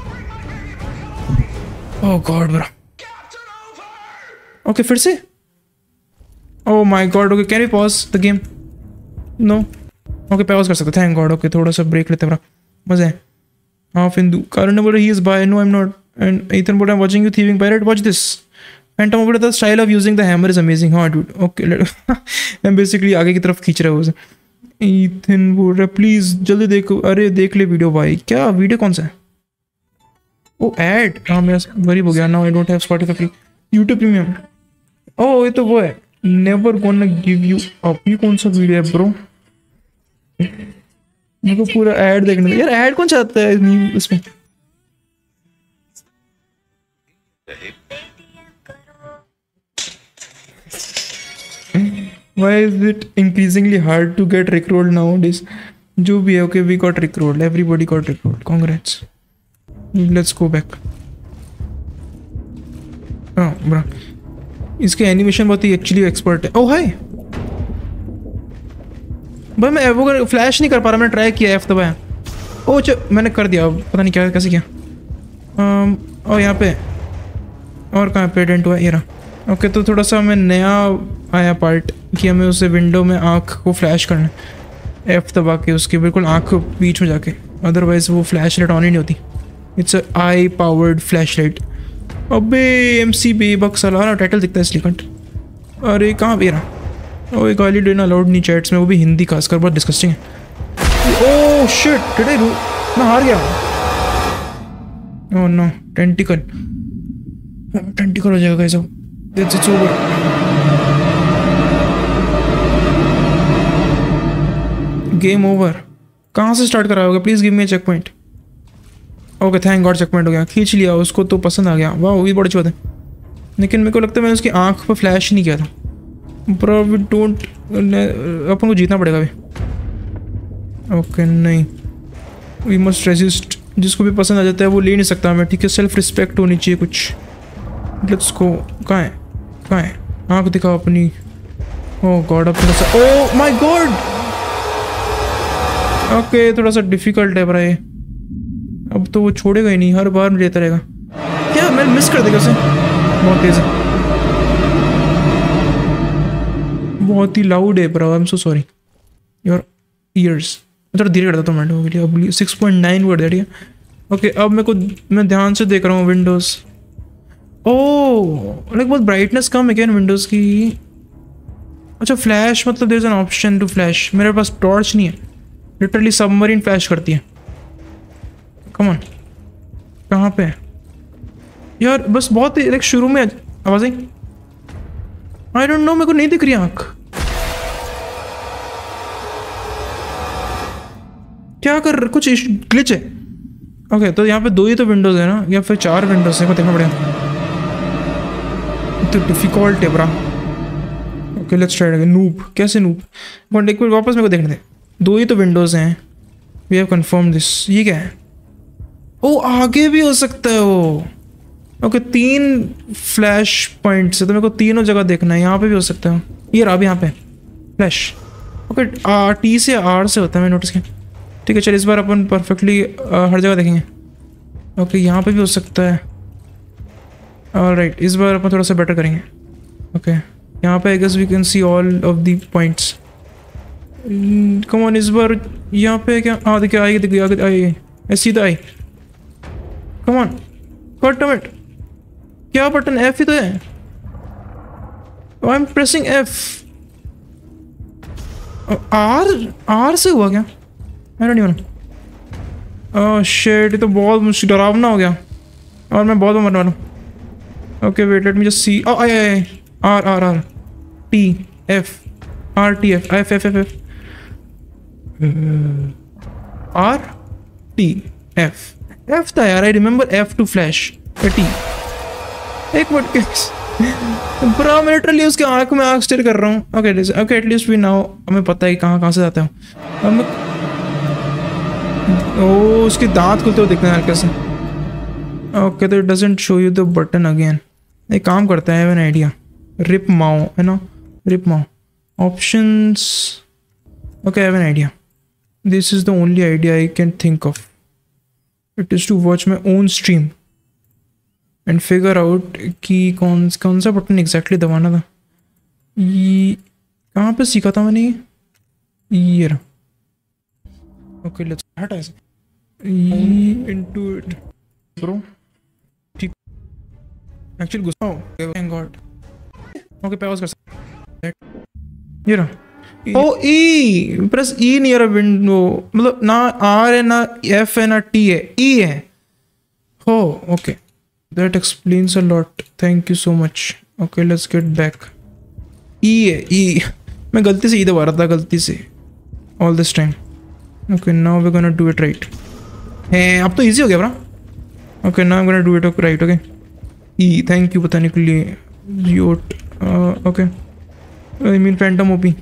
Oh God bro. Okay फिर से। Oh my God. Okay can we pause the game? No. Okay pause कर सकते। Thank God. Okay थोड़ा सा ब्रेक लेते हैं ब्रो। मजा है। Half Hindu. Karan बोल रहा he is bi. No I'm not. And Ethan बोल रहा I'm watching you thieving pirate. Watch this. Phantom बोल रहा the style of using the hammer is amazing. हाँ dude. Okay. I'm basically आगे की तरफ खींच रहा हूँ उसे। Ethan बोल रहा please जल्दी देखो। अरे देख ले वीडियो भाई। क्या वीडियो कौन सा है? Oh ad. हाँ मेरा गरीब हो गया। Now I don't have Spotify free. YouTube Premium. Oh ये तो वो है। Never gonna give you up. ये कौन सा वीडियो है ब्रो? मेरे को पूरा एड देखने दो यार। एड कौन चाहता है इसमें? Why is it increasingly hard to get rickrolled nowadays? जो भी है, okay, we got rickrolled. Everybody got rickrolled. Congrats. Let's go back. Oh, bro. इसके एनिमेशन बहुत ही एक्चुअली एक्सपर्ट है। ओह हाय भाई मैं वो फ्लैश नहीं कर पा रहा। मैंने ट्राई किया एफ दबाया। ओ च मैंने कर दिया, पता नहीं क्या कैसे किया। um, और यहाँ पे और कहाँ पे डेंट हुआ, ये रहा। ओके तो थोड़ा सा हमें नया आया पार्ट कि हमें उसे विंडो में आँख को फ्लैश करना है, एफ दबा के उसकी बिल्कुल आँख बीच में जाके, अदरवाइज वो फ्लैश लाइट ऑन ही नहीं होती। It's AI powered flashlight. अबे एम सी बी बक्स अलारा टाइटल दिखता है इसलिए कंट। अरे कहाँ पे रहा? ओ एक गाली देना अलाउड नहीं चैट्स में, वो भी हिंदी खासकर, बहुत डिस्कस्टिंग है। ओह शिट डिड आई रू मैं हार गया। ओह नो टेंटिकल टेंटिकल हो जाएगा गाइस, अब it's it's over. Game over. कहाँ से स्टार्ट कराओगे? Please give me a checkpoint. Okay thank god checkpoint हो गया, खींच लिया उसको तो पसंद आ गया। वाह वो भी बड़ी अच्छी बात है। लेकिन मेरे को लगता है मैंने उसकी आंख पर फ्लैश नहीं किया था। ब्रो वी डोंट, अपन को जीतना पड़ेगा अभी। ओके नहीं, वी मस्ट रेजिस्ट। जिसको भी पसंद आ जाता है वो ले नहीं सकता हमें, ठीक है? सेल्फ रिस्पेक्ट होनी चाहिए कुछ। Let's go. कहाँ है कहाँ है? आँख दिखाओ अपनी। ओह गॉड अब थोड़ा सा, ओह माय गॉड। ओके थोड़ा सा डिफिकल्ट है भाई, अब तो वो छोड़ेगा ही नहीं, हर बार लेता रहेगा। क्या मैं मिस कर देगा उसे? बहुत तेज है, बहुत ही लाउड है bro, I am so sorry. Your ears थोड़ा धीरे कर देता हूँ मैं के लिए। अब सिक्स पॉइंट नाइन कर दिया। ओके अब मेरे को, मैं ध्यान से देख रहा हूँ विंडोज़। ओह लाइक बहुत ब्राइटनेस कम है क्या इन विंडोज़ की? अच्छा फ्लैश मतलब there is an option to flash. मेरे पास टॉर्च नहीं है, लिटरली सबमरीन फ्लैश करती है। कम ऑन कहाँ पे यार? बस बहुत ही लाइक शुरू में आवाज़ आई। आई डोंट नो, मेरे को नहीं दिख रही आँख। क्या कर, कुछ ग्लिच है। ओके तो यहाँ पे दो ही तो विंडोज है ना, या फिर चार विंडोज है? को देखना पड़ेगा, तो डिफिकल्ट है ब्रा। Okay let's try again. Noob कैसे नूब? वन एक मिनट वापस मेरे को देखने दे। दो ही तो विंडोज हैं, वी हैव कंफर्म दिस। ये क्या है? ओ आगे भी हो सकता है वो। ओके तीन फ्लैश पॉइंट्स है तो मेरे को तीनों जगह देखना है। यहाँ पे भी हो सकता है ये रहा, अब यहाँ पे फ्लैश। ओके आर टी से आर से होता है, मैंने नोटिस किया। ठीक है चल इस बार अपन परफेक्टली हर जगह देखेंगे। ओके यहाँ पे भी हो सकता है। ऑलराइट इस बार अपन थोड़ा सा बेटर करेंगे। ओके यहाँ पे I guess we can see all of the points. Come on इस बार यहाँ पे क्या? हाँ देखिए आई देखिए आगे आई, सीधा आई। कम ऑन कट मिनट, क्या बटन? एफ ही तो है। I am pressing F. R R से हुआ क्या? I don't know. Oh shit ये तो बहुत मुश्किल डरावना हो गया और मैं बहुत मरने वाला हूँ। Okay wait let me just see. Oh I I R R R T F R T F F F F F R T F F था यार। I remember F to flash T. एक minute पूरा मैं literally उसके आंख में आंख stair कर रहा हूँ। ओके ओके एटलीस्ट भी नाउ हमें पता है कहाँ कहाँ से जाता हूँ। ओ उसके दांत खुलते हुए दिखना है कैसे। ओके तो it doesn't show you the button again. एक काम करता है, एन आइडिया। रिप माओ है ना, रिप माओ options. Okay I have an idea. This is the only idea I can think of. It is to watch my own stream and figure out कि कौन कौन सा बटन एग्जैक्टली दबाना था। ये कहाँ पे सीखा था मैंने? ये रहा। ओके लेट्स हटा इसे इनटू इट ब्रो। ठीक एक्चुअली गुस्सा हो थैंक गॉड। ओके पॉज कर सकते। ये रहा। ओ ई press E near a window, मतलब ना आर है ना एफ है ना टी है, ई है। हो okay that explains a lot, thank you so much. Okay let's get back. ई है ई, मैं गलती से ई दबा रहा था, गलती से all this time. Okay now we gonna do it right. है अब तो इजी हो गया bro. Okay now I am gonna do it right. Okay ई थैंक यू बताने के लिए। योट okay I mean phantom OP.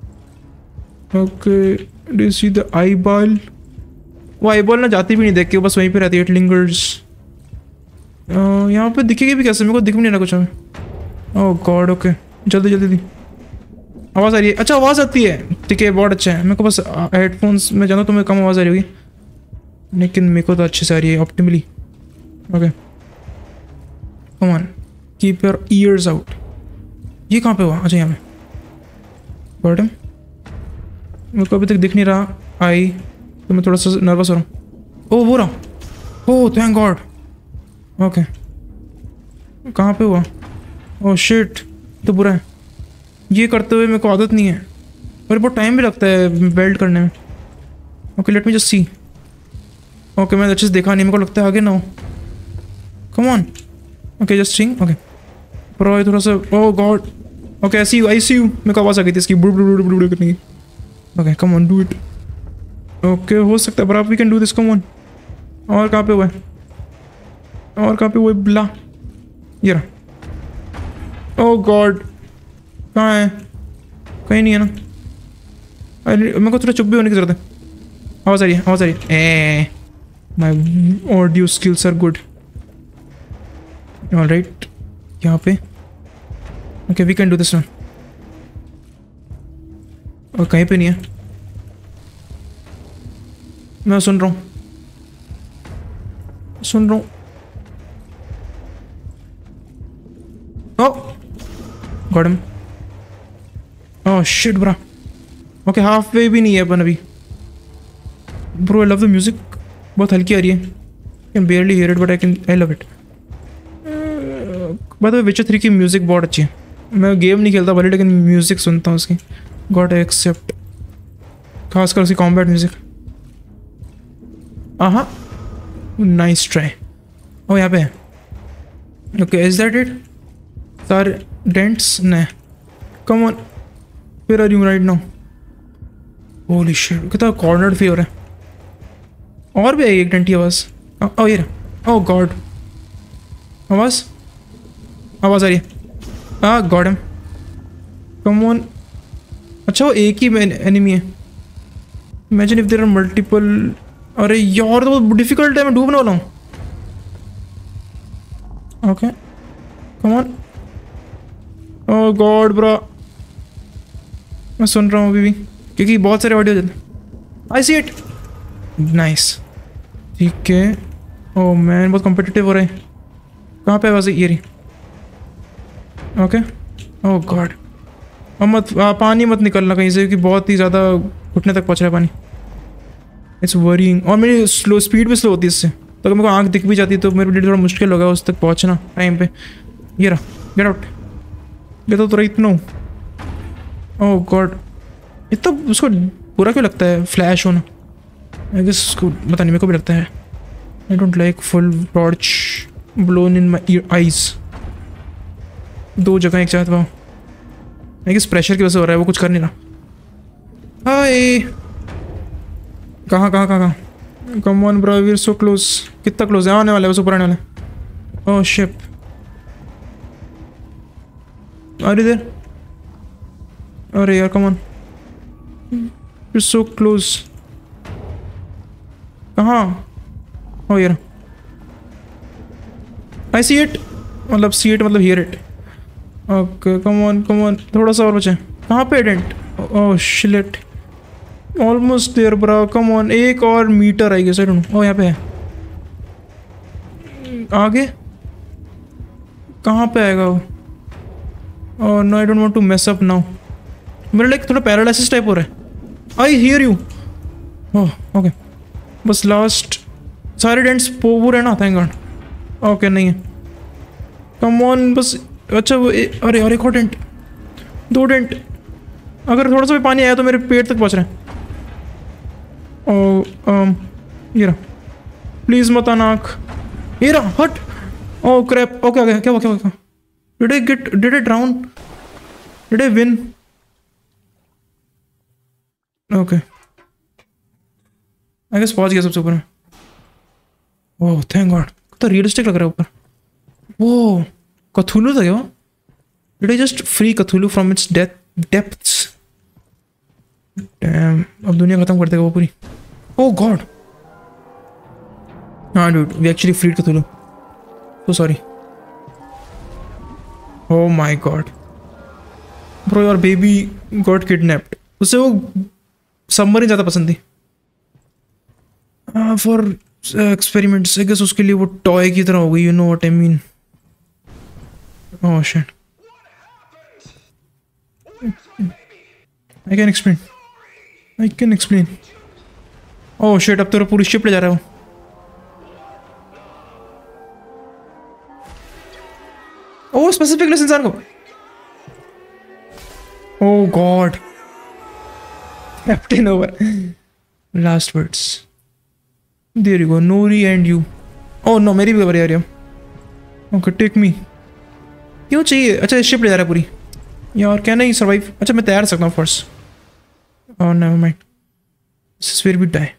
Okay do you see the eyeball? वो आई बॉल ना जाती भी नहीं देख के, बस वहीं पे रहती है। It lingers. यहाँ पे दिखेगी भी कैसे? मेरे को दिख भी नहीं रहा कुछ हमें। ओह गॉड ओके जल्दी जल्दी दी आवाज़ आ रही है। अच्छा आवाज़ आती है, ठीक है बहुत अच्छा है। मेरे को बस हेडफोन्स में जाना तो मेरे कम आवाज़ आ रही होगी। लेकिन मेरे को तो अच्छे से आ रही है optimally. Okay come on keep your ears out. ये कहाँ पे हुआ? अच्छा यहाँ पे गॉट हिम। मेरे को अभी तक दिख नहीं रहा आई, तो मैं थोड़ा सा नर्वस हो रहा हूँ। ओह वो रहा, ओह थैंक गॉड। ओके कहाँ पे हुआ? ओह शिट तो बुरा है, ये करते हुए मेरे को आदत नहीं है और बहुत टाइम भी लगता है बेल्ट करने में। Okay let me just see. Okay मैं अच्छे से देखा नहीं, मेरे को लगता है आगे ना हो। Come on okay just seeing. Okay pro थोड़ा सा, oh God. Okay I see you I see you. मेरे को आवाज़ आ गई थी इसकी बुड़ बुड़ बुड़ बुड़ करने की। Okay come on do it. Okay हो सकता है पर आप we can do this. Come on. और कहाँ पे हुआ है? और कहाँ पे हुआ है? बिल्ला ये रहा। ओह गॉड कहाँ है? कहीं नहीं है ना। अरे मेरे को थोड़ा चुप भी होने की जरूरत है। आवाज़ आ रही है, आवाज़ आ रही है। Ah my audio skills are good. Alright यहाँ पे okay we can do this one. और कहीं पे नहीं है, मैं सुन रहा हूँ सुन रहा हूँ। Oh got him. Oh shit bro. Okay half way भी नहीं है अपन अभी। Bro I love the music, बहुत हल्की आ रही है। I can barely hear it but I can I love it. By the way Witcher three की म्यूजिक बहुत अच्छी है। मैं गेम नहीं खेलता भले लेकिन म्यूजिक सुनता हूँ उसकी। गॉट एक्सेप्ट खासकर उसकी combat music. Aha nice try. ओ यहाँ पे है। Okay is that it? सारे डेंट्स नहीं। Come on where are you right now? Holy shit कितना कॉर्नर्ड फील हो रहा है। और भी आई एक डेंट की आवाज़। ओ ये रहा। ओह गॉड आवाज़ आवाज़ आ रही है। Ah got him. Come on. अच्छा वो एक ही एनिमी है। Imagine if there are multiple. अरे यार तो डिफिकल्ट है, मैं डूबने वाला हूँ। Okay come on. Oh God bro मैं सुन रहा हूँ अभी भी क्योंकि बहुत सारे ऑडियो जाते हैं। आई सी इट नाइस ठीक है। ओह मैन बहुत कॉम्पिटिटिव हो रहा है। कहाँ पे आवाज़ ये रही? ओके ओह गॉड अब मत आ, पानी मत निकलना कहीं से क्योंकि बहुत ही ज़्यादा घुटने तक पहुँच रहा है पानी। इट्स वरीइंग और मेरी स्लो स्पीड भी स्लो होती है इससे, तो अगर मेरे को आँख दिख भी जाती है तो मेरे लिए थोड़ा मुश्किल होगा उस तक पहुँचना टाइम पे। ये रहा गेट आउट। ये तो थोड़ा इतना ओह गॉड इतना उसको बुरा क्यों लगता है फ्लैश होना? आई गेस उसको पता नहीं मेरे को भी लगता है। I don't like full torch blown in my eyes. दो जगह एक साथ वाह। आई गेस प्रेशर की वजह से हो रहा है, वो कुछ कर नहीं रहा। हाय कहाँ कहाँ कहाँ कहाँ? Come on bro we are so close. कितना क्लोज है? आने वाले बस ऊपर आने वाले। ओह शिट अरे देर अरे यार come on you so close. कहाँ? ओ यार आई सी इट मतलब सी इट मतलब hear it. Okay come on come on थोड़ा सा और बचा। कहाँ पे dent? Oh shit almost there bro. Come on एक और meter I guess I don't know. ओ यहाँ पे है आगे। कहाँ पे आएगा वो? Oh no I don't want to mess up now. मेरे लाइक थोड़ा पैरालिसिस टाइप हो रहा है। I hear you. Oh okay बस लास्ट सारे डेंट्स पूरे है ना? Thank god. ओके नहीं है। कम ऑन बस। अच्छा वो ए, अरे और एक और डेंट दो डेंट। अगर थोड़ा सा भी पानी आया तो मेरे पेट तक पहुँच रहा है। ओ um, ये रहा प्लीज मत आना आँख। ये रहा हट। ओ क्रैप। ओके ओके क्या हुआ क्या हुआ? Did I get did I drown? Did I win? Okay I guess पहुंच गया सबसे ऊपर में। ओह थैंक गॉड तो रियलिस्टिक लग रहा है ऊपर। वो कथुलू था क्या? Did I just free Cthulhu from its death depths? Damn अब दुनिया खत्म कर देगा वो पूरी। ओह गॉड हाँ dude we actually freed Cthulhu. So sorry. Oh my god bro your baby got kidnapped. उसे वो सबमरीन ज़्यादा पसंद थी। फॉर एक्सपेरिमेंट्स आई गेस उसके लिए वो टॉय की तरह हो गई, you know what I mean. Oh shit, I can explain I can explain oh shit, अब तो पूरी शिप ले जा रहा हूँ। ओह स्पेसिफिक लेसन सर को, oh god, captain over, last words, there you go, nori and you. Oh no, मेरी भी खबर आ रही है। ओके टेक मी, क्यों चाहिए? अच्छा शिप ले जा रहा है पूरी यार, क्या नहीं सर्वाइव? अच्छा मैं तैयार सकता हूँ first. Oh never mind, this is where we die.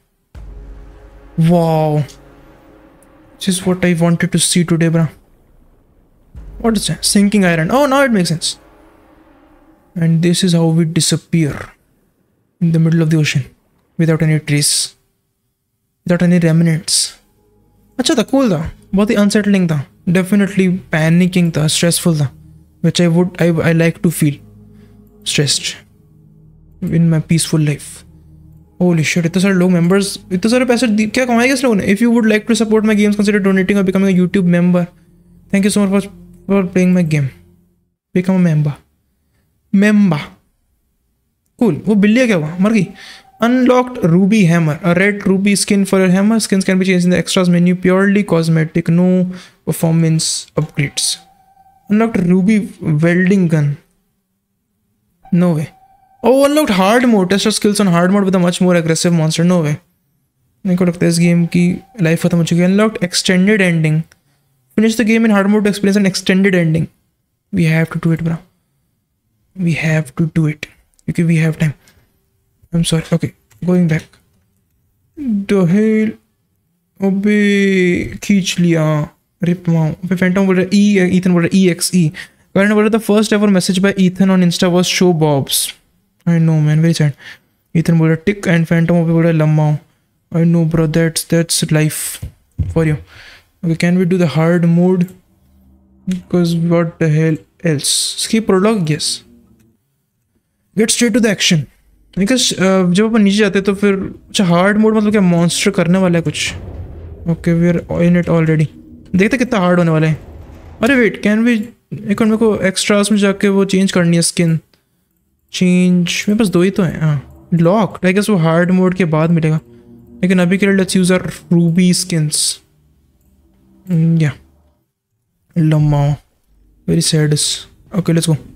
Wow, this is what I wanted to see today bro. What is that? Sinking iron. Oh, now it makes sense. And this is how we disappear in the middle of the ocean without any trace, without any remnants. अच्छा था, cool था, बहुत ही unsettling था, definitely panicking था, stressful था, which I would I I like to feel stressed in my peaceful life. Holy shit, इतने सारे लोग members, इतने सारे पैसे क्या कमाए इस लोगों ने? If you would like to support my games, consider donating or becoming a YouTube member. Thank you so much for for playing my game. Become a member. Member. Cool. वो बिल्लिया क्या हुआ? मर गई. Unlocked ruby hammer. A red ruby skin for your hammer. Skins can be changed in the extras menu. Purely cosmetic. No performance upgrades. Unlocked ruby welding gun. No way. Oh, unlocked hard mode. Test your skills on hard mode with a much more aggressive monster. No way. मेरे को लगता है इस game की life खत्म हो चुकी है. Unlocked extended ending. Finish the game in hard mode to experience an extended ending. We have to do it, bro. We have to do it. Because we have time. I'm sorry. Okay, going back. The hell? अबे खींच लिया. Rip माँ. अबे Phantom बोल रहा है E, Ethan बोल रहा है E X E. Karen बोल रहा है the first ever message by Ethan on Insta was show bobs. I know man, very sad. Ethan बोल रहा है tick and Phantom अबे बोल रहा है लम्मा. I know bro, that's that's life for you. Okay, can we do the hard mode? Because what the hell else? Skip prologue, yes. Get straight to the action. Because uh, जब अपन नीचे जाते हैं तो फिर अच्छा हार्ड मोड मतलब क्या monster करने वाला है कुछ? Okay, we are in it already. देखते कितना हार्ड होने वाला है. अरे वेट, कैन वी एक और मेरे को एक्स्ट्रास में जाके वो चेंज करनी है स्किन. चेंज मेरे पास दो ही तो हैं. हाँ लॉक, आई गेस वो हार्ड मोड के बाद मिलेगा. लेकिन अभी के लिए let's use our ruby skins. Mm, yeah. Lamau. Very sad. Okay, let's go.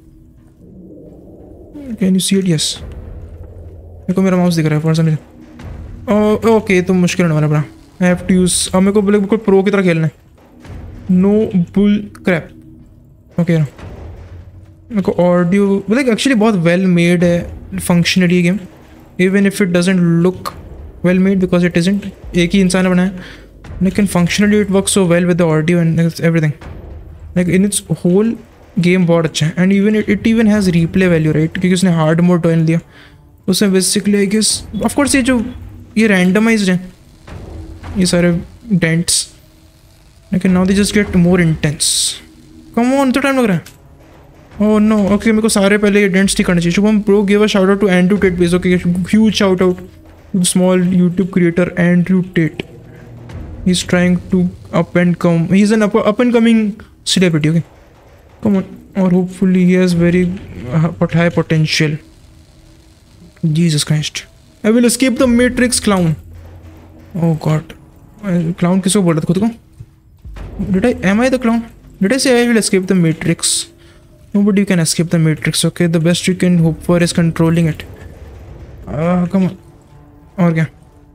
Can you see it? Yes. मेरे को मेरा माउस दिख रहा है for some reason. Oh, okay, तो मुश्किल होने वाला है. I have to use. अब मेरे को बोले बिल्कुल प्रो की तरह खेलना है. No bull crap. Okay ना. मेरे को ऑडियो मतलब एक्चुअली बहुत वेल मेड है functionally game. Even if it doesn't look well made because it isn't. एक ही इंसान ने बनाया. लेकिन functionally it works so well with the audio and everything. Like in its whole game बहुत अच्छा है. And even it, it even has replay value, right? क्योंकि उसने hard mode join लिया. उसमें basically I guess of course ये जो ये randomized हैं ये सारे dents. लेकिन now they just get more intense. Come on, तो time लग रहा है. Oh no, okay मेरे को सारे पहले ये dents ठीक करने चाहिए. Shubham bro give a shout out to Andrew Tate please. Okay, huge shout out to the small YouTube creator Andrew Tate. He's trying to up and come. He's an up, up and coming celebrity. Okay, come on. Or hopefully he has very uh, but high potential. Jesus Christ! I will escape the Matrix clown. Oh God! Clown किसको बोल रहा था खुद को? Did I? Am I the clown? Did I say I will escape the Matrix? Nobody can escape the Matrix. Okay, the best you can hope for is controlling it. Ah, uh, come on. और क्या?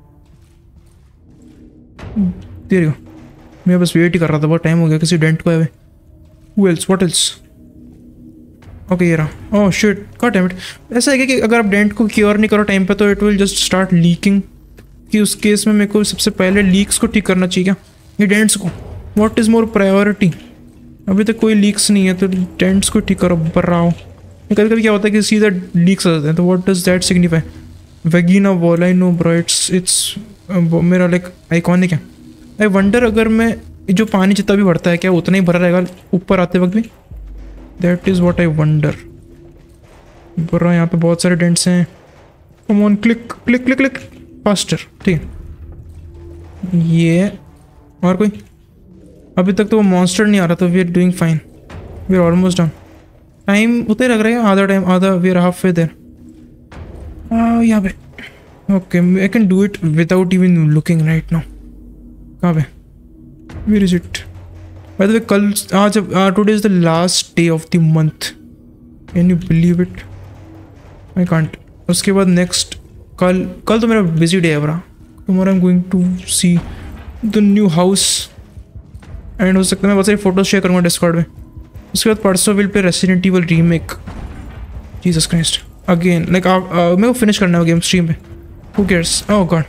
There you go. मैं बस wait ही कर रहा था, बहुत time हो गया किसी डेंट को आए. Who else? What else? Okay ये रहा. Oh shit, god damn it. ऐसा है कि अगर आप डेंट को क्योर नहीं करो टाइम पे तो it will just start leaking. कि उस केस में मेरे को सबसे पहले लीक्स को ठीक करना चाहिए क्या? ये डेंट्स को. What is more priority? अभी तक कोई लीक्स नहीं है तो डेंट्स को ठीक करो बर्राओ. कभी कभी क्या होता है कि सीधा लीक्स आ जाते हैं तो what does that signify? Vagina wall, I know bro, it's it's मेरा लाइक आइकॉनिक है. आई वंडर अगर मैं जो पानी जितना भी बढ़ता है क्या उतना ही भरा रहेगा ऊपर आते वक्त भी? That is what I wonder. Bro यहाँ पे बहुत सारे डेंट्स हैं. Come on, click click click click faster. ठीक है ये और कोई अभी तक तो वो मॉन्स्टर नहीं आ रहा, तो we are doing fine, we are almost done. Time उतने लग रहा है, आधा टाइम, आधा, we are half way there यहाँ पे। Okay I can do it without even looking right now. कहाँ पे, where is it? By the way कल आज today is the last day of the month, can you believe it? I can't. उसके बाद next कल कल तो मेरा बिजी डे है bro. Tomorrow I am going to see the new house and हो सकता है मैं बहुत सारी फोटोज शेयर करूँगा डिस्कॉर्ड में। उसके बाद परसों will play Resident Evil remake. Jesus Christ again, like आप मेरे को फिनिश करना है गेम स्ट्रीम पे, हु केयर्स, ओह गॉड।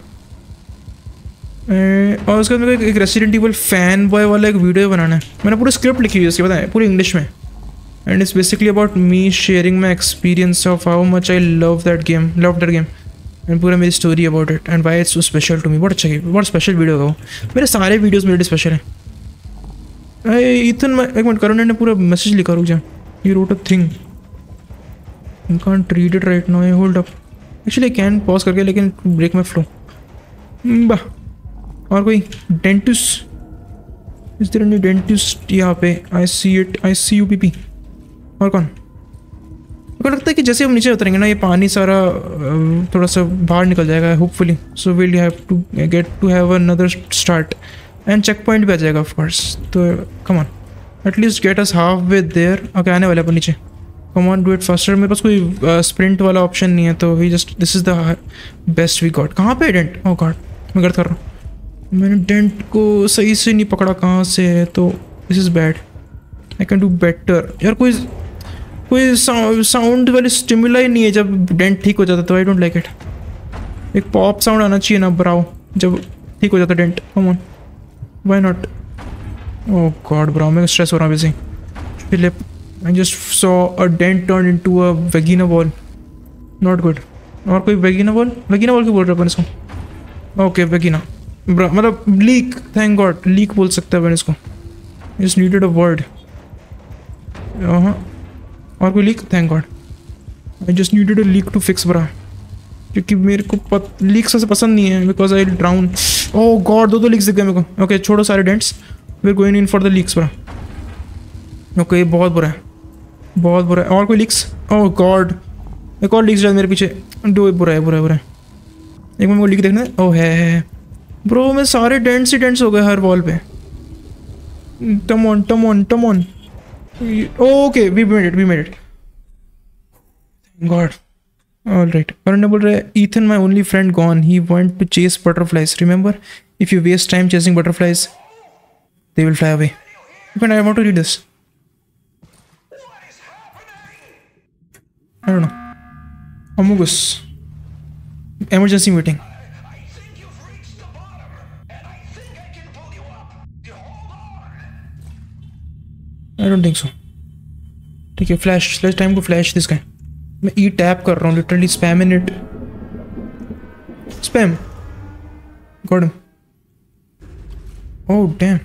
और उसके बाद मेरे को एक रेसिडेंट इविल फैन बॉय वाला एक वीडियो बनाना है। मैंने पूरी स्क्रिप्ट लिखी हुई है उसकी, पता है, पूरी इंग्लिश में, and it's basically about me sharing my experience of how much I love that game love that game and पूरा मेरी story about it and why it's so special to me. बहुत अच्छा गेम, बहुत special video होगा वो। मेरे सारे videos मेरे स्पेशल हैं। इथन एक मिनट, करुण ने पूरा मैसेज लिखा, रुक जा, he wrote a thing, I can't read it right now, I hold up, actually I can pause करके, लेकिन ब्रेक माई फ्लो। वाह, और कोई डेंटिस्ट, इस तरह नहीं डेंटिस्ट यहाँ पे, I see it, I see you P P. और कौन? मुझे लगता है कि जैसे हम नीचे उतरेंगे ना, ये पानी सारा थोड़ा सा बाहर निकल जाएगा hopefully, so will have to get to have another start and checkpoint भी आ जाएगा ऑफ कोर्स। तो come on, at least get us half way there. Okay आने वाले अपन नीचे, come on do it faster. मेरे पास कोई स्प्रिंट वाला ऑप्शन नहीं है, तो we just this is the best we got. कहाँ पे डेंट? ओह गॉड, मैं गलत कर रहा हूँ, मैंने डेंट को सही से नहीं पकड़ा कहाँ से है, तो this is bad, I can do better. यार कोई कोई साउंड वाली स्टिमुलाई नहीं है जब डेंट ठीक हो जाता, तो आई डोंट लाइक इट। एक पॉप साउंड आना चाहिए ना ब्राओ जब ठीक हो जाता dent, come on, why not? Oh god bro, मैं स्ट्रेस हो रहा हूँ वैसे ही। Philip, I just saw a dent turn into a vagina ball, not good. और कोई वेगिना बॉल, वेगिना बॉल क्यों बोल रहे अपन इसको? ओके वेगिना ब्रा, मतलब लीक, थैंक गॉड लीक बोल सकता है अपन इसको, जस्ट नीडेड अ वर्ड। हाँ, और कोई leak, thank god, I just needed a leak to fix bro, क्योंकि मेरे को पत, लीक से पसंद नहीं है, because I drown. Oh god, दो दो लीक्स दिख गए मेरे को। ओके छोड़ो सारे dents, we are going in for the leaks bro. Okay ये बहुत बुरा है, बहुत बुरा है। और कोई लीक्स? ओह गॉड, एक और लीक्स जाए मेरे पीछे, दो, बुरा है बुरा है बुरा है। एक मिनट वो लीक देखना है। ओह है, है ब्रो, मैं सारे डेंट्स ही डेंट्स हो गए हर वॉल पे। टम ऑन टम ऑन टम ऑन। Okay we made it, we made it, god. All right, Karan ने बोल रहे हैं Ethan my only friend gone, he want to chase butterflies, remember if you waste time chasing butterflies they will fly away. I want to read this, I don't know, amogus emergency meeting. I don't think so. ठीक है, flash, flash time to flash this guy. मैं ई tap कर रहा हूँ, literally spam in it, spam, god, oh damn.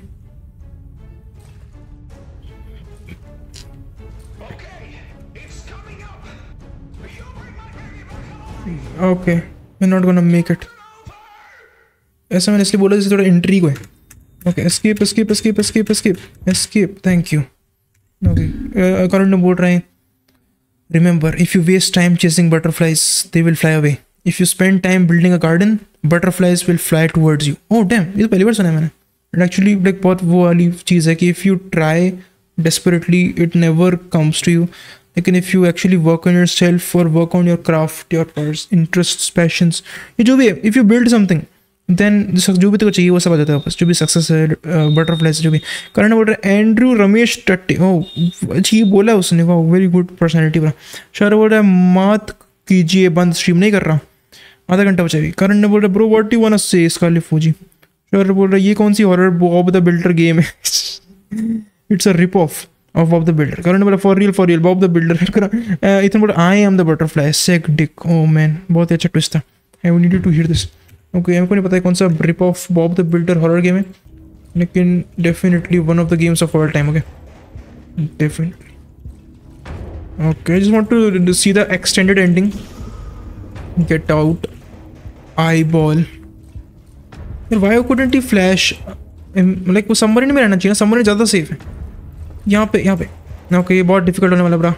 Okay मैं not gonna make it. ऐसा मैंने इसलिए बोला जैसे थोड़ा इंट्रीग है। Okay escape escape escape escape escape escape, thank you. Okay Karan ने बोल रहे हैं remember if you waste time chasing butterflies they will fly away, if you spend time building a garden butterflies will fly towards you. Oh damn, ये तो पहली बार सुना है मैंने। इट एक्चुअली लाइक बहुत वो वाली चीज़ है कि if you try desperately it never comes to you, लेकिन if you actually work on yourself और work on your craft, your interest, passions, ये जो भी है, if you build something then जो भी तेको चाहिए वो सब आ जाता है वापस, जो भी सक्सेस है बटरफ्लाई से जो भी। कारण बोल रहे हैं एंड्रू रमेश टट्टी, ओह अच्छी बोला उसने, वाह वेरी गुड पर्सनैलिटी बना। शौर्य बोल रहा है मात कीजिए बंद, स्ट्रीम नहीं कर रहा, आधा घंटा बचा भी। करण ने बोल रहा है bro what you want to say इसका फौजी। शौर्य बोल रहा है ये कौन सी horror Bob the Builder game है, it's a rip off of Bob the Builder. Karan बोला for real for real Bob the Builder. इतने बोला आई एम द बटरफ्लाई सेक डिक, ओह मैन बहुत ही अच्छा ट्विस्ट था, I needed to hear this. Okay मेरे को नहीं पता है कौन सा rib off Bob the Builder horror game है, लेकिन definitely one of the games of all time. Okay definitely, okay I just want to see the extended ending, get out eyeball यार why couldn't he flash, like वो submarine में रहना चाहिए ना, submarine ज़्यादा safe है। यहाँ पे यहाँ पे ओके, ये बहुत डिफिकल्ट होने वाला bro,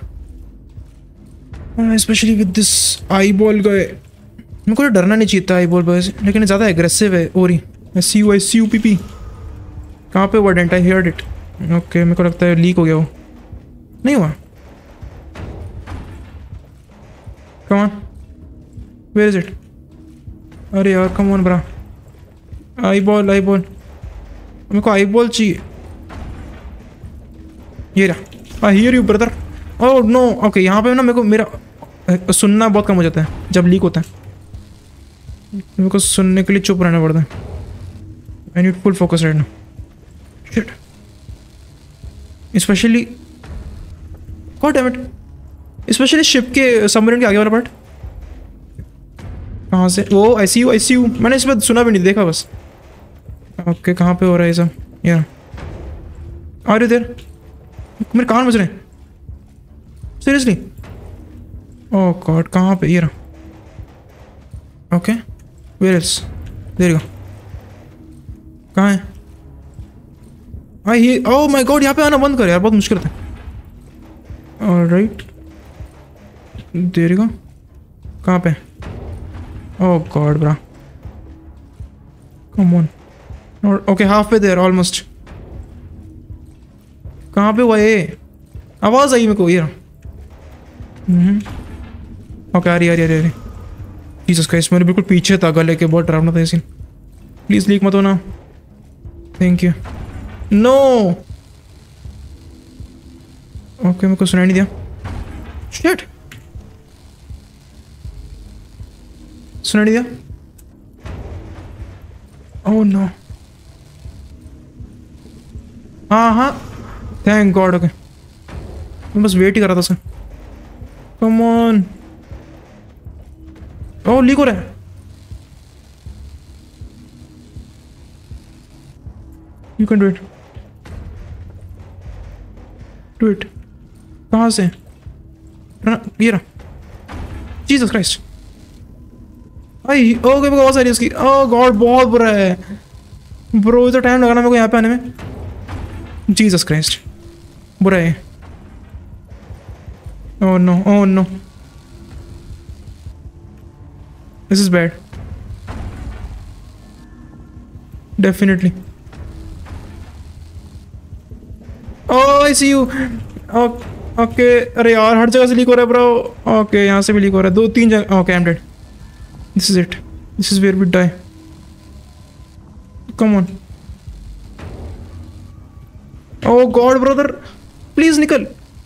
specially with this eyeball गए। मेरे को तो डरना नहीं चाहिए था आई बॉल बॉय से, लेकिन ज़्यादा एग्रेसिव है। और ही see you I see you P पी कहाँ पे वो dent, I heard it. Okay मेरे को लगता है लीक हो गया, वो नहीं हुआ। Come on, where is it? अरे यार come on bra, eyeball eyeball, मेरे को आई बॉल चाहिए। ये रहा, I hear you brother. Oh no, okay यहाँ पे ना मेरे को मेरा सुनना बहुत कम हो जाता है जब लीक होता है, मेरे को सुनने के लिए चुप रहना पड़ता है। I need full focus right now. Shit, specially god damn it, specially ship के सबमरीन के आगे वाला पार्ट। कहाँ से? वो आई see you I see you, मैंने इस बार सुना भी नहीं, देखा बस। ओके कहाँ पे हो रहा है ये सब? यार आ रही देर, मेरे कान बज रहे हैं सीरियसली। ओह गॉड कहाँ पे? ये रहा। Okay where is, there you go. कहाँ है? आई ये, ओह माय गॉड, यहाँ पे आना बंद कर यार, बहुत मुश्किल था। Alright there you go. कहाँ पे? Oh God bro, come on. Okay half way there almost. कहाँ पे हुआ ये? आवाज़ आई मेरे को, ये ओके आ रही आ रही आ रही। जीसस क्राइस्ट, मेरे बिल्कुल पीछे था गले के, बहुत डरावना था ये सीन। प्लीज लीक मत होना, थैंक यू। नो ओके मेरे को सुनाई नहीं दिया। शिट, सुनाई नहीं दिया। ओह नो, हाँ हाँ थैंक गॉड। ओके मैं बस वेट ही कर रहा था sir. Come on, oh leak हो रहा है। You can do it, do it. कहाँ से? ये रहा। जीसस क्राइस्ट, आई ओके मेरे को आवाज़ आ रही है उसकी। ओह गॉड बहुत बुरा है ब्रो, इतना टाइम लगा ना मेरे को यहाँ पे आने में। जीसस क्राइस्ट बुरा है। Oh no oh no, this is bad definitely. Oh I see you. Okay अरे यार हर जगह से लीक हो रहा है ब्रो। ओके यहाँ से भी लीक हो रहा है, दो तीन जगह। Okay I am dead, this is it, this is where we die. Come on, oh God brother please निकल।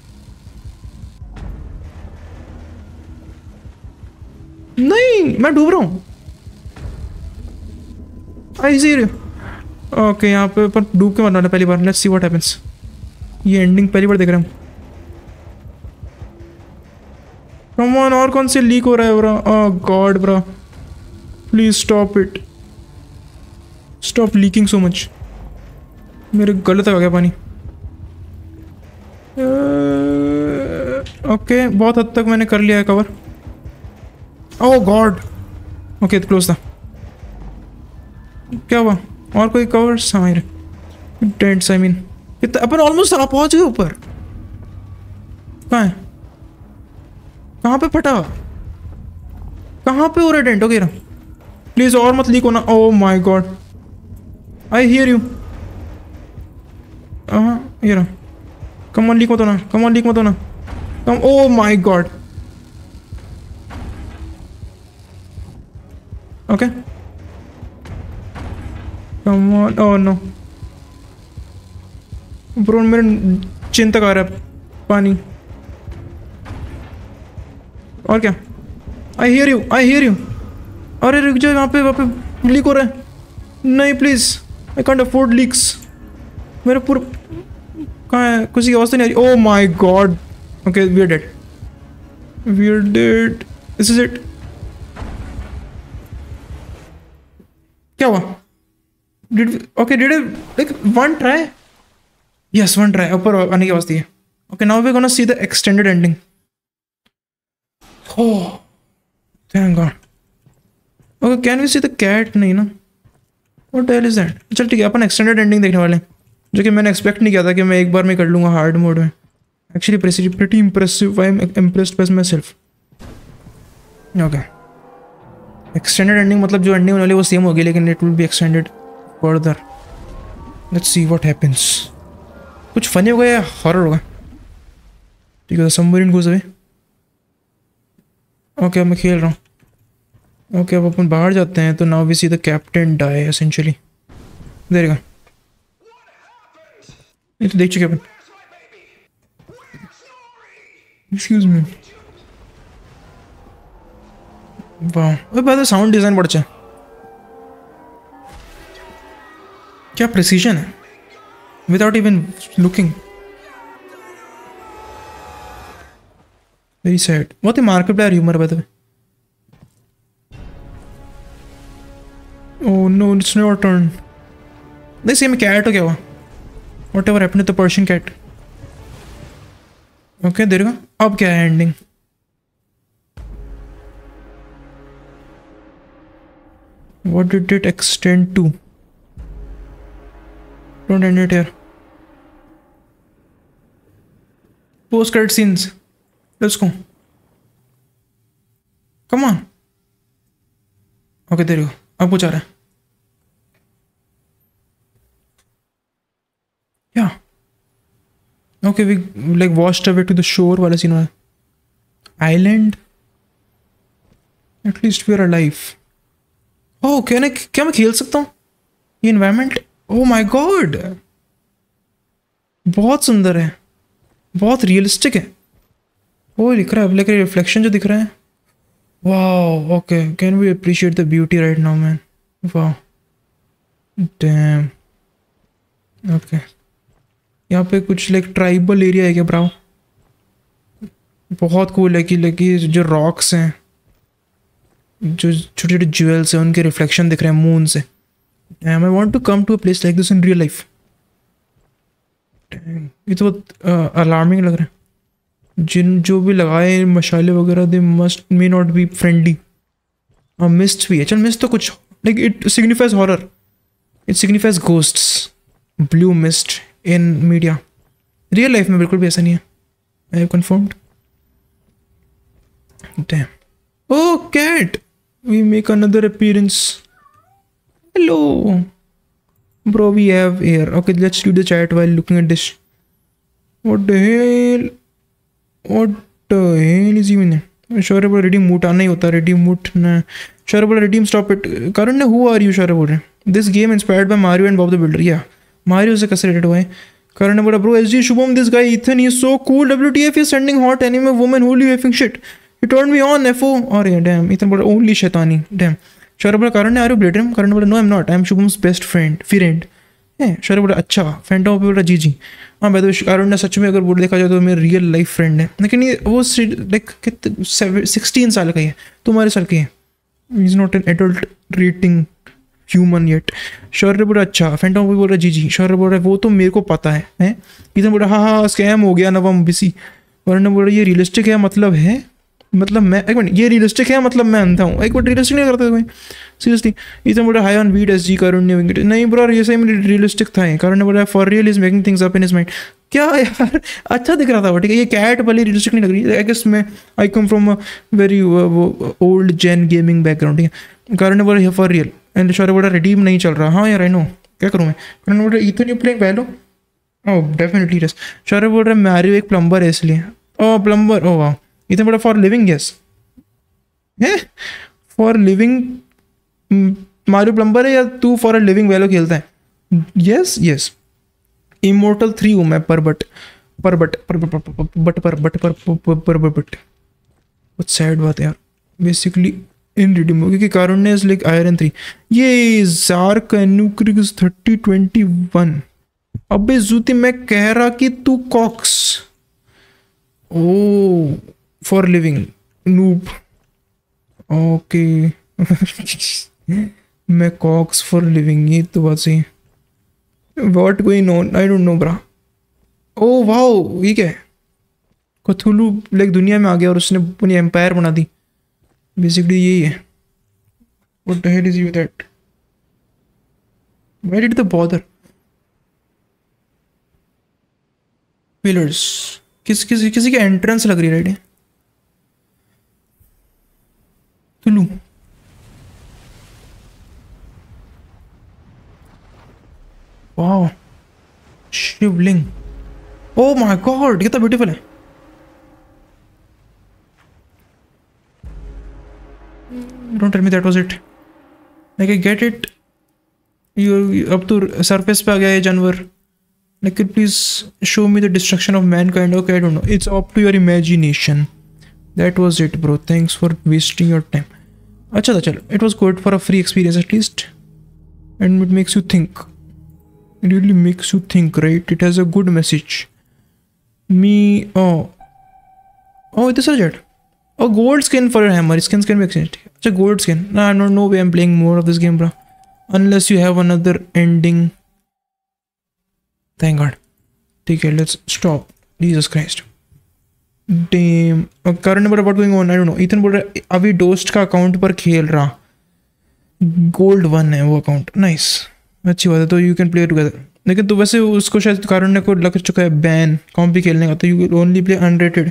नहीं मैं डूब रहा हूँ। आई सी यू। ओके यहाँ पे पर डूब के मरना है पहली बार। Let's see what happens. ये एंडिंग पहली बार देख रहे हैं हम। कम ऑन, और कौन से लीक हो रहा है bro? Oh God bro please stop it, stop leaking so much. मेरे गले तक आ गया पानी। ओके uh, बहुत हद तक मैंने कर लिया है कवर। ओह गॉड ओके तो क्लोज था। क्या हुआ? और कोई कवर? हाँ डेंट्स आई मीन अपन ऑलमोस्ट आप पहुंच गए ऊपर। कहाँ है? कहाँ पे फटा? कहाँ पे हो रहा है डेंट? ओके प्लीज और मत लीक होना। Oh my God I hear you. हाँ ये रहा। कम ऑन लीक मत होना, कम ऑन लीक मत होना, come. Oh my God okay come on. Oh no bro मेरे चिन तक आ रहा है पानी। और क्या? I hear you I hear you. अरे रुक जाओ, यहाँ पे वहाँ पे लीक हो रहा है। नहीं please, I can't afford leaks. मेरा पूरा कहाँ है? कुछ की आवाज़ तो नहीं आ रही। Oh my God okay we are dead, we are dead, this is it. क्या हुआ? Did okay did like one try? Yes one try, ऊपर आने की आवाज़ दी है। Okay now we gonna see the extended ending. Oh, thank God. Okay, can we see the cat? नहीं ना। What the hell is that? चल ठीक है, अपन एक्सटेंडेड एंडिंग देखने वाले हैं, जो कि मैंने एक्सपेक्ट नहीं किया था कि मैं एक बार में कर लूँगा हार्ड मोड में। Actually pretty impressive, I am impressed by myself. Okay, extended ending मतलब जो एंडिंग होने वाली है वो सेम होगी, लेकिन it will be extended further. Let's see what happens. कुछ फनी होगा या हॉरर होगा? ठीक है, सबमरीन गोज़ अवे। ओके, अब मैं खेल रहा हूँ। ओके, अब अपन बाहर जाते हैं तो now we see the captain die essentially. देखेगा, ये तो देख चुके अपन। Excuse me. वाह, ओए बाय द साउंड डिजाइन बढ़ अच्छा, क्या प्रिसीजन है, without even looking. Very sad. बहुत ही market player humour by the way. Oh no, it's not turn. नहीं सेम कैट हो क्या हुआ? Whatever happened to the Persian cat. Okay, देख रहा, अब क्या है ending? What did it extend to? Don't end it here. Post credit scenes. Let's go. Come on. Okay, there you go. अब कुछ आ रहा है। Yeah. Okay, we like washed away to the shore वाला सीन है। Island. At least we are alive. ओह, क्या ना, क्या मैं खेल सकता हूँ ये इन्वायरमेंट? ओह माय गॉड, बहुत सुंदर है, बहुत रियलिस्टिक है। वो लिख रहा है, अब लेकर रिफ्लेक्शन जो दिख रहा है। वाह, okay, can we appreciate the beauty right now man. वाह, डैम। ओके, यहाँ पे कुछ लाइक ट्राइबल एरिया है क्या ब्राउ? बहुत कूल है कि लाइक जो रॉक्स हैं, जो छोटे छोटे ज्वेल्स हैं, उनके रिफ्लेक्शन दिख रहे हैं मून से। I want to come to a place like this in real life. ये तो बहुत अलार्मिंग लग रहा है। जिन जो भी लगाए मशाले वगैरह, they must may not be friendly. और मिस्ट भी है। चल, मिस्ट तो कुछ like it signifies horror, it signifies ghosts. Blue mist in media. Real life में बिल्कुल भी ऐसा नहीं है। I have confirmed. Damn. Oh, cat! We make another appearance. Hello! Bro, we have air. Okay, let's do the chat while looking at this. What the hell? What the hell is even there? Shaurya redeem moot आना ही होता है, redeem moot ना। Shaurya redeem stop it. Karan, who are you, Shaurya? This game inspired by Mario and Bob the Builder. Yeah, Mario से कैसे related हुआ है? Karan बोला, bro, S G Shubham, this guy Ethan, he is so cool. W T F is sending hot anime woman, holy effing shit. He turned me on, F O. और yeah, damn. Ethan बोला, only शैतानी. Damn. Shaurya बोला, Karan, are you Blade? Karan बोला, no, I'm not. I'm Shubham's best friend. Friend. है। Shaurya बोला, अच्छा। Phantom बोला, जी जी। हाँ, by the way, Karan ने सच में अगर बोल देखा जाए तो मेरा रियल लाइफ फ्रेंड है। लेकिन ये वो लाइक कितने सिक्सटीन साल का ही है, तुम्हारे साल की है। He is not an adult rating human yet. Shaurya बोला, अच्छा। फैंटम भी बोल रहा, जी जी। शौर्य बोल रहा, वो तो मेरे को पता है। हैं? इधर बोल रहा, हाँ हाँ स्कैम हो गया नवम बिसी। वरना बोल रहा, ये रियलिस्टिक है मतलब है, मतलब मैं एक मिनट, ये रियलिस्टिक है मतलब मैं अंधा हूँ। एक बार रियलिस्टिक नहीं करता कोई सीरियसली। इधर बोल रहा, high on weed S G Karun ने। नहीं ब्रो, ये सही में रियलिस्टिक था। करुण ने बोला, for real is making things up in his mind. क्या यार, अच्छा दिख रहा था वो, ठीक है। ये कैट वाली रियलिस्टिक नहीं लग रही। आई गेस मैं I come from a very old gen gaming background, ठीक है। करुण ने बोला, फॉर रियल। एंड शौर्य बोला, रिडीम नहीं चल रहा। हाँ यार, आई नो, क्या करूँ मैं। करुण ने बोला, Ethan you playing Valo? Oh definitely yes. Shaurya बोल रहा, मैरियो एक प्लम्बर है इसलिए। ओह प्लम्बर, ओह वाह। इथन बोला, फॉर लिविंग यस। है फॉर लिविंग मारियो प्लम्बर है या तू फॉर अ लिविंग वैलो खेलता है? Yes yes. इमोर्टल थ्री हूँ मैं, पर बट पर बट पर बट पर बट पर पर बट बहुत सैड बात है यार। बेसिकली इन रिडीम क्योंकि कारण ने लाइक आयरन थ्री। ये जार्क एनुक्रिक्स थर्टी ट्वेंटी वन। अबे जूती, मैं कह रहा कि तू cooks. Oh for living noob. Okay मैं कॉक्स फॉर लिविंग, ये तो बात सही है। What going on, I don't know bro. Oh wow, ये क्या है? कथुलू लाइक दुनिया में आ गया और उसने अपनी एम्पायर बना दी। बेसिकली यही है। What the hell is you that? Why did they bother? Pillars. किस किसी किसी की एंट्रेंस लग रही है राइट? तुलू. Wow. शिवलिंग. Oh my God, कितना ब्यूटीफुल है. Don't tell me that was it. Like I get it. You अब तो सरफेस पे आ गया ये जानवर. Like please show me the destruction of mankind. Okay, I don't know. It's up to your imagination. That was it, bro. Thanks for wasting your time. अच्छा था चलो. It was good for a free experience at least, and it makes you think. It really makes you think, right? It has a good message. Me, oh, oh, this is it. Oh, gold skin for your hammer. Skins can be exchanged. It's a gold skin. No, no, no way I'm playing more of this game, bro. Unless you have another ending. Thank God. Okay, let's stop. Jesus Christ. Damn. Uh, current number about going on. I don't know. Ethan बोल रहा है अभी दोस्त का account पर खेल रहा. Gold one है वो अकाउंट. नाइस. अच्छी बात है. तो यू कैन प्ले टुगेदर. लेकिन तो वैसे उसको शायद कारण को लग चुका है बैन कॉम्प भी खेलने का. तो you will only play unrated.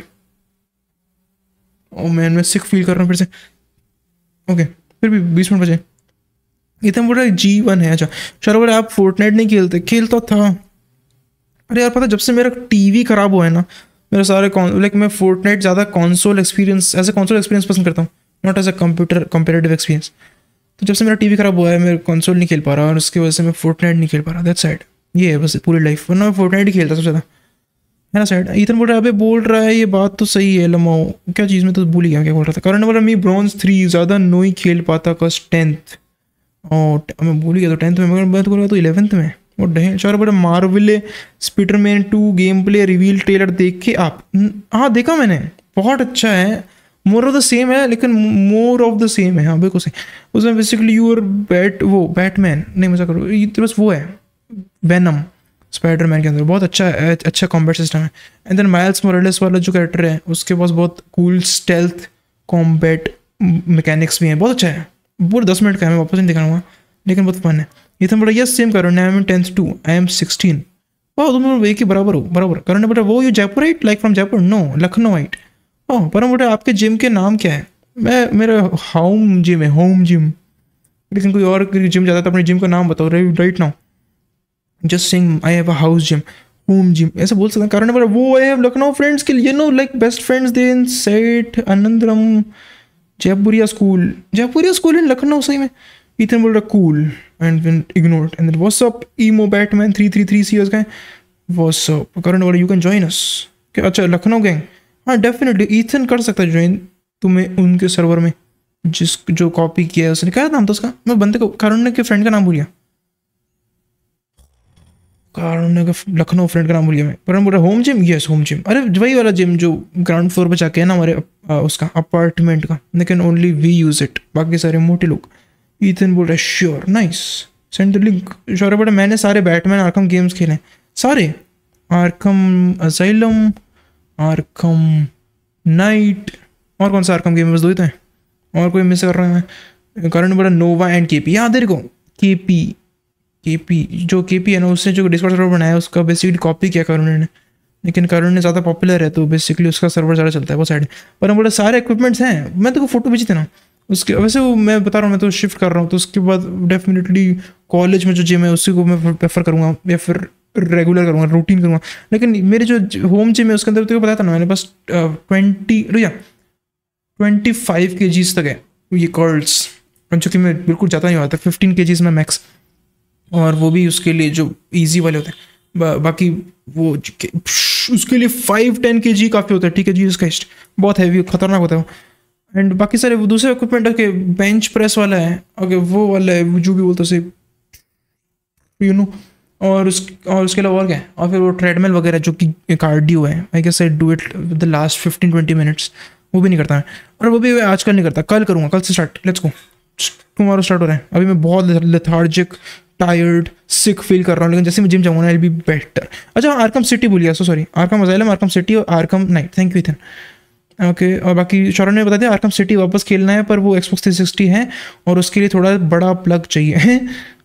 Oh man मैं सिक फील कर रहा हूँ फिर से. ओके फिर भी बीस मिनट बचे. इतना बोल रहा है जी वन है. अच्छा चलो बोले आप फोर्टनाइट नहीं खेलते. खेलता था. अरे यार पता जब से मेरा टीवी खराब हुआ है ना मेरे सारे लाइक मैं फोर्टनाइट ज़्यादा console experience as a console experience पसंद करता हूँ. Not as a computer comparative experience. तो जब से मेरा टीवी खराब हुआ है मैं कंसोल नहीं खेल पा रहा और उसकी वजह से मैं फोर्टनाइट नहीं खेल पा रहा. That's side. ये है बस पूरी लाइफ. वरना मैं फोर्टनाइट ही खेलता सबसे ज़्यादा है ना. साइड. ईथन बोल रहा है अबे बोल रहा है ये बात तो सही है. लमाओ क्या चीज़ में तो भूल ही गया क्या बोल रहा था. कारण बोला मैं ब्रॉन्ज थ्री ज़्यादा नो ही खेल पाता कस टेंथ. और मैं भूल गया तो टेंथ में मगर बात बोल रहा तो इलेवेंथ में. और डे चार बोला Marvel Spiderman two gameplay reveal trailer देख के आप. हाँ देखा मैंने. बहुत अच्छा है. मोर ऑफ द सेम है लेकिन मोर ऑफ द सेम है. हाँ बिल्कुल सही. उसमें बेसिकली यूर बैट वो बैटमैन नहीं मजा करो ये तो बस वो है वेनम स्पाइडरमैन के अंदर. बहुत अच्छा है. अच्छा कॉम्बैट सिस्टम है. एंड देन माइल्स मोरालेस वाला जो कैरेक्टर है उसके पास बहुत कूल स्टेल्थ कॉम्बैट मैकेनिक्स भी हैं. बहुत अच्छा है. पूरे दस मिनट का है. मैं वापस नहीं दिखाऊंगा लेकिन बहुत फन है. ये तो बड़ा यस सेम करो. I am tenth too. I am sixteen. वाह तुम एक ही बराबर हो. बराबर करो. बेटा वो you Jaipurite like from Jaipur. No Lucknowite. ओह पर बेटा आपके जिम के नाम क्या है. मैं मेरा होम जिम है. Home gym. लेकिन कोई और जिम जाता तो अपने जिम का नाम बताओ right now. Just since I have a house gym home gym ऐसा बोल सकते हैं. कारण बेटा वो आई हैव लखनऊ फ्रेंड्स के लिए no like best friends they in Seth Anandram Jaipuria school. Jaipuria school in Lucknow सही में. Ethan बोल रहा cool and then ignored and then what's up emo Batman three three three C का व्हाट्स अप. कारण बोला यू कैन जॉइन अस. क्या अच्छा लखनऊ गैंग. हाँ डेफिनेटली ईथन कर सकता है ज्वाइन तुम्हें उनके सर्वर में जिस जो कॉपी किया है उसने. क्या नाम था उसका. मैं बंदे को कारण के फ्रेंड का नाम भूल गया. कारण के लखनऊ फ्रेंड का नाम भूल गया मैं. पर बोल रहा home gym. Yes home gym. अरे वही वाला जिम जो ग्राउंड फ्लोर पे जाके है ना हमारे आ, उसका अपार्टमेंट का. लेकिन ओनली वी यूज इट. बाकी सारे मोटे लोग. ईथन बोल रहा है sure nice send the link. Sure बेटा मैंने सारे बैटमैन आर्कम गेम्स खेले सारे. आर्कम असाइलम आर्कम नाइट और कौन सा आर्कम गेम बस दो ही थे और कोई मिस कर रहा है. कारण बोला नोवा एंड के पी. याद तेरे को के पी के पी जो के पी है ना उसने जो डिस्कॉर्ड सर्वर बनाया उसका बेसिकली कॉपी किया करुण ने. लेकिन करुण ने ज़्यादा पॉपुलर है तो बेसिकली उसका सर्वर ज़्यादा चलता है वो साइड. पर हम बोला सारे इक्विपमेंट्स हैं. मैं तो फोटो भेजी थे ना उसके. वैसे वो मैं बता रहा हूँ मैं तो शिफ्ट कर रहा हूँ तो उसके बाद डेफिनेटली कॉलेज में जो जिम है उसी को मैं प्रेफर करूँगा या फिर रेगुलर करूँगा रूटीन करूँगा. लेकिन मेरे जो होम जिम है उसके अंदर तो बताया था ना मैंने बस ट्वेंटी या ट्वेंटी फाइव के जीज तक है ये कर्ल्स जो कि मैं बिल्कुल जाता नहीं होता. फिफ्टीन के जीज में मैक्स और वो भी उसके लिए जो ईजी वाले होते हैं. बा, बाकी वो उसके लिए फाइव टेन के जी काफ़ी होता है. ठीक है जी उसका इस्ट बहुत हैवी खतरनाक होता है. एंड बाकी सारे वो दूसरे इक्विपमेंट के बेंच प्रेस वाला है. ओके वो वाला है जो भी बोलते से यू नो. और उस और उसके अलावा और क्या है. और फिर वो ट्रेडमिल वगैरह जो कि कार्डियो है. I guess I do it with the last fifteen twenty minutes. वो भी नहीं करता मैं. और वो भी आजकल नहीं करता. कल करूँगा. कल से start. Let's go. Tomorrow start हो रहा है. अभी मैं बहुत लेथार्जिक टायर्ड सिक फील कर रहा हूँ. लेकिन जैसे मैं जिम जाऊँगा आई विल बी बेटर. अच्छा आर्कम सिटी भूल गया. So sorry. Arkham Asylum Arkham City और Arkham Knight. Thank you Ethan. Okay okay, और बाकी शौरन ने बता दिया आर्कम सिटी वापस खेलना है पर वो एक्सबॉक्स थ्री सिक्सटी है और उसके लिए थोड़ा बड़ा प्लग चाहिए.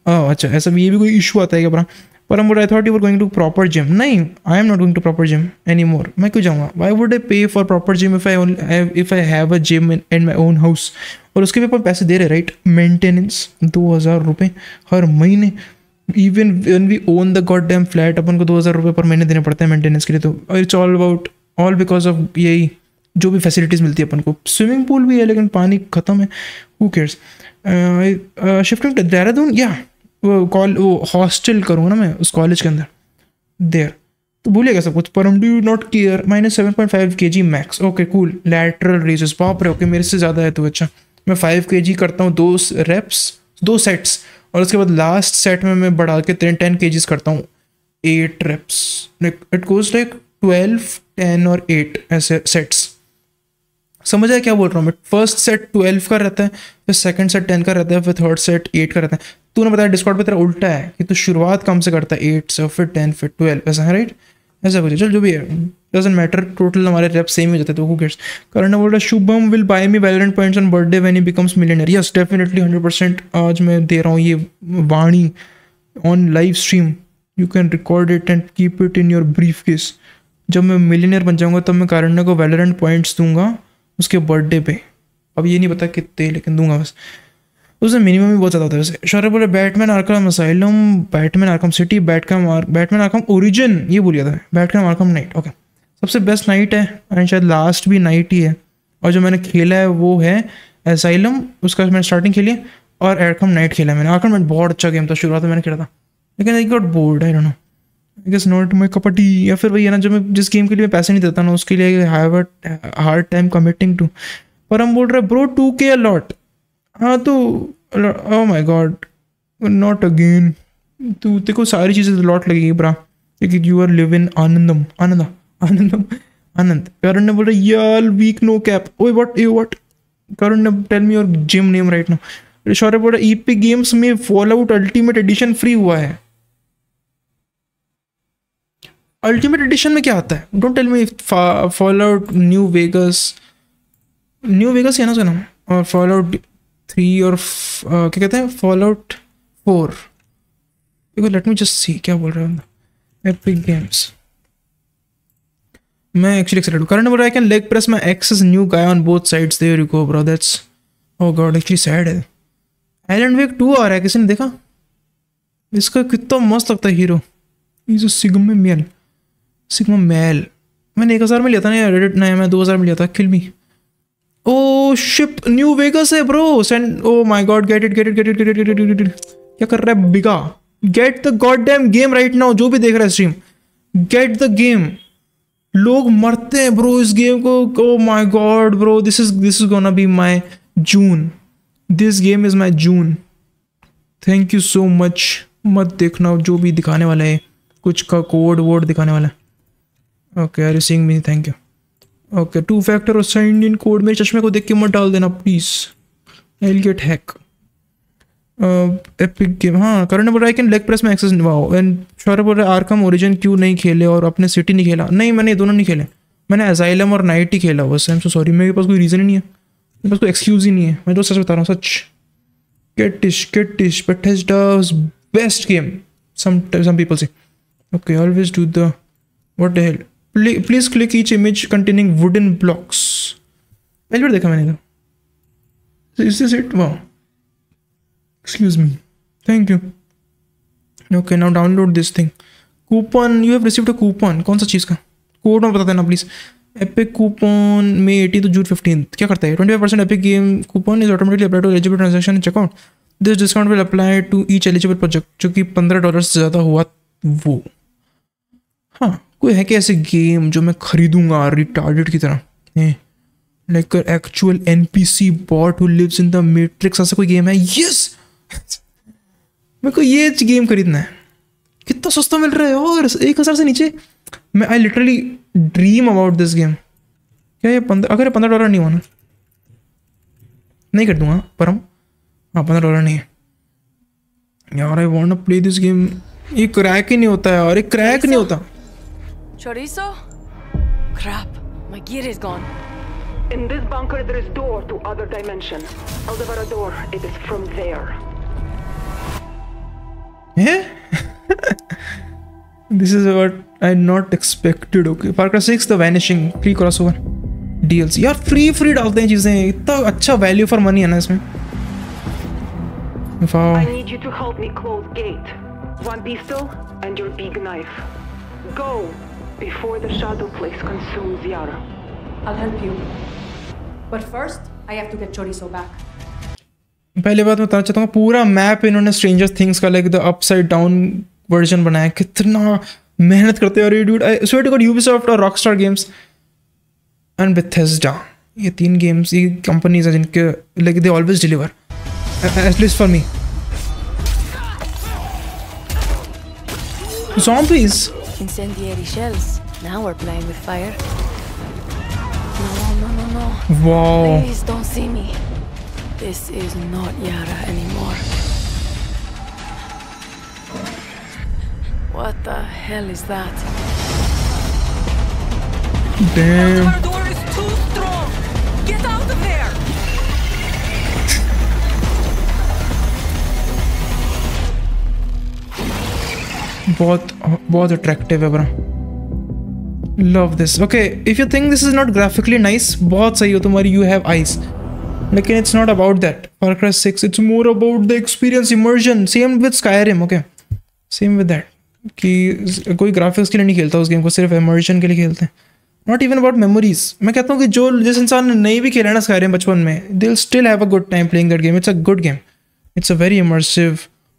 ओह अच्छा, ऐसा भी ये भी कोई इशू आता है क्या? पर I thought you were going to proper gym. नहीं, I am not going to proper gym any more. मैं क्यों जाऊँगा? Why would I pay for proper gym if I if I have a gym in in my own house? और उसके भी अपन पैसे दे रहे, right? Maintenance दो हज़ार रुपये हर महीने. Even when we own the god damn flat, अपन को दो हज़ार रुपये पर महीने देने पड़ते हैं मेंटेनेंस के लिए. तो it's all about all because of यही जो भी फैसिलिटीज़ मिलती है अपन को. स्विमिंग पूल भी है लेकिन पानी ख़त्म है. Who cares? Shifting to Dehradun, या वो कॉल वो हॉस्टल करूँगा ना मैं उस कॉलेज के अंदर देर. तो भूलिएगा सब कुछ. पर हम do not care. Minus seven point five K G max. Okay cool. Lateral raises, बाप रे. ओके मेरे से ज़्यादा है तो अच्छा. मैं फाइव के जी करता हूँ दो रेप्स, दो सेट्स, और उसके बाद लास्ट सेट में मैं बढ़ा के टेन टेन के जीज करता हूँ eight reps. It goes like twelve ten और एट ऐसे सेट्स. समझ आया क्या बोल रहा हूँ मैं? फर्स्ट सेट ट्वेल्व का रहता है, फिर सेकंड सेट टेन का रहता है, फिर थर्ड सेट एट का रहता है. तूने बताया डिस्कॉर्ड पे तेरा उल्टा है कि तू शुरुआत कम से करता है एट से, फिर टेन, फिर ट्वेल्व, ऐसा है राइट? ऐसा कुछ. चल जो भी है डजंट मैटर, टोटल हमारे रेप सेम ही हो जाते हैं. तो हु केयर्स? करण बोल रहा Shubham will buy me Valorant points on birthday when he becomes millionaire. Yes definitely hundred percent. आज मैं दे रहा हूँ ये वाणी on live stream. You can record it and keep it in your briefcase. जब मैं मिलियनर बन जाऊँगा तब मैं कारण को वैलोरेंट पॉइंट्स दूंगा उसके बर्थडे पे. अब ये नहीं पता कितने, लेकिन दूंगा बस. उसमें मिनिमम भी बहुत ज़्यादा होता है वैसे. शौर्य बोले Batman Arkham Asylum, Batman Arkham City, Batman Batman Arkham Origin, ये बोल गया था. Batman Arkham Knight. ओके सबसे बेस्ट नाइट है एंड शायद लास्ट भी नाइट ही है. और जो मैंने खेला है वो है असाइलम, उसका मैंने स्टार्टिंग खेली है, और आर्कम नाइट खेला है मैंने. आर्कम नाइट बहुत अच्छा गेम था, शुरुआत में मैंने खेला था, लेकिन I got bored. I don't know, I guess not my cup of tea. या फिर वही है ना, जो मैं जिस गेम के लिए मैं पैसे नहीं देता ना उसके लिए have a hard time committing to. पर हम बोल रहे ब्रो टू के अलॉट. हाँ तो oh my god not again. तू तेरे को सारी चीज़ें लॉट लगेगी ब्रा, लेकिन you are live in Anandam Ananda Anandam Anand. Karan ने बोल रहा यार वीक नो कैप. ओए व्हाट यू व्हाट करण ने tell me your gym name right now. Shaurya बोल रहा ईपी गेम्स में Fallout ultimate edition free हुआ है. अल्टीमेट एडिशन में क्या आता है? Don't tell me. Fall out New Vegas, New Vegas है ना उसका नाम, और फॉल आउट थ्री और uh, क्या कहते हैं फॉल आउट फोर. देखो लेट मी जस्ट सी क्या बोल रहा है. Epic Games. मैं एक्चुअली एक्साइटेड हूँ. करण बोल रहा है can leg press my ex's new guy on both sides. There you go bro. That's oh god actually sad है. आइलैंड वेक टू आ रहा है, किसी ने देखा? इसका कितना मस्त लगता है hero. Is sigma male, sigma male. मैंने एक हज़ार में लिया था ना रेडिट. नहीं मैं दो हज़ार में लिया था. Kill me. Oh shit New Vegas है bro. Send oh my god get it get it get it get it get it. क्या कर रहा है बिगा? Get the god damn game right now. जो भी देख रहा है स्ट्रीम, गेट द गेम. लोग मरते हैं ब्रो इस गेम को. Oh my god bro, this is this is gonna be my June. This game is my June. Thank you so much. मत देखना जो भी दिखाने वाला है, कुछ का कोड वोड दिखाने वाला है. Okay are you seeing me? Thank you. Okay two factor और साइन इन कोड. मेरे चश्मे को देख के मत डाल देना please. I will get hack. Epic game. हाँ करण ने बोल रहा है कैन लेग प्रेस में एक्सेस. वाओ. एंड शौर्य बोल रहा है आर्कम ओरिजिन क्यों नहीं खेले और अपने सिटी नहीं खेला? नहीं मैंने दोनों नहीं खेले. मैंने असाइलम और नाइट ही खेला बस. I am so sorry. मेरे पास कोई रीज़न ही नहीं है, मेरे पास कोई एक्सक्यूज ही नहीं है. मैं तो सच बता रहा हूँ, सच. Get this get this Bethesda's best game some some people say. Okay always do the what the hell. Please, please click each image containing wooden blocks. पहली बार देखा मैंने तो. Is this it? Wow. Excuse me. Thank you. Okay now download this thing. Coupon. You have received a coupon. कौन सा चीज़ का code में बता देना please. Epic coupon May eighty to June fifteen. क्या करता है? Twenty five percent Epic game coupon is automatically apply to eligible transaction in checkout. This discount will apply to each eligible project. जो कि पंद्रह dollar से ज़्यादा हुआ वो. हाँ कोई है क्या ऐसे गेम जो मैं खरीदूंगा रिटार्डेड की तरह? Like actual N P C bot who lives in the matrix. ऐसा कोई गेम है? यस मेरे को ये गेम खरीदना है. कितना सस्ता मिल रहा है और एक हज़ार से नीचे. मैं I literally dream about this game. क्या ये पंद्रह अगर पंद्रह डॉलर नहीं हुआ ना नहीं कर दूंगा. पर हम हाँ पंद्रह डॉलर नहीं है यार. I want to play this game. ये क्रैक ही नहीं होता है और ये क्रैक नहीं होता. Chorizo? Crap, my gear is gone. In this bunker there is door to other dimension. Aldebaran door, it is from there. हैं? This is what I not expected. Okay, Far Cry six, The Vanishing, free crossover D L C. यार free free डालते हैं चीजें, इतना अच्छा value for money है ना इसमें. Wow. I need you to help me close gate. One pistol and your big knife. Go before the shadow place consumes Yara. I'll help you. But first, I have to get Chorizo back. पहले बात मैं बताना चाहता हूँ, पूरा map इन्होंने Stranger Things का like the upside down version बनाया. कितना मेहनत करते हैं dude. I swear to god, Ubisoft और रॉकस्टार गेम्स एंड बेथेस्डा, ये तीन गेम्स, ये कंपनीज हैं जिनके like they always deliver, at least for me. Zombies. Incendiary shells. Now we're playing with fire. No, no, no, no. Wow. Please don't see me. This is not Yara anymore. What the hell is that? Damn. Our door is too strong. Get out of there. बहुत बहुत attractive है bro. Love this. Okay, if you think this is not graphically nice, बहुत सही हो तुम्हारी, you have eyes, लेकिन it's not about that. Far Cry six, it's more about the experience, immersion. Same with Skyrim. Okay, same with that. कि कोई graphics के लिए नहीं खेलता उस गेम को, सिर्फ इमर्शन के लिए खेलते हैं. Not even about memories. मैं कहता हूँ कि जो जिस इंसान ने नहीं भी खेला ना Skyrim बचपन में, they will still have a good time playing that game. It's a good game. It's a very immersive.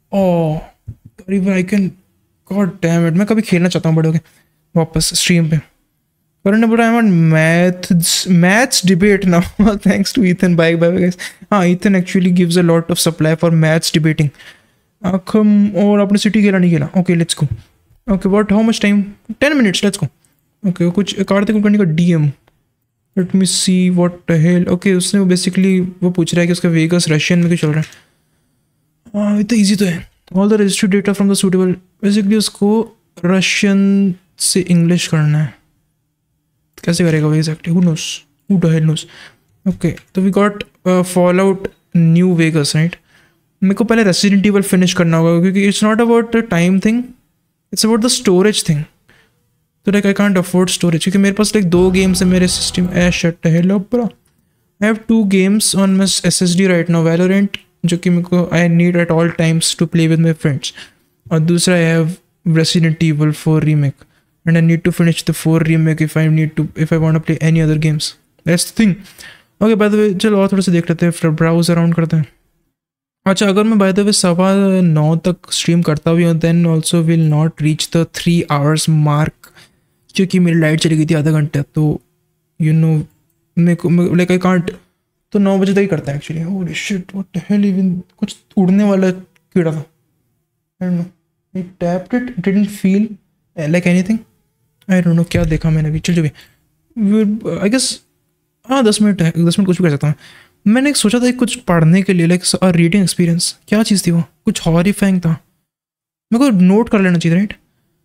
Oh, even I can, god dam it, मैं कभी खेलना चाहता हूँ बड़े होके वापस स्ट्रीम पे. करण ने बोला I want maths maths debate now. Thanks to Ethan. Bye bye guys. हाँ, Ethan actually gives a lot of supply for maths debating. Arkham और आपने सिटी खेला नहीं खेला? Okay let's go. Okay what, how much time? Ten minutes, let's go. Okay, कुछ कार्तिक कुलकर्णी का DM. Let me see what the hell. Okay, उसने basically वो पूछ रहा है कि उसका वेगस रशियन में क्यों चल रहा है. हाँ, इतना ईजी तो है. All the registry data from the suitable, basically उसको रशियन से इंग्लिश करना है. कैसे करेगा वो exactly? Who knows, who the hell knows. Okay, तो we got Fallout New Vegas, right. मेरे को पहले रेसिडेंट इवल फिनिश करना होगा क्योंकि it's not about the time thing, it's about the storage thing. तो like I can't afford storage क्योंकि मेरे पास लाइक दो गेम्स है मेरे सिस्टम. ए shut hell up bro. I have two games on my SSD right now. Valorant, जो कि मेरे को I need at all times to play with my friends, और दूसरा I have Resident Evil four remake, and I need to finish the four remake if I need to if I want to play any other games. That's the thing. Okay, by the way चलो और थोड़ा सा देख लेते हैं, फिर browse around करते हैं. अच्छा, अगर मैं बाय द वे सवा नौ तक स्ट्रीम करता भी हूँ, then also will not reach the three hours mark, क्योंकि मेरी लाइट चली गई थी आधा घंटे. तो यू नो मेरे को लाइक आई कांट, तो नौ बजे तक ही करता है actually. Holy shit, what the hell, even कुछ उड़ने वाला कीड़ा था. I don't know, I tapped it, it didn't feel like anything. I don't know क्या देखा मैंने अभी. चल जो भी, आई गेस हाँ दस मिनट है, दस मिनट कुछ भी कर सकता हूँ. मैंने एक सोचा था कुछ पढ़ने के लिए, लाइक रीडिंग एक्सपीरियंस. क्या चीज़ थी वो? कुछ हॉरिफाइंग था, मेरे को नोट कर लेना चाहिए, राइट.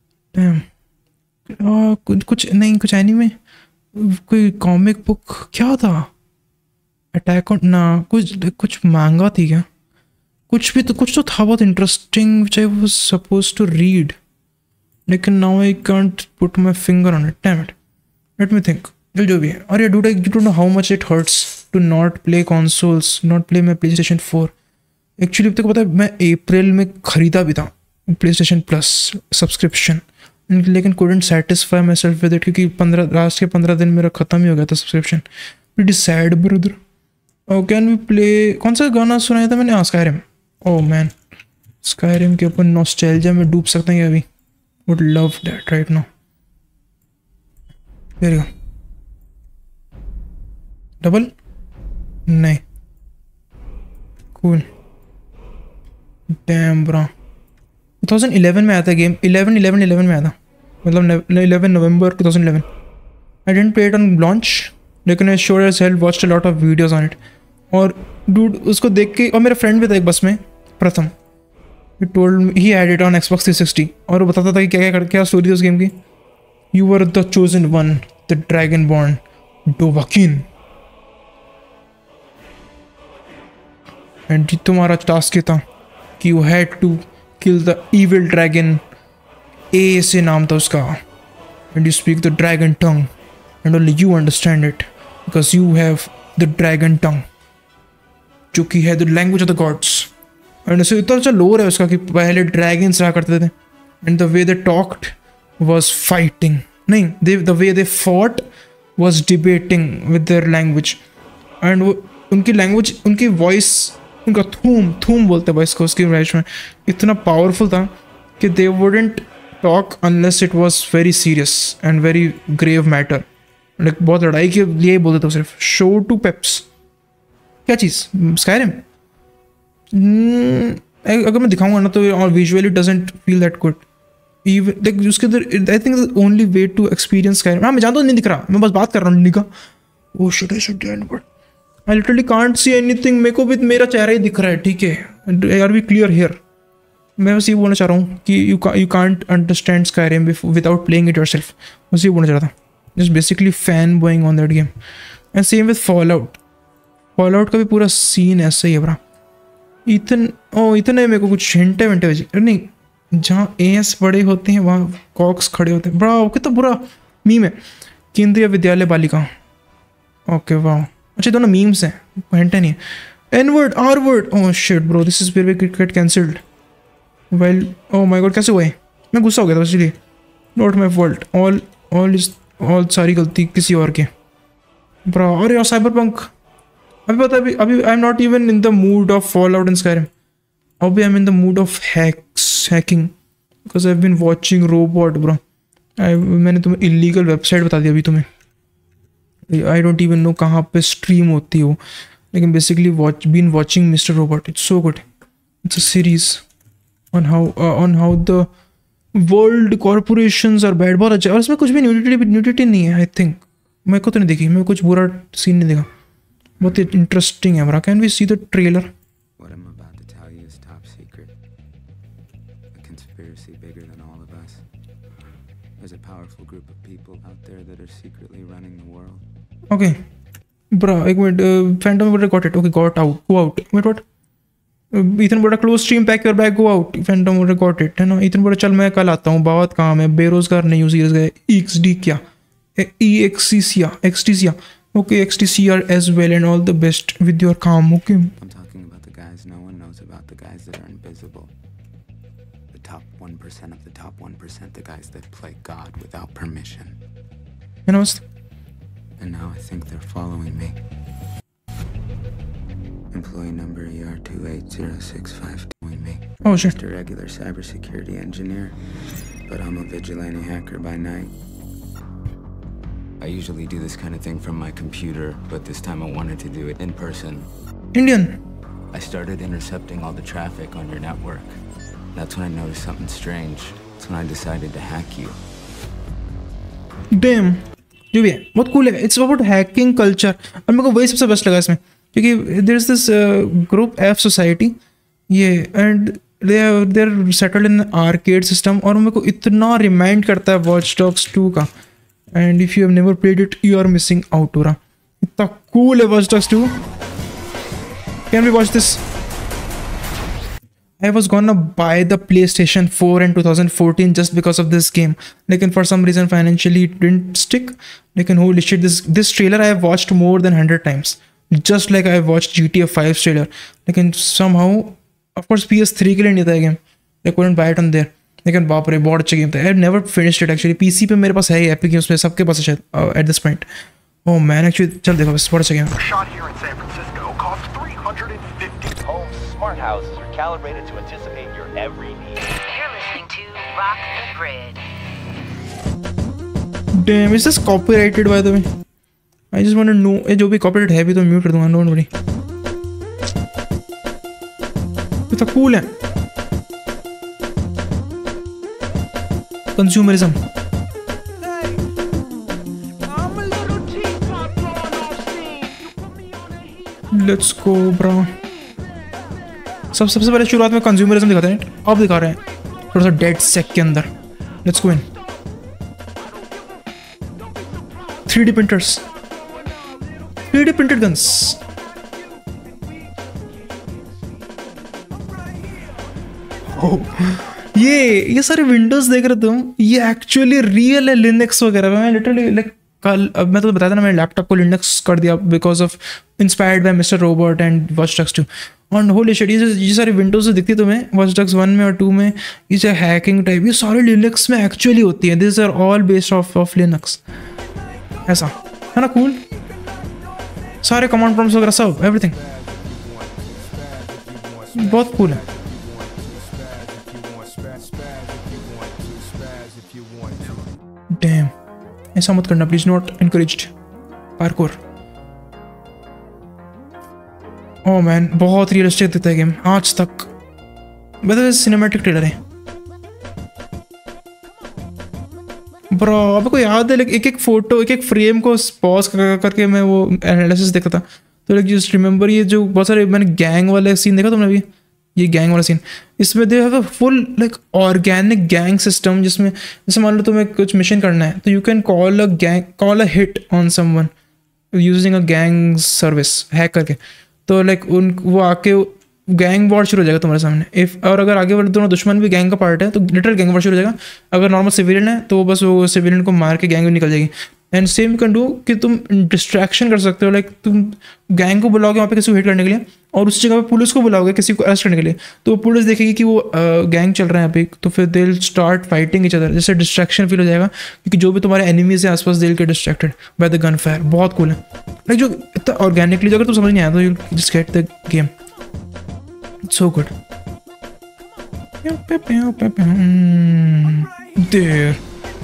कुछ कुछ नहीं, कुछ एनीमे, कोई कॉमिक बुक, क्या था? अटैक ऑन ना, कुछ कुछ मांगा थी क्या? कुछ भी तो, कुछ तो था बहुत interesting which I was supposed to read, लेकिन now I can't put my finger on it. Damn it, let me think. जो जो भी है. और ये dude, I don't know how much it hurts to not play consoles, not play my PlayStation four. Actually अब तक पता है, मैं अप्रैल में खरीदा भी था प्ले स्टेशन प्लस सब्सक्रिप्शन, लेकिन couldn't satisfy myself with it क्योंकि पंद्रह लास्ट के पंद्रह दिन मेरा ख़त्म ही हो गया था subscription. Pretty sad brother. Oh, can we play? कौन सा गाना सुनाया था मैंने? हाँ, Skyrim. Oh man, Skyrim के ऊपर नॉस्टैल्जिया में डूब सकते हैं अभी. Would love that right now. There you go. Double? नहीं. Cool. Damn bro. twenty eleven में आया था गेम. eleven eleven eleven में आया था, मतलब eleven November twenty eleven. I didn't play it on launch, लेकिन I sure as hell watched a lot of videos on it. और dude उसको देख के, और मेरा फ्रेंड भी था एक बस में, प्रथम. He told me he had it on Xbox three sixty और वो बताता था कि क्या क्या क्या स्टोरी थी उस गेम की. You were the chosen one, the dragonborn, Dovahkiin. And तुम्हारा टास्क ये था कि you had to kill the evil dragon. A से नाम था उसका. And you speak the dragon tongue, and only you understand it because you have the dragon tongue, जो कि है the language of the gods. And so इतना अच्छा lore है उसका कि पहले dragons रहा करते थे. And the way they talked was fighting. नहीं, they the way they fought was debating with their language. And वो उनकी language, उनकी voice, उनका थूम थूम बोलते हैं इसको उसकी लैंग्वेज में, इतना पावरफुल था कि they wouldn't talk unless it was very serious and very grave matter. Like बहुत लड़ाई के लिए बोलते थे सिर्फ. Show to peps. क्या चीज़? Skyrim. अगर मैं दिखाऊंगा ना तो visually doesn't feel that good. Even like उसके अंदर I think the only way to experience Skyrim. हाँ मैं जानता हूँ नहीं दिख रहा, मैं बस बात कर रहा हूँ निका. Oh shit, I should end but I literally can't see anything. मेरे को भी मेरा चेहरा ही दिख रहा है, ठीक है. Are we clear here? मैं बस ये बोलना चाह रहा हूँ कि you you can't understand Skyrim without playing it yourself. बस ये बोलना चाह रहा था. Just basically fanboying on that game. And same with Fallout. Fallout का भी पूरा सीन ऐसा ही है ब्रा. इतन ओ इतने मेरे को कुछ हिंटे विंटे बजे नहीं, जहाँ एस बड़े होते हैं वहाँ कॉक्स खड़े होते हैं. बड़ा कितना बुरा मीम है. केंद्रीय विद्यालय बालिका. ओके वाह, अच्छा दोनों मीम्स हैं, हिंटे नहीं है. N word, R word. Oh shit bro, this is where we get cancelled. Well oh my god, कैसे हुआ है? मैं गुस्सा हो गया था इसलिए. Not my fault. All all is all सारी गलती किसी और के. ब्रो अरे यार साइबर पंक. अभी पता अभी अभी I am not even in the mood of Fallout in Skyrim. अभी I am in the mood of hacks hacking because I have been watching Robot bro. I मैंने तुम्हें illegal website बता दी अभी तुम्हें. आई डोंट इवन नो कहाँ पे stream होती हो, लेकिन basically watch been watching Mister Robot. It's so good. It's a series on how on how the world corporations are bad. बहुत अच्छा. और इसमें कुछ भी न्यूडिटी न्यूडिटी नहीं है आई थिंक. मेरे को तो नहीं देखी, मैं कुछ बुरा सीन नहीं देखा. बहुत इंटरेस्टिंग है bruh. Can we see the trailer? What I'm about to tell you is top secret. A conspiracy bigger than all of us. There's a powerful group of people out there that are secretly running the world. Okay. Bra, एक minute. Phantom would have got it. Okay, got out. Go out. Wait, what? Ethan would have close stream, pack your bag, go out. Phantom would have got it. है ना? Ethan would have चल मैं कल आता हूँ, बहुत काम है, बेरोजगार नहीं हूँ सीरियस गए. E X D क्या? E X C C A, X T C A. Okay, X T C R as well, and all the best with your calm. Okay. I'm talking about the guys no one knows about, the guys that are invisible. The top one percent of the top one percent, the guys that play God without permission. You know. And now I think they're following me. Employee number E R two eight zero six five following me. Oh shit. Just a regular cybersecurity engineer, but I'm a vigilante hacker by night. I usually do this kind of thing from my computer, but this time I wanted to do it in person. Indian. I started intercepting all the traffic on your network. That's when I noticed something strange. That's when I decided to hack you. Damn. जो भी है बहुत cool है. It's about hacking culture. और मेरे को वही सबसे बेस्ट लगा इसमें, क्योंकि there is this uh, group F society, ये and they are they're settled in arcade system, और मेरे को इतना रिमाइंड करता है Watch Dogs टू का. And if you have never played it, you are missing out, bro. इतना cool है Watch Dogs two. Can we watch this? I was gonna buy the PlayStation four in twenty fourteen just because of this game. लेकिन for some reason financially it didn't stick. लेकिन holy shit, this this trailer I have watched more than one hundred times. Just like I have watched G T A five trailer. लेकिन somehow, of course P S three के लिए नहीं था game. I couldn't buy it on there. लेकिन बाप रे बहुत अच्छा गेम था. I have never finished it actually. PC पे मेरे पास है ही एपिक गेम्स पे, सबके पास है शायद at this point. Oh man actually चल देखो बस बहुत अच्छा game. Shot here in San Francisco costs three hundred fifty. Home's smart houses are calibrated to anticipate your every need. You're listening to Rock the Grid. Damn, is this copyrighted by the way? I just want to know. ये जो भी copyright है भी तो mute कर दूंगा. Don't worry. कितना cool है. Consumerism. Let's go, bro. सब सबसे पहले शुरुआत में कंज्यूमरिज्म दिखाते हैं, अब दिखा रहे हैं थोड़ा सा डेड सेक के अंदर. Let's go in. Three D printers, three D printed guns. ये ये सारे विंडोज देख रहे तुम, ये एक्चुअली रियल है लिनक्स वगैरह। मैं लिटरली लाइक कल, अब मैं तो बताया था ना, मैंने लैपटॉप को लिनक्स कर दिया because of inspired by Mr Robot and Watch Dogs two. और होली शिट, ये ये सारे विंडोज दिखती है तुम्हें वॉच डॉग्स वन में और टू में, ये जो हैकिंग टाइप, ये सारे लिनक्स में एक्चुअली होती है। This are all based of of Linux. ऐसा है ना, कूल। सारे कमांड प्रॉम्प्ट्स वगैरह सब एवरीथिंग बहुत कूल है। डैम, ऐसा मत करना please, not encouraged. Parkour, oh man, बहुत रियलिस्टिक देता है गेम आज तक। बता सिनेमैटिक ट्रेलर है ब्रो। अब को याद है, एक एक फोटो, एक एक फ्रेम को पॉज कर करके मैं वो एनालिसिस देखता था, तो लाइक जस्ट रिमेंबर ये जो बहुत सारे मैंने गैंग वाले सीन देखा तुमने अभी, ये गैंग वाला सीन, इसमें they have a full like organic gang system, जिसमें जैसे मान लो तुम्हें कुछ मिशन करना है तो you can call a gang, call a hit on someone using a gang service hack करके। तो लाइक उन वो आके गैंग वॉर शुरू हो जाएगा तुम्हारे सामने। इफ और अगर आगे वाले दोनों दुश्मन भी गैंग का पार्ट है तो लिटरल गैंग वॉर शुरू हो जाएगा। अगर नॉर्मल सिविलियन है तो बस वो सिविलियन को मार के गैंग निकल जाएगी। And same you can do कि तुम डिस्ट्रैक्शन कर सकते हो, लाइक तुम गैंग को बुलाओगे वहाँ पे किसी को हिट करने के लिए, और उस जगह पे पुलिस को बुलाओगे किसी को अरेस्ट करने के लिए, तो पुलिस देखेगी कि वो गैंग चल रहा है यहाँ पे, तो फिर they will start fighting each other. जैसे डिस्ट्रैक्शन फील हो जाएगा क्योंकि जो भी तुम्हारे एनिमीज है आसपास they will get distracted by the gun fire. बहुत कूल है, लाइक जो इतना ऑर्गेनिकली, जो अगर तुम समझ नहीं आया तो you just get the game, so good. There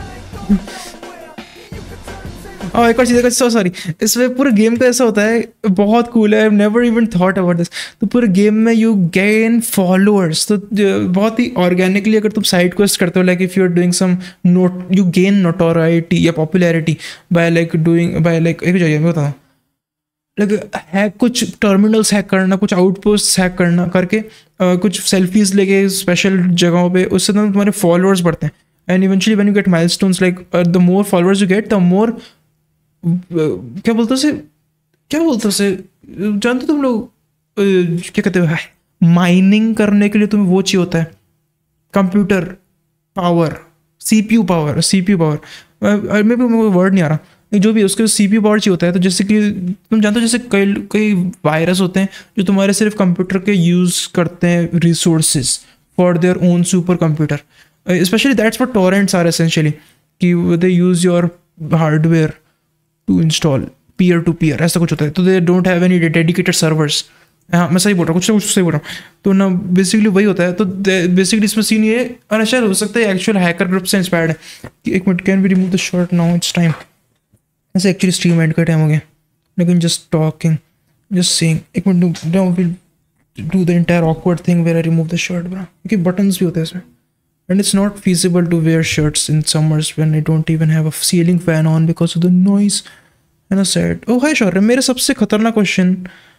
और एक और चीज़, सो सॉरी, इसमें पूरे गेम का ऐसा होता है, बहुत कूल है। I have never even thought about this. तो पूरे गेम में यू गेन फॉलोअर्स, तो बहुत ही ऑर्गेनिकली अगर तुम साइड क्वेस्ट करते हो, like if you are doing some note, you gain notoriety या popularity by like doing by like एक जगह मैं बताऊँ, लाइक हैक, कुछ टर्मिनल्स हैक करना, कुछ आउटपोस्ट हैक करना करके, uh, कुछ सेल्फीज लेके स्पेशल जगहों पे, उससे तो तुम्हारे फॉलोअर्स बढ़ते हैं। And eventually when you get milestones, like the more followers you get the more, क्या बोलते से क्या बोलते से जानते तुम लोग, क्या कहते हो, माइनिंग करने के लिए तुम्हें वो चाहिए होता है, computer power, CPU power, CPU power, मे भी मुझे वर्ड नहीं आ रहा, जो भी उसके सीपीयू पावर चाहिए होता है। तो जैसे कि तुम जानते हो, जैसे कई कई वायरस होते हैं जो तुम्हारे सिर्फ कंप्यूटर के यूज़ करते हैं resources for their own super computer, especially that's for torrents are essentially, कि they use your hardware to install peer to peer, ऐसा कुछ होता है। तो they don't have any dedicated servers. हाँ मैं सही बोल रहा हूँ, कुछ ना कुछ सही बोल रहा हूँ। तो ना बेसिकली वही होता है। तो बेसिकली इसमें सीन ये, और शायद हो सकता है एक्चुअल हैकर ग्रुप से इंस्पायर्ड है कि एक minute, can we remove the shirt now, it's time. ऐसे एक्चुअली स्ट्रीम एंड का टाइम हो गया, लेकिन जस्ट टॉकिंग, जस्ट सेइंग, एक minute, now will do the entire awkward thing where I remove the shirt bro, क्योंकि buttons भी होते हैं इसमें। And it's not feasible to wear shirts in summers when I don't even have a ceiling fan on because of the noise and a sad. Oh hi Shaur, मेरे सबसे खतरनाक question,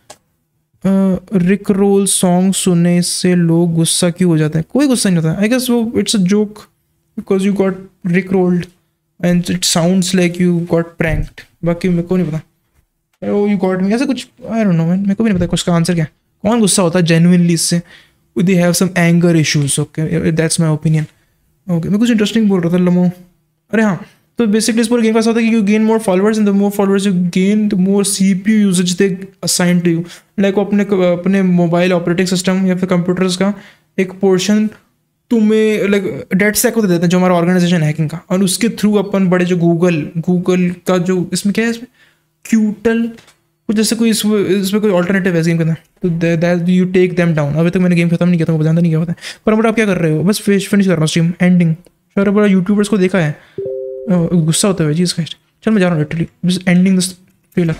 रिक role song सुनने से लोग गुस्सा क्यों हो जाते हैं? कोई गुस्सा नहीं होता। आई गेस वो it's a joke because you got Rick rolled and it sounds like you got pranked. बाकी मेरे को नहीं पता, ओ यू गॉट मी, ऐसा कुछ, आई डोंट नो मैन, मेरे को भी नहीं पता उसका आंसर क्या। कौन गुस्सा होता है जेन्युइनली इससे? They have some anger issues, okay, that's my opinion. Okay, मैं कुछ इंटरेस्टिंग बोल रहा था लमो। अरे हाँ, तो बेसिकली इस पूरे गेम का ऐसा होता है कि you gain more followers and the more followers you gain, the more C P U usage they assign to you. Like वो अपने अपने मोबाइल ऑपरेटिंग सिस्टम या फिर कंप्यूटर्स का एक पोर्शन तुम्हें लाइक डेट स्टैक को दे देते हैं, जो हमारा ऑर्गेनाइजेशन हैकिंग का, और उसके थ्रू अपन बड़े जो गूगल गूगल का जो इसमें क्या है, इसमें क्यूटल कुछ जैसे कोई इसमें इसमें कोई ऑल्टरनेटिव है गेम के अंदर, तो that you take them down. अभी तक मैंने गेम खत्म नहीं किया था, मुझे जानता नहीं क्या होता है। पर बट आप क्या कर रहे हो? बस फिनिश फिनिश कर रहा हूँ स्ट्रीम, एंडिंग। शायद बड़ा यूट्यूबर्स को देखा है गुस्सा होता है चीज़ का। चल मैं जा रहा हूँ लिटरली, बस एंडिंग दिस ट्रेलर।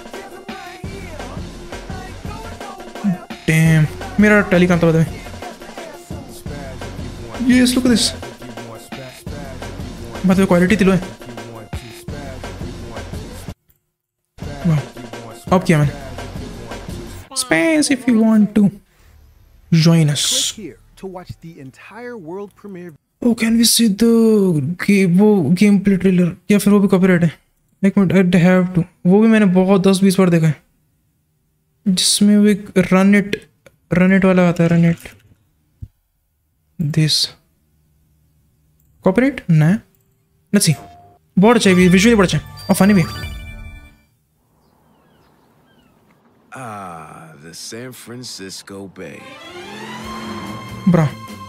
डैम, मेरा टेलीकॉम था बताए ये, लुक एट दिस, मतलब क्वालिटी तिलो है। अब क्या मैंने space if you want to join us. To watch the entire world premiere. Oh, can we see the game, वो गेम प्ले ट्रेलर, या फिर वो भी कॉपीराइट है? एक मिनट, I have to, वो भी मैंने बहुत दस बीस बार देखा है, जिसमें वो एक रन इट रन इट वाला आता है, रन इट दिस कॉपरेट ना लेट्स सी बहुत अच्छा है विजुअली बहुत अच्छा है और फनी भी Ah, the San Francisco Bay. ब्रा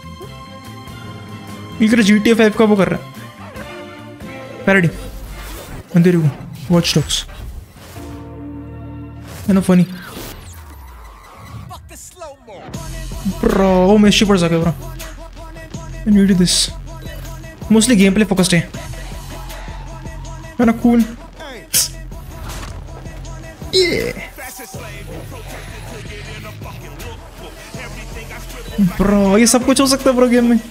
इधर जी टी ए फाइव का वो कर रहा है पैरोडी अंधेरे को वॉच डॉग्स है ना फनी ब्रो वो मेशी पड़ सके bro I need this mostly gameplay focused है है ना cool yeah ब्रो ये सब कुछ हो सकता है ब्रो गेम में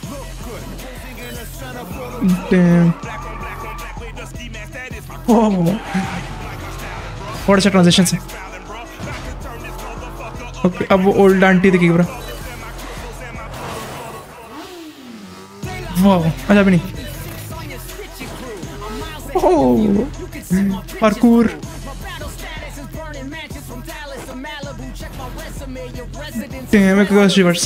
Damn. Oh, बहुत अच्छा ट्रांजिशन है ओके अब वो ओल्ड आंटी दिखेगी ब्रो वाह अच्छा भी नहीं ओह पार्कोर डैम एक गॉस रिवर्स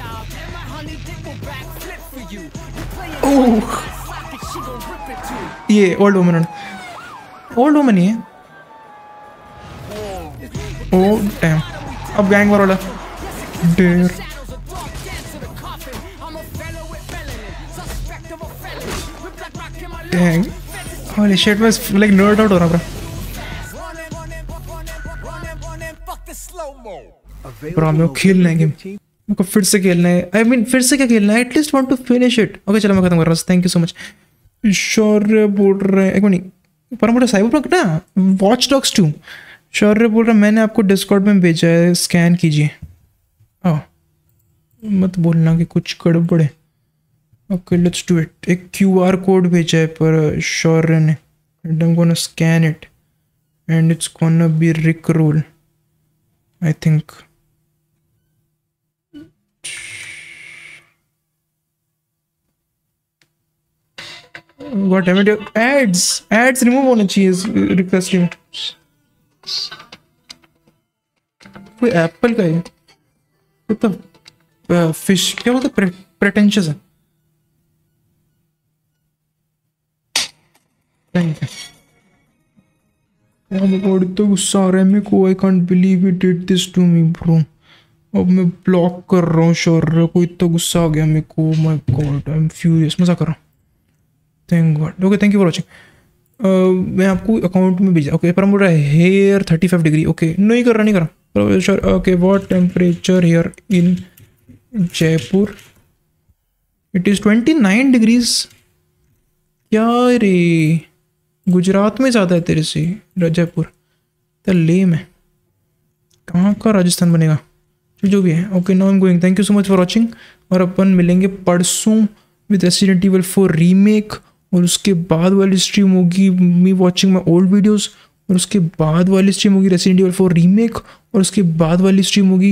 ओह ये ओल्ड वुमन ओल्ड वुमन ही है ओह डैम अब गैंग वार वाला डेयर डैंग होली शिट मैं लाइक नर्ड आउट हो रहा ब्रो ब्रो मैं खेलना है गेम मेरे को फिर से खेलना है आई I मीन mean, फिर से क्या खेलना है at least want to finish it okay चलो मैं खत्म कर रहा हूँ thank you so much Shaurya बोल रहे हैं एक मिनट पर मुझे साइबरपंक ना वॉच डॉग्स टू शौर्य बोल रहा है मैंने आपको डिस्कॉर्ड में भेजा है स्कैन कीजिए हाँ मत बोलना कि कुछ गड़बड़ है ओके लेट्स डू इट एक क्यू आर कोड भेजा है पर शौर्य ने and I am gonna scan it and it's gonna be Rick roll I think What damn it? Ads, ads remove होना चाहिए रिक्वेस्ट में कोई एप्पल का है तो फिश क्या बोलते हैं प्रेटेंशियस है thank you oh my god इतना गुस्सा आ रहा है मेरे को I can't believe he did this to me bro अब मैं ब्लॉक कर रहा हूँ शौर्य को इतना गुस्सा आ गया मेरे को my god I'm furious मजा कर रहा हूँ thank god okay thank you for watching मैं आपको अकाउंट में भेजा ओके पर बोल रहा है here thirty five degree okay नहीं कर रहा नहीं कर रहा sure okay what temperature here in Jaipur it is twenty nine degrees क्या रे गुजरात में ज़्यादा है तेरे से जयपुर तो लेम है कहाँ का राजस्थान बनेगा जो भी है okay now I am going thank you so much for watching और अपन मिलेंगे परसों with Resident Evil four remake और उसके बाद वाली स्ट्रीम होगी me watching my old videos और उसके बाद वाली स्ट्रीम होगी रेसिडेंट इविल फोर रीमेक और उसके बाद वाली स्ट्रीम होगी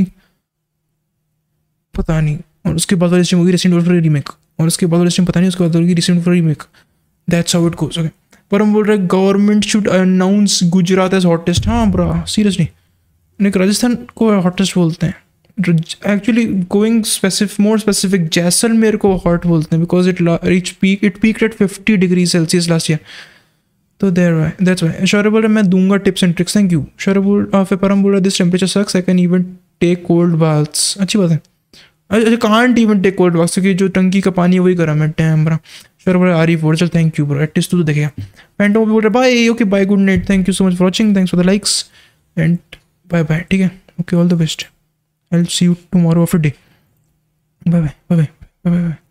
पता नहीं और उसके बाद वाली स्ट्रीम होगी रेसिडेंट इविल फोर रीमेक और उसके बाद वाली स्ट्रीम पता नहीं उसके बाद होगी Resident Evil four remake that's how it goes okay पर हम बोल रहे हैं government should announce Gujarat as hottest हाँ ब्रा सीरियसली लाइक राजस्थान को हॉटेस्ट बोलते हैं actually going specific more specific Jaisalmer को हॉट बोलते हैं because it reach peak it peak at fifty degree Celsius last year तो there why that's why Shaurya बोल रहा मैं दूंगा tips and tricks thank you शौर्य बोल फिर परम बोल रहा this temperature sucks I can even take cold baths अच्छी बात है अच्छा can't even take cold baths क्योंकि जो टंकी का पानी है वही करा मैं टैम ब्रा शौर्य बोल रहा आरिफ बोल चल थैंक यू ब्रो एटलीस्ट तू तो देखेगा पेंटो बोल रहा bye okay bye good night thank you so much for watching thanks for the likes and bye bye ठीक है okay all the best I'll see you tomorrow after day. Bye bye. Bye bye. Bye bye.